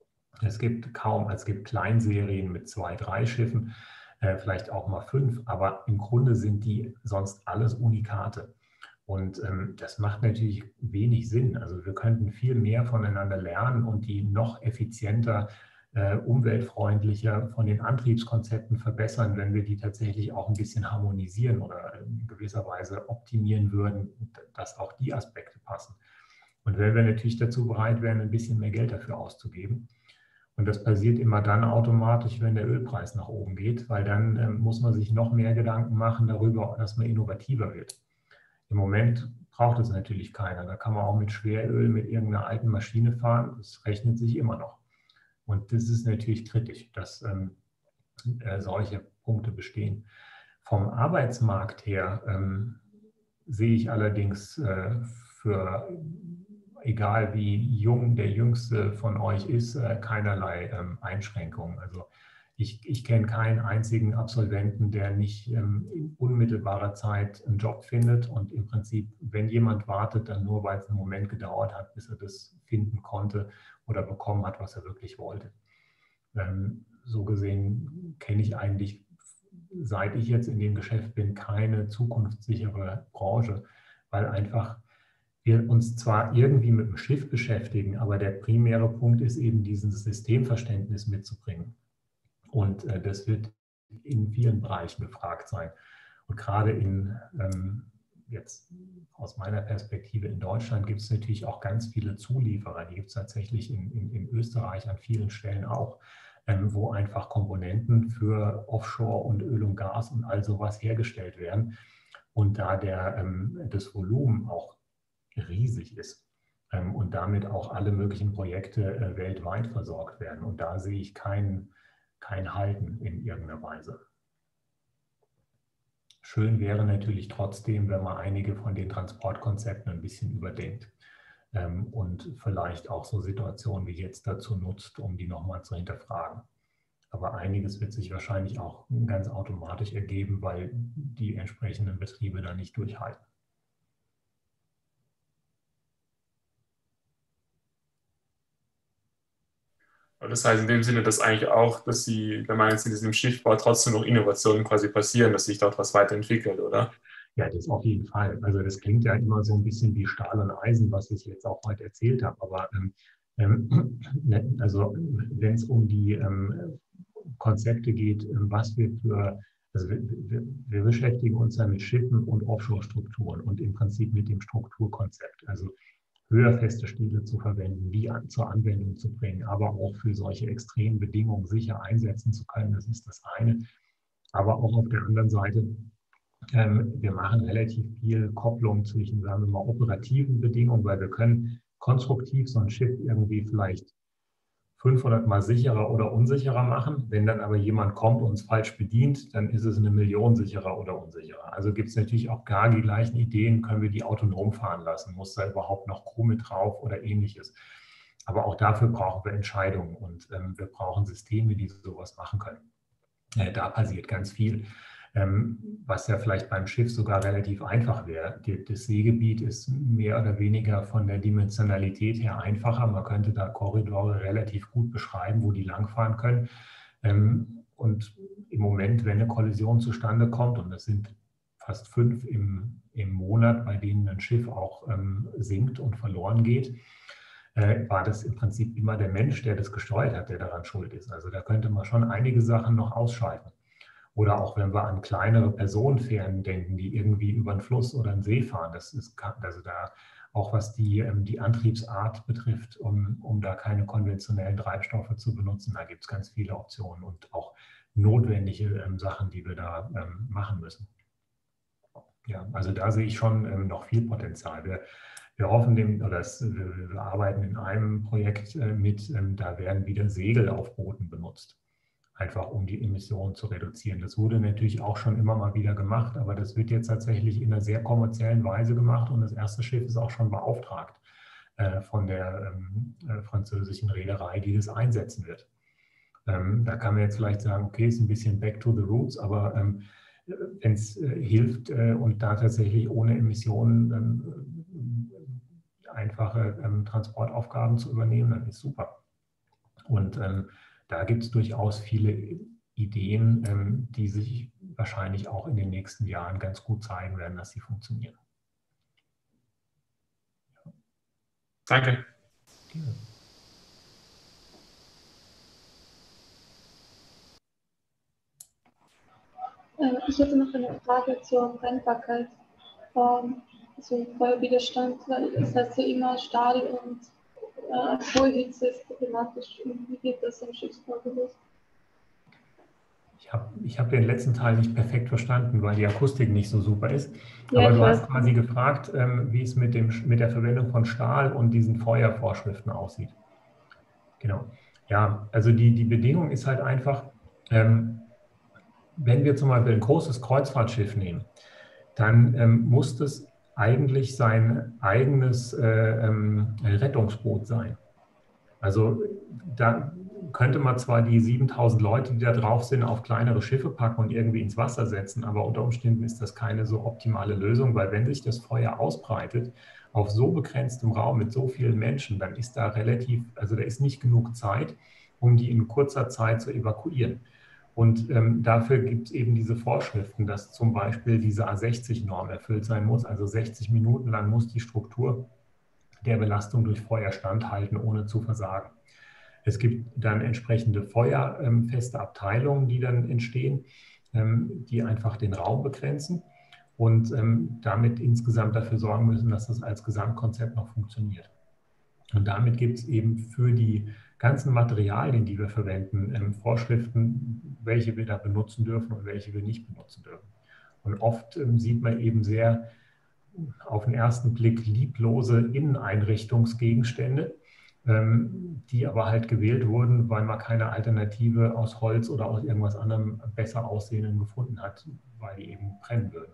Es gibt kaum, es gibt Kleinserien mit zwei, drei Schiffen, äh, vielleicht auch mal fünf, aber im Grunde sind die sonst alles Unikate. Und ähm, das macht natürlich wenig Sinn. Also wir könnten viel mehr voneinander lernen und die noch effizienter, äh, umweltfreundlicher von den Antriebskonzepten verbessern, wenn wir die tatsächlich auch ein bisschen harmonisieren oder in gewisser Weise optimieren würden, dass auch die Aspekte passen. Und wenn wir natürlich dazu bereit wären, ein bisschen mehr Geld dafür auszugeben. Und das passiert immer dann automatisch, wenn der Ölpreis nach oben geht, weil dann äh, muss man sich noch mehr Gedanken machen darüber, dass man innovativer wird. Im Moment braucht es natürlich keiner. Da kann man auch mit Schweröl, mit irgendeiner alten Maschine fahren. Das rechnet sich immer noch. Und das ist natürlich kritisch, dass ähm, äh, solche Punkte bestehen. Vom Arbeitsmarkt her ähm, sehe ich allerdings äh, für, egal wie jung der Jüngste von euch ist, äh, keinerlei ähm, Einschränkungen. Also Ich, ich kenne keinen einzigen Absolventen, der nicht ähm, in unmittelbarer Zeit einen Job findet und im Prinzip, wenn jemand wartet, dann nur, weil es einen Moment gedauert hat, bis er das finden konnte oder bekommen hat, was er wirklich wollte. Ähm, so gesehen kenne ich eigentlich, seit ich jetzt in dem Geschäft bin, keine zukunftssichere Branche, weil einfach wir uns zwar irgendwie mit dem Schiff beschäftigen, aber der primäre Punkt ist eben, dieses Systemverständnis mitzubringen. Und äh, das wird in vielen Bereichen gefragt sein. Und gerade in, ähm, jetzt aus meiner Perspektive in Deutschland gibt es natürlich auch ganz viele Zulieferer. Die gibt es tatsächlich in, in, in Österreich an vielen Stellen auch, ähm, wo einfach Komponenten für Offshore und Öl und Gas und all sowas hergestellt werden. Und da der, ähm, das Volumen auch riesig ist ähm, und damit auch alle möglichen Projekte äh, weltweit versorgt werden. Und da sehe ich keinen kein Halten in irgendeiner Weise. Schön wäre natürlich trotzdem, wenn man einige von den Transportkonzepten ein bisschen überdenkt ähm, und vielleicht auch so Situationen wie jetzt dazu nutzt, um die nochmal zu hinterfragen. Aber einiges wird sich wahrscheinlich auch ganz automatisch ergeben, weil die entsprechenden Betriebe da nicht durchhalten. Das heißt in dem Sinne, dass eigentlich auch, dass Sie, wenn man jetzt in diesem Schiffbau trotzdem noch Innovationen quasi passieren, dass sich dort was weiterentwickelt, oder? Ja, das auf jeden Fall. Also das klingt ja immer so ein bisschen wie Stahl und Eisen, was ich jetzt auch heute erzählt habe. Aber ähm, also wenn es um die ähm, Konzepte geht, was wir für, also wir, wir, wir beschäftigen uns ja mit Schiffen und Offshore-Strukturen und im Prinzip mit dem Strukturkonzept. Also höher feste Stile zu verwenden, die an, zur Anwendung zu bringen, aber auch für solche extremen Bedingungen sicher einsetzen zu können, das ist das eine. Aber auch auf der anderen Seite, ähm, wir machen relativ viel Kopplung zwischen, sagen wir mal, operativen Bedingungen, weil wir können konstruktiv so ein Schiff irgendwie vielleicht fünfhundert Mal sicherer oder unsicherer machen. Wenn dann aber jemand kommt und uns falsch bedient, dann ist es eine Million sicherer oder unsicherer. Also gibt es natürlich auch gar die gleichen Ideen, können wir die autonom fahren lassen? Muss da überhaupt noch Crew mit drauf oder ähnliches? Aber auch dafür brauchen wir Entscheidungen und ähm, wir brauchen Systeme, die sowas machen können. Äh, da passiert ganz viel. Ähm, was ja vielleicht beim Schiff sogar relativ einfach wäre. Die, das Seegebiet ist mehr oder weniger von der Dimensionalität her einfacher. Man könnte da Korridore relativ gut beschreiben, wo die langfahren können. Ähm, und im Moment, wenn eine Kollision zustande kommt, und das sind fast fünf im, im Monat, bei denen ein Schiff auch ähm, sinkt und verloren geht, äh, war das im Prinzip immer der Mensch, der das gesteuert hat, der daran schuld ist. Also da könnte man schon einige Sachen noch ausschalten. Oder auch wenn wir an kleinere Personenfähren denken, die irgendwie über einen Fluss oder einen See fahren. Das ist also da auch was die, die Antriebsart betrifft, um, um da keine konventionellen Treibstoffe zu benutzen. Da gibt es ganz viele Optionen und auch notwendige ähm, Sachen, die wir da ähm, machen müssen. Ja, also da sehe ich schon ähm, noch viel Potenzial. Wir, wir hoffen, dem, oder das, wir, wir arbeiten in einem Projekt äh, mit, ähm, da werden wieder Segel auf Booten benutzt. Einfach um die Emissionen zu reduzieren. Das wurde natürlich auch schon immer mal wieder gemacht, aber das wird jetzt tatsächlich in einer sehr kommerziellen Weise gemacht und das erste Schiff ist auch schon beauftragt äh, von der ähm, äh, französischen Reederei, die das einsetzen wird. Ähm, da kann man jetzt vielleicht sagen, okay, ist ein bisschen back to the roots, aber ähm, wenn es äh, hilft äh, und da tatsächlich ohne Emissionen ähm, einfache ähm, Transportaufgaben zu übernehmen, dann ist super. Und ähm, da gibt es durchaus viele Ideen, ähm, die sich wahrscheinlich auch in den nächsten Jahren ganz gut zeigen werden, dass sie funktionieren. Ja. Danke. Ja. Ich hätte noch eine Frage zur Brennbarkeit, also Feuerwiderstand, weil es heißt ja immer Stahl und äh, hohe Hitze ist problematisch. Wie geht das im Schiffsbau gelöst? Ich habe ich hab den letzten Teil nicht perfekt verstanden, weil die Akustik nicht so super ist. Ja, aber du hast quasi gefragt, ähm, wie es mit, dem, mit der Verwendung von Stahl und diesen Feuervorschriften aussieht. Genau. Ja, also die, die Bedingung ist halt einfach, ähm, wenn wir zum Beispiel ein großes Kreuzfahrtschiff nehmen, dann ähm, muss es eigentlich sein eigenes äh, ähm, Rettungsboot sein. Also da könnte man zwar die siebentausend Leute, die da drauf sind, auf kleinere Schiffe packen und irgendwie ins Wasser setzen, aber unter Umständen ist das keine so optimale Lösung, weil wenn sich das Feuer ausbreitet auf so begrenztem Raum mit so vielen Menschen, dann ist da relativ, also da ist nicht genug Zeit, um die in kurzer Zeit zu evakuieren. Und ähm, dafür gibt es eben diese Vorschriften, dass zum Beispiel diese A sechzig Norm erfüllt sein muss, also sechzig Minuten lang muss die Struktur der Belastung durch Feuer standhalten, ohne zu versagen. Es gibt dann entsprechende feuerfeste Abteilungen, die dann entstehen, die einfach den Raum begrenzen und damit insgesamt dafür sorgen müssen, dass das als Gesamtkonzept noch funktioniert. Und damit gibt es eben für die ganzen Materialien, die wir verwenden, Vorschriften, welche wir da benutzen dürfen und welche wir nicht benutzen dürfen. Und oft sieht man eben sehr auf den ersten Blick lieblose Inneneinrichtungsgegenstände, ähm, die aber halt gewählt wurden, weil man keine Alternative aus Holz oder aus irgendwas anderem besser aussehenden gefunden hat, weil die eben brennen würden.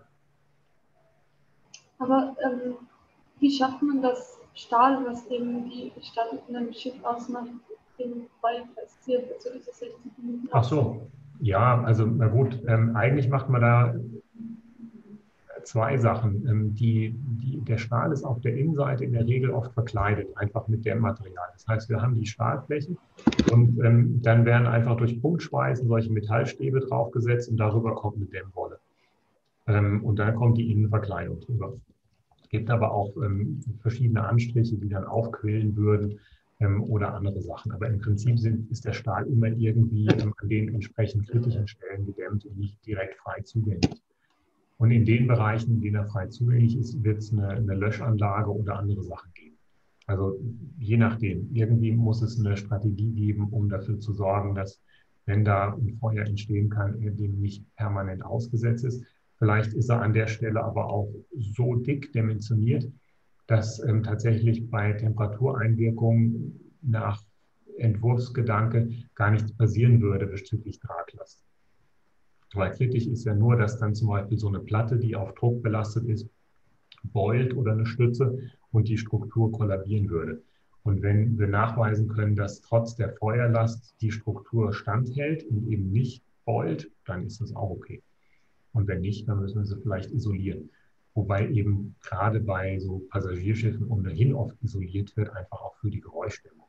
Aber ähm, wie schafft man das Stahl, was eben die Gestaltung von einem Schiff ausmacht, im Feuer festzielt, also diese sechzig Minuten? Ach so, ja, also na gut, ähm, eigentlich macht man da zwei Sachen. Ähm, die, die, der Stahl ist auf der Innenseite in der Regel oft verkleidet, einfach mit Dämmmaterial. Das heißt, wir haben die Stahlfläche und ähm, dann werden einfach durch Punktschweißen solche Metallstäbe draufgesetzt und darüber kommt eine Dämmwolle. Ähm, und dann kommt die Innenverkleidung drüber. Es gibt aber auch ähm, verschiedene Anstriche, die dann aufquillen würden ähm, oder andere Sachen. Aber im Prinzip sind, ist der Stahl immer irgendwie ähm, an den entsprechend kritischen Stellen gedämmt und nicht direkt frei zugänglich. Und in den Bereichen, in denen er frei zugänglich ist, wird es eine, eine Löschanlage oder andere Sachen geben. Also je nachdem. Irgendwie muss es eine Strategie geben, um dafür zu sorgen, dass, wenn da ein Feuer entstehen kann, er dem nicht permanent ausgesetzt ist. Vielleicht ist er an der Stelle aber auch so dick dimensioniert, dass ähm, tatsächlich bei Temperatureinwirkungen nach Entwurfsgedanke gar nichts passieren würde bezüglich Traglast. Weil kritisch ist ja nur, dass dann zum Beispiel so eine Platte, die auf Druck belastet ist, beult oder eine Stütze und die Struktur kollabieren würde. Und wenn wir nachweisen können, dass trotz der Feuerlast die Struktur standhält und eben nicht beult, dann ist das auch okay. Und wenn nicht, dann müssen wir sie vielleicht isolieren. Wobei eben gerade bei so Passagierschiffen ohnehin oft isoliert wird, einfach auch für die Geräuschdämmung.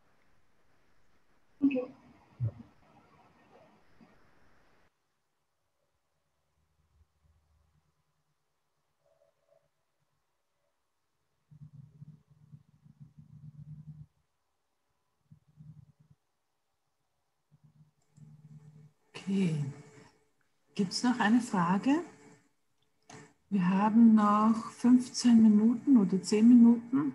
Okay. Ja. Okay. Gibt es noch eine Frage? Wir haben noch fünfzehn Minuten oder zehn Minuten.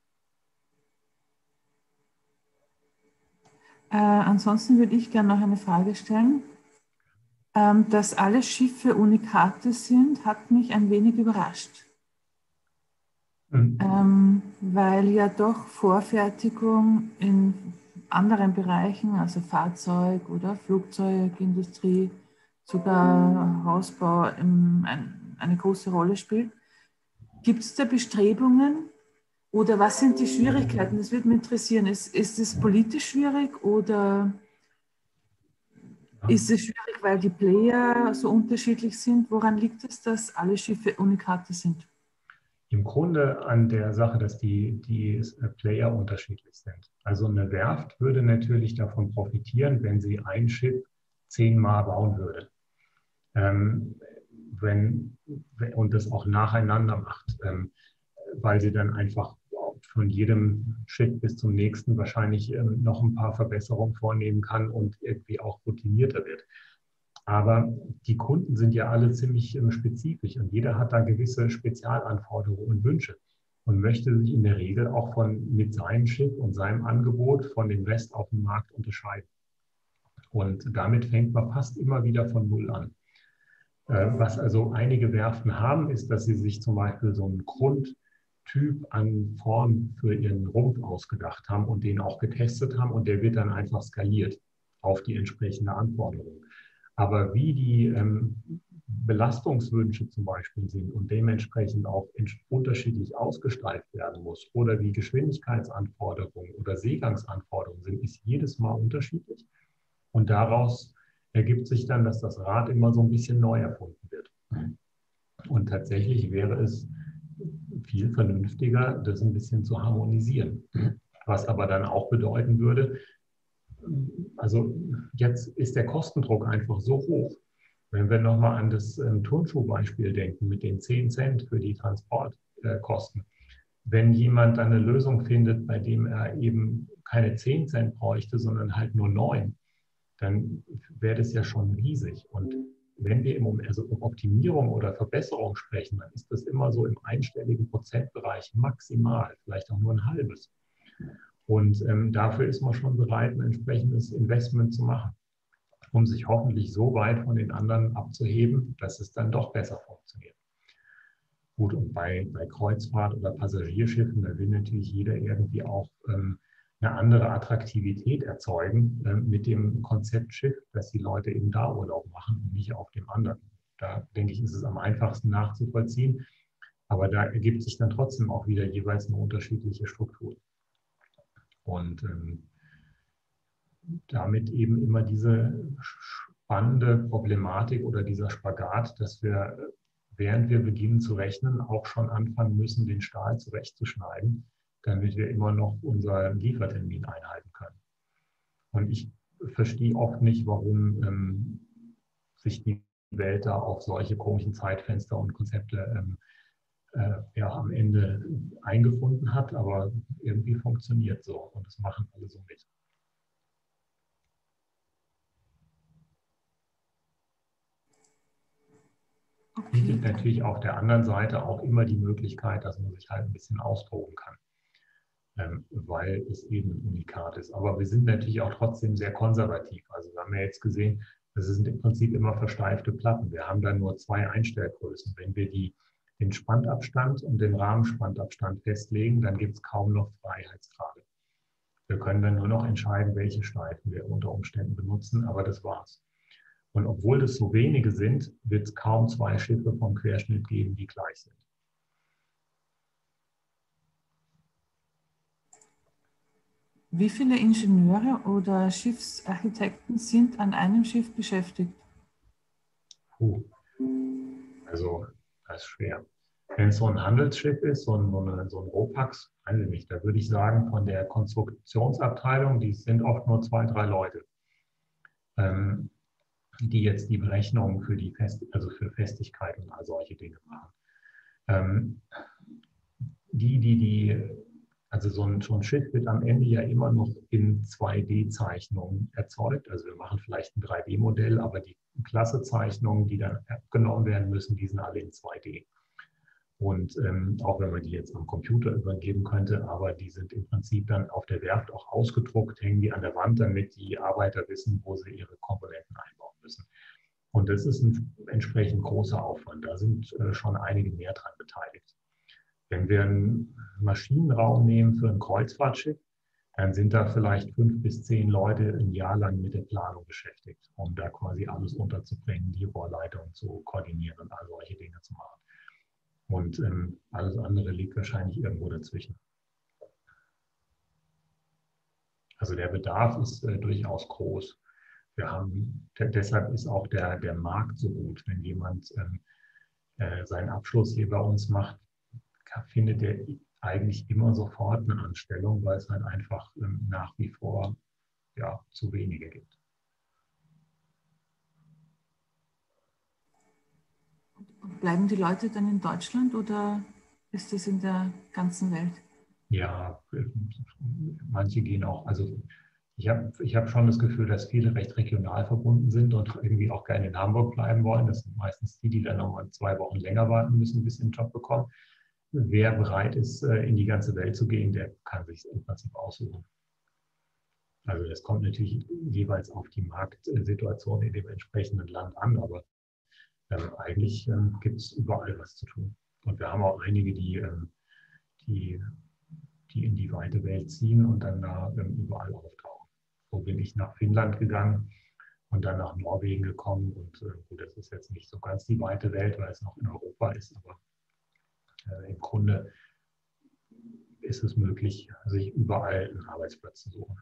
Äh, ansonsten würde ich gerne noch eine Frage stellen. Ähm, dass alle Schiffe Unikate sind, hat mich ein wenig überrascht. Mhm. Ähm, weil ja doch Vorfertigung in anderen Bereichen, also Fahrzeug- oder Flugzeugindustrie, sogar Hausbau ein, eine große Rolle spielt. Gibt es da Bestrebungen oder was sind die Schwierigkeiten? Das würde mich interessieren. Ist, ist es politisch schwierig oder ist es schwierig, weil die Player so unterschiedlich sind? Woran liegt es, dass alle Schiffe Unikate sind? Im Grunde an der Sache, dass die, die Player unterschiedlich sind. Also eine Werft würde natürlich davon profitieren, wenn sie ein Schiff zehnmal bauen würde. Ähm, wenn, und das auch nacheinander macht, ähm, weil sie dann einfach von jedem Schiff bis zum nächsten wahrscheinlich ähm, noch ein paar Verbesserungen vornehmen kann und irgendwie auch routinierter wird. Aber die Kunden sind ja alle ziemlich ähm, spezifisch und jeder hat da gewisse Spezialanforderungen und Wünsche und möchte sich in der Regel auch von, mit seinem Schiff und seinem Angebot von dem Rest auf dem Markt unterscheiden. Und damit fängt man fast immer wieder von Null an. Äh, was also einige Werften haben, ist, dass sie sich zum Beispiel so einen Grundtyp an Form für ihren Rumpf ausgedacht haben und den auch getestet haben und der wird dann einfach skaliert auf die entsprechende Anforderung. Aber wie die ähm, Belastungswünsche zum Beispiel sind und dementsprechend auch unterschiedlich ausgestaltet werden muss oder wie Geschwindigkeitsanforderungen oder Seegangsanforderungen sind, ist jedes Mal unterschiedlich. Und daraus ergibt sich dann, dass das Rad immer so ein bisschen neu erfunden wird. Und tatsächlich wäre es viel vernünftiger, das ein bisschen zu harmonisieren. Was aber dann auch bedeuten würde, also jetzt ist der Kostendruck einfach so hoch. Wenn wir nochmal an das ähm, Turnschuhbeispiel denken mit den zehn Cent für die Transportkosten. Äh, Wenn jemand dann eine Lösung findet, bei dem er eben keine zehn Cent bräuchte, sondern halt nur neun, dann wäre das ja schon riesig. Und wenn wir im, also um Optimierung oder Verbesserung sprechen, dann ist das immer so im einstelligen Prozentbereich maximal, vielleicht auch nur ein halbes. Und ähm, dafür ist man schon bereit, ein entsprechendes Investment zu machen, um sich hoffentlich so weit von den anderen abzuheben, dass es dann doch besser funktioniert. Gut, und bei, bei Kreuzfahrt- oder Passagierschiffen, da will natürlich jeder irgendwie auch ähm, eine andere Attraktivität erzeugen äh, mit dem Konzept Schiff, dass die Leute eben da Urlaub machen und nicht auf dem anderen. Da denke ich, ist es am einfachsten nachzuvollziehen, aber da ergibt sich dann trotzdem auch wieder jeweils eine unterschiedliche Struktur. Und ähm, damit eben immer diese spannende Problematik oder dieser Spagat, dass wir, während wir beginnen zu rechnen, auch schon anfangen müssen, den Stahl zurechtzuschneiden, damit wir immer noch unseren Liefertermin einhalten können. Und ich verstehe oft nicht, warum ähm, sich die Welt da auf solche komischen Zeitfenster und Konzepte ähm, äh, ja, am Ende eingefunden hat, aber irgendwie funktioniert so und das machen alle so mit. Okay. Bietet natürlich auf der anderen Seite auch immer die Möglichkeit, dass man sich halt ein bisschen austoben kann, ähm, weil es eben ein Unikat ist. Aber wir sind natürlich auch trotzdem sehr konservativ. Also wir haben ja jetzt gesehen, das sind im Prinzip immer versteifte Platten. Wir haben dann nur zwei Einstellgrößen. Wenn wir die, den Spannabstand und den Rahmenspannabstand festlegen, dann gibt es kaum noch Freiheitsgrade. Wir können dann nur noch entscheiden, welche Streifen wir unter Umständen benutzen, aber das war's. Und obwohl das so wenige sind, wird es kaum zwei Schiffe vom Querschnitt geben, die gleich sind. Wie viele Ingenieure oder Schiffsarchitekten sind an einem Schiff beschäftigt? Puh. Also, das ist schwer. Wenn es so ein Handelsschiff ist, so ein, so eine, so ein Ropax, weiß ich nicht, da würde ich sagen, von der Konstruktionsabteilung, die sind oft nur zwei, drei Leute, ähm, die jetzt die Berechnungen für die Fest, also für Festigkeit und all solche Dinge machen. Ähm, die, die, die, also so ein, so ein Schiff wird am Ende ja immer noch in zwei D-Zeichnungen erzeugt. Also wir machen vielleicht ein drei D-Modell, aber die Klassezeichnungen, die dann abgenommen werden müssen, die sind alle in zwei D. Und ähm, auch wenn man die jetzt am Computer übergeben könnte, aber die sind im Prinzip dann auf der Werft auch ausgedruckt, hängen die an der Wand, damit die Arbeiter wissen, wo sie ihre Komponenten einbauen müssen. Und das ist ein entsprechend großer Aufwand. Da sind äh, schon einige mehr dran beteiligt. Wenn wir einen Maschinenraum nehmen für ein Kreuzfahrtschiff, dann sind da vielleicht fünf bis zehn Leute ein Jahr lang mit der Planung beschäftigt, um da quasi alles unterzubringen, die Rohrleitung zu koordinieren und all solche Dinge zu machen. Und ähm, alles andere liegt wahrscheinlich irgendwo dazwischen. Also der Bedarf ist äh, durchaus groß. Wir haben, deshalb ist auch der, der Markt so gut. Wenn jemand ähm, äh, seinen Abschluss hier bei uns macht, findet er eigentlich immer sofort eine Anstellung, weil es halt einfach ähm, nach wie vor ja, zu wenige gibt. Bleiben die Leute dann in Deutschland oder ist das in der ganzen Welt? Ja, manche gehen auch, also ich habe ich hab schon das Gefühl, dass viele recht regional verbunden sind und irgendwie auch gerne in Hamburg bleiben wollen. Das sind meistens die, die dann nochmal zwei Wochen länger warten müssen, bis sie einen Job bekommen. Wer bereit ist, in die ganze Welt zu gehen, der kann sich im Prinzip aussuchen. Also das kommt natürlich jeweils auf die Marktsituation in dem entsprechenden Land an, aber ähm, eigentlich ähm, gibt es überall was zu tun. Und wir haben auch einige, die, ähm, die, die in die weite Welt ziehen und dann da ähm, überall auftauchen. So bin ich nach Finnland gegangen und dann nach Norwegen gekommen. Und äh, gut, das ist jetzt nicht so ganz die weite Welt, weil es noch in Europa ist, aber äh, im Grunde ist es möglich, sich überall einen Arbeitsplatz zu suchen.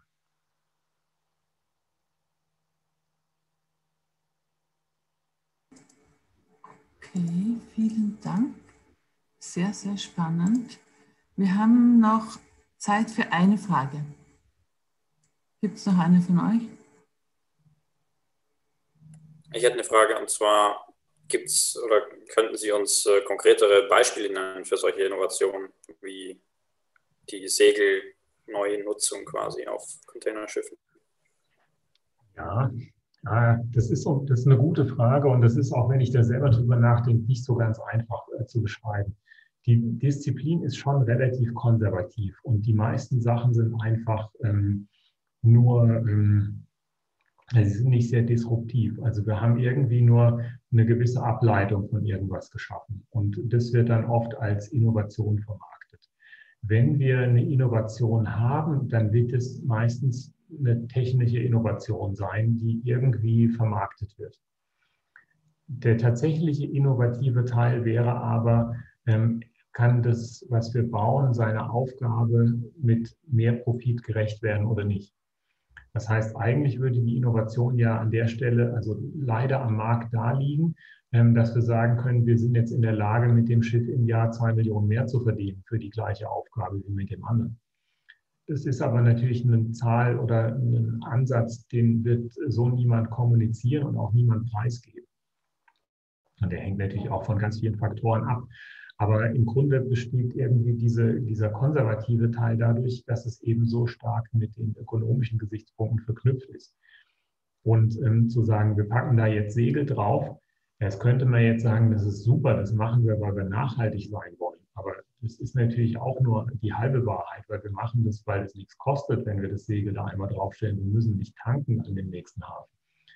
Okay, vielen Dank. Sehr, sehr spannend. Wir haben noch Zeit für eine Frage. Gibt es noch eine von euch? Ich hätte eine Frage, und zwar gibt's oder könnten Sie uns äh, konkretere Beispiele nennen für solche Innovationen, wie die segelneue Nutzung quasi auf Containerschiffen? Ja, das ist, so, das ist eine gute Frage und das ist auch, wenn ich da selber drüber nachdenke, nicht so ganz einfach äh, zu beschreiben. Die Disziplin ist schon relativ konservativ und die meisten Sachen sind einfach ähm, nur, ähm, sie sind nicht sehr disruptiv. Also wir haben irgendwie nur eine gewisse Ableitung von irgendwas geschaffen und das wird dann oft als Innovation vermarktet. wenn wir eine Innovation haben, dann wird es meistens eine technische Innovation sein, die irgendwie vermarktet wird. Der tatsächliche innovative Teil wäre aber, ähm, kann das, was wir bauen, seiner Aufgabe mit mehr Profit gerecht werden oder nicht. Das heißt, eigentlich würde die Innovation ja an der Stelle, also leider am Markt da liegen, dass wir sagen können, wir sind jetzt in der Lage, mit dem Schiff im Jahr zwei Millionen mehr zu verdienen für die gleiche Aufgabe wie mit dem anderen. Das ist aber natürlich eine Zahl oder ein Ansatz, den wird so niemand kommunizieren und auch niemand preisgeben. Und der hängt natürlich auch von ganz vielen Faktoren ab. Aber im Grunde besteht irgendwie diese, dieser konservative Teil dadurch, dass es eben so stark mit den ökonomischen Gesichtspunkten verknüpft ist. Und ähm, zu sagen, wir packen da jetzt Segel drauf, das könnte man jetzt sagen, das ist super, das machen wir, weil wir nachhaltig sein wollen. Aber das ist natürlich auch nur die halbe Wahrheit, weil wir machen das, weil es nichts kostet, wenn wir das Segel da einmal draufstellen. Wir müssen nicht tanken an dem nächsten Hafen.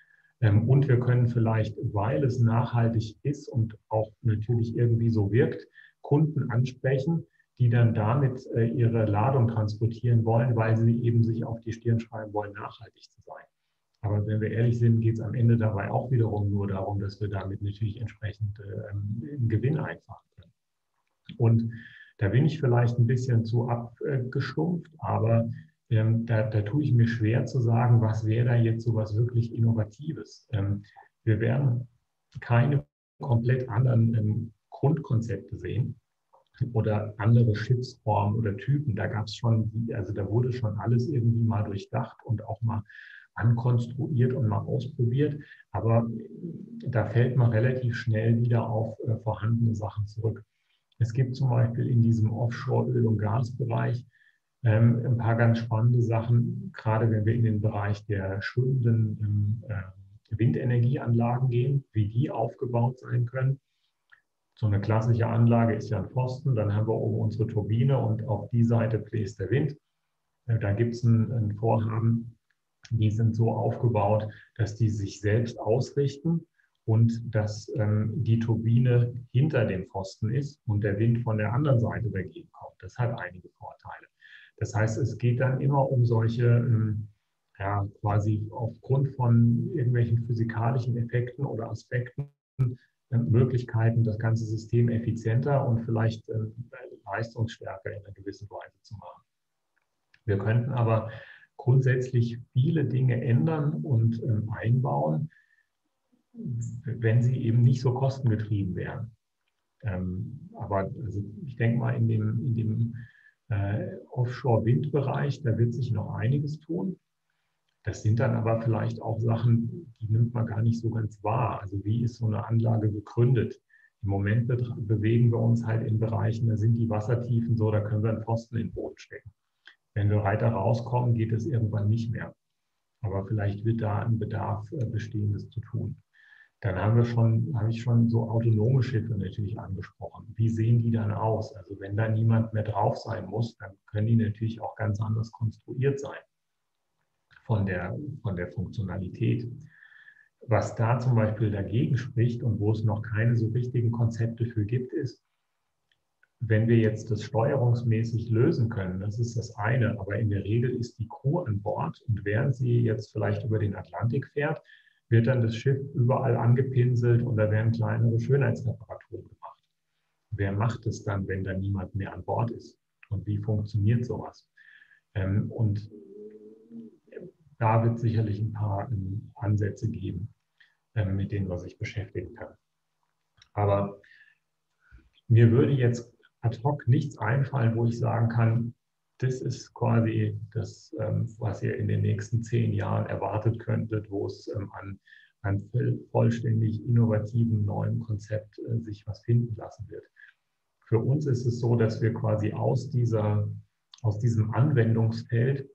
Und wir können vielleicht, weil es nachhaltig ist und auch natürlich irgendwie so wirkt, Kunden ansprechen, die dann damit ihre Ladung transportieren wollen, weil sie eben sich auf die Stirn schreiben wollen, nachhaltig zu sein. Aber wenn wir ehrlich sind, geht es am Ende dabei auch wiederum nur darum, dass wir damit natürlich entsprechend ähm, einen Gewinn einfahren können. Und da bin ich vielleicht ein bisschen zu abgestumpft, aber Ähm, da, da tue ich mir schwer zu sagen, was wäre da jetzt so was wirklich Innovatives. Ähm, wir werden keine komplett anderen ähm, Grundkonzepte sehen oder andere Schiffsformen oder Typen. Da gab es schon, also da wurde schon alles irgendwie mal durchdacht und auch mal ankonstruiert und mal ausprobiert. Aber da fällt man relativ schnell wieder auf äh, vorhandene Sachen zurück. Es gibt zum Beispiel in diesem Offshore-Öl- und Gasbereich Ähm, ein paar ganz spannende Sachen, gerade wenn wir in den Bereich der schwimmenden äh, Windenergieanlagen gehen, wie die aufgebaut sein können. So eine klassische Anlage ist ja ein Pfosten, dann haben wir oben unsere Turbine und auf die Seite bläst der Wind. Äh, da gibt es ein, ein Vorhaben, die sind so aufgebaut, dass die sich selbst ausrichten und dass ähm, die Turbine hinter dem Pfosten ist und der Wind von der anderen Seite dagegen kommt. Das hat einige Vorteile. Das heißt, es geht dann immer um solche, ja, quasi aufgrund von irgendwelchen physikalischen Effekten oder Aspekten, Möglichkeiten, das ganze System effizienter und vielleicht leistungsstärker in einer gewissen Weise zu machen. Wir könnten aber grundsätzlich viele Dinge ändern und einbauen, wenn sie eben nicht so kostengetrieben wären. Aber also ich denke mal, in dem, in dem Äh, Offshore-Windbereich, da wird sich noch einiges tun. Das sind dann aber vielleicht auch Sachen, die nimmt man gar nicht so ganz wahr. Also wie ist so eine Anlage gegründet? Im Moment be bewegen wir uns halt in Bereichen, da sind die Wassertiefen so, da können wir einen Pfosten in den Boden stecken. Wenn wir weiter rauskommen, geht es irgendwann nicht mehr. Aber vielleicht wird da ein Bedarf äh, bestehen, das zu tun. Dann haben wir schon, habe ich schon so autonome Schiffe natürlich angesprochen. Wie sehen die dann aus? Also wenn da niemand mehr drauf sein muss, dann können die natürlich auch ganz anders konstruiert sein von der, von der Funktionalität. Was da zum Beispiel dagegen spricht und wo es noch keine so richtigen Konzepte für gibt, ist, wenn wir jetzt das steuerungsmäßig lösen können, das ist das eine, aber in der Regel ist die Crew an Bord und während sie jetzt vielleicht über den Atlantik fährt, wird dann das Schiff überall angepinselt und da werden kleinere Schönheitsreparaturen gemacht. Wer macht es dann, wenn da niemand mehr an Bord ist? Und wie funktioniert sowas? Ähm, und da wird sicherlich ein paar ähm, Ansätze geben, ähm, mit denen man sich beschäftigen kann. Aber mir würde jetzt ad hoc nichts einfallen, wo ich sagen kann, das ist quasi das, was ihr in den nächsten zehn Jahren erwartet könntet, wo es an einem vollständig innovativen neuen Konzept sich was finden lassen wird. Für uns ist es so, dass wir quasi aus, dieser, aus diesem Anwendungsfeld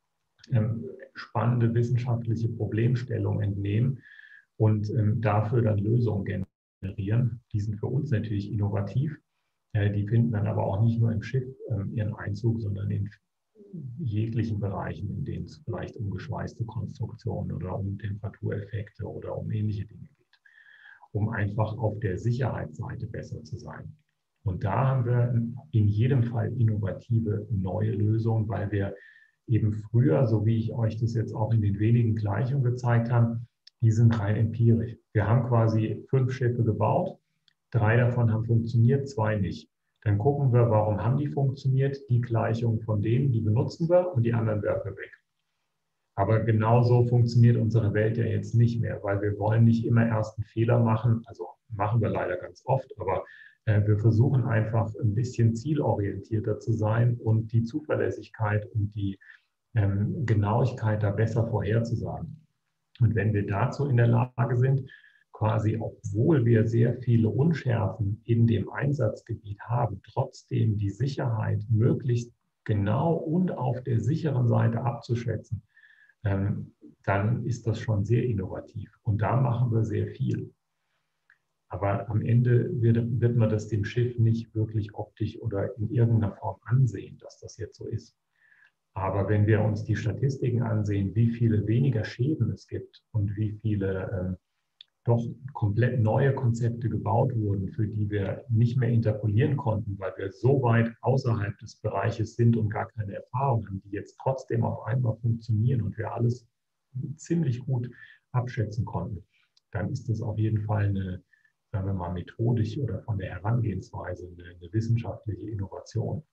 spannende wissenschaftliche Problemstellungen entnehmen und dafür dann Lösungen generieren. Die sind für uns natürlich innovativ. Die finden dann aber auch nicht nur im Schiff ihren Einzug, sondern in jeglichen Bereichen, in denen es vielleicht um geschweißte Konstruktionen oder um Temperatureffekte oder um ähnliche Dinge geht, um einfach auf der Sicherheitsseite besser zu sein. Und da haben wir in jedem Fall innovative neue Lösungen, weil wir eben früher, so wie ich euch das jetzt auch in den wenigen Gleichungen gezeigt habe, die sind rein empirisch. Wir haben quasi fünf Schiffe gebaut, drei davon haben funktioniert, zwei nicht. Dann gucken wir, warum haben die funktioniert, die Gleichungen von denen, die benutzen wir und die anderen werfen wir weg. Aber genauso funktioniert unsere Welt ja jetzt nicht mehr, weil wir wollen nicht immer erst einen Fehler machen, also machen wir leider ganz oft, aber äh, wir versuchen einfach ein bisschen zielorientierter zu sein und die Zuverlässigkeit und die ähm, Genauigkeit da besser vorherzusagen. Und wenn wir dazu in der Lage sind, quasi, obwohl wir sehr viele Unschärfen in dem Einsatzgebiet haben, trotzdem die Sicherheit möglichst genau und auf der sicheren Seite abzuschätzen, ähm, dann ist das schon sehr innovativ. Und da machen wir sehr viel. Aber am Ende wird, wird man das dem Schiff nicht wirklich optisch oder in irgendeiner Form ansehen, dass das jetzt so ist. Aber wenn wir uns die Statistiken ansehen, wie viele weniger Schäden es gibt und wie viele ähm, doch komplett neue Konzepte gebaut wurden, für die wir nicht mehr interpolieren konnten, weil wir so weit außerhalb des Bereiches sind und gar keine Erfahrung haben, die jetzt trotzdem auf einmal funktionieren und wir alles ziemlich gut abschätzen konnten, dann ist das auf jeden Fall eine, sagen wir mal, methodisch oder von der Herangehensweise eine, eine wissenschaftliche Innovation.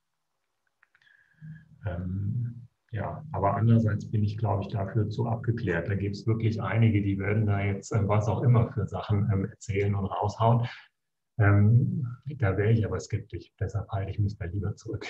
Ähm, ja, aber andererseits bin ich, glaube ich, dafür zu abgeklärt. Da gibt es wirklich einige, die werden da jetzt äh, was auch immer für Sachen ähm, erzählen und raushauen. Ähm, da wäre ich aber skeptisch. Deshalb halte ich mich da lieber zurück.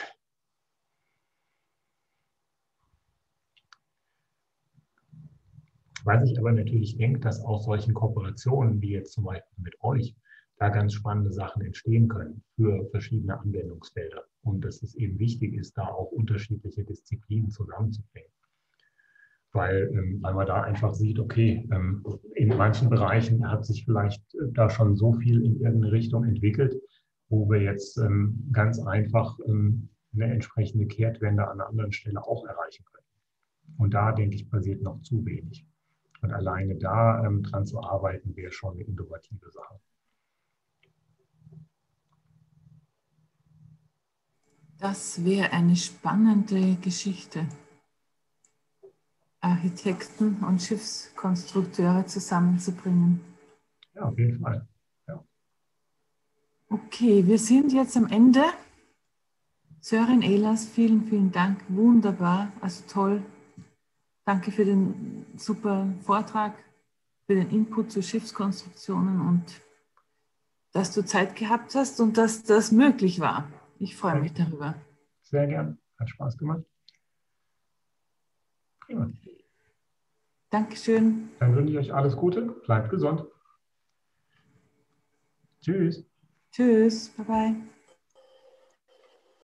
Was ich aber natürlich denke, dass aus solchen Kooperationen, wie jetzt zum Beispiel mit euch, da ganz spannende Sachen entstehen können für verschiedene Anwendungsfelder. Und dass es eben wichtig ist, da auch unterschiedliche Disziplinen zusammenzubringen. Weil, ähm, weil man da einfach sieht, okay, ähm, in manchen Bereichen hat sich vielleicht äh, da schon so viel in irgendeine Richtung entwickelt, wo wir jetzt ähm, ganz einfach ähm, eine entsprechende Kehrtwende an einer anderen Stelle auch erreichen können. Und da, denke ich, passiert noch zu wenig. Und alleine da ähm, dran zu arbeiten, wäre schon eine innovative Sache. Das wäre eine spannende Geschichte. Architekten und Schiffskonstrukteure zusammenzubringen. Ja, auf jeden Fall. Ja. Okay, wir sind jetzt am Ende. Sören Ehlers, vielen, vielen Dank. Wunderbar, also toll. Danke für den super Vortrag, für den Input zu Schiffskonstruktionen und dass du Zeit gehabt hast und dass das möglich war. Ich freue mich darüber. Sehr gern, hat Spaß gemacht. Prima. Dankeschön. Dann wünsche ich euch alles Gute, bleibt gesund. Tschüss. Tschüss, bye bye.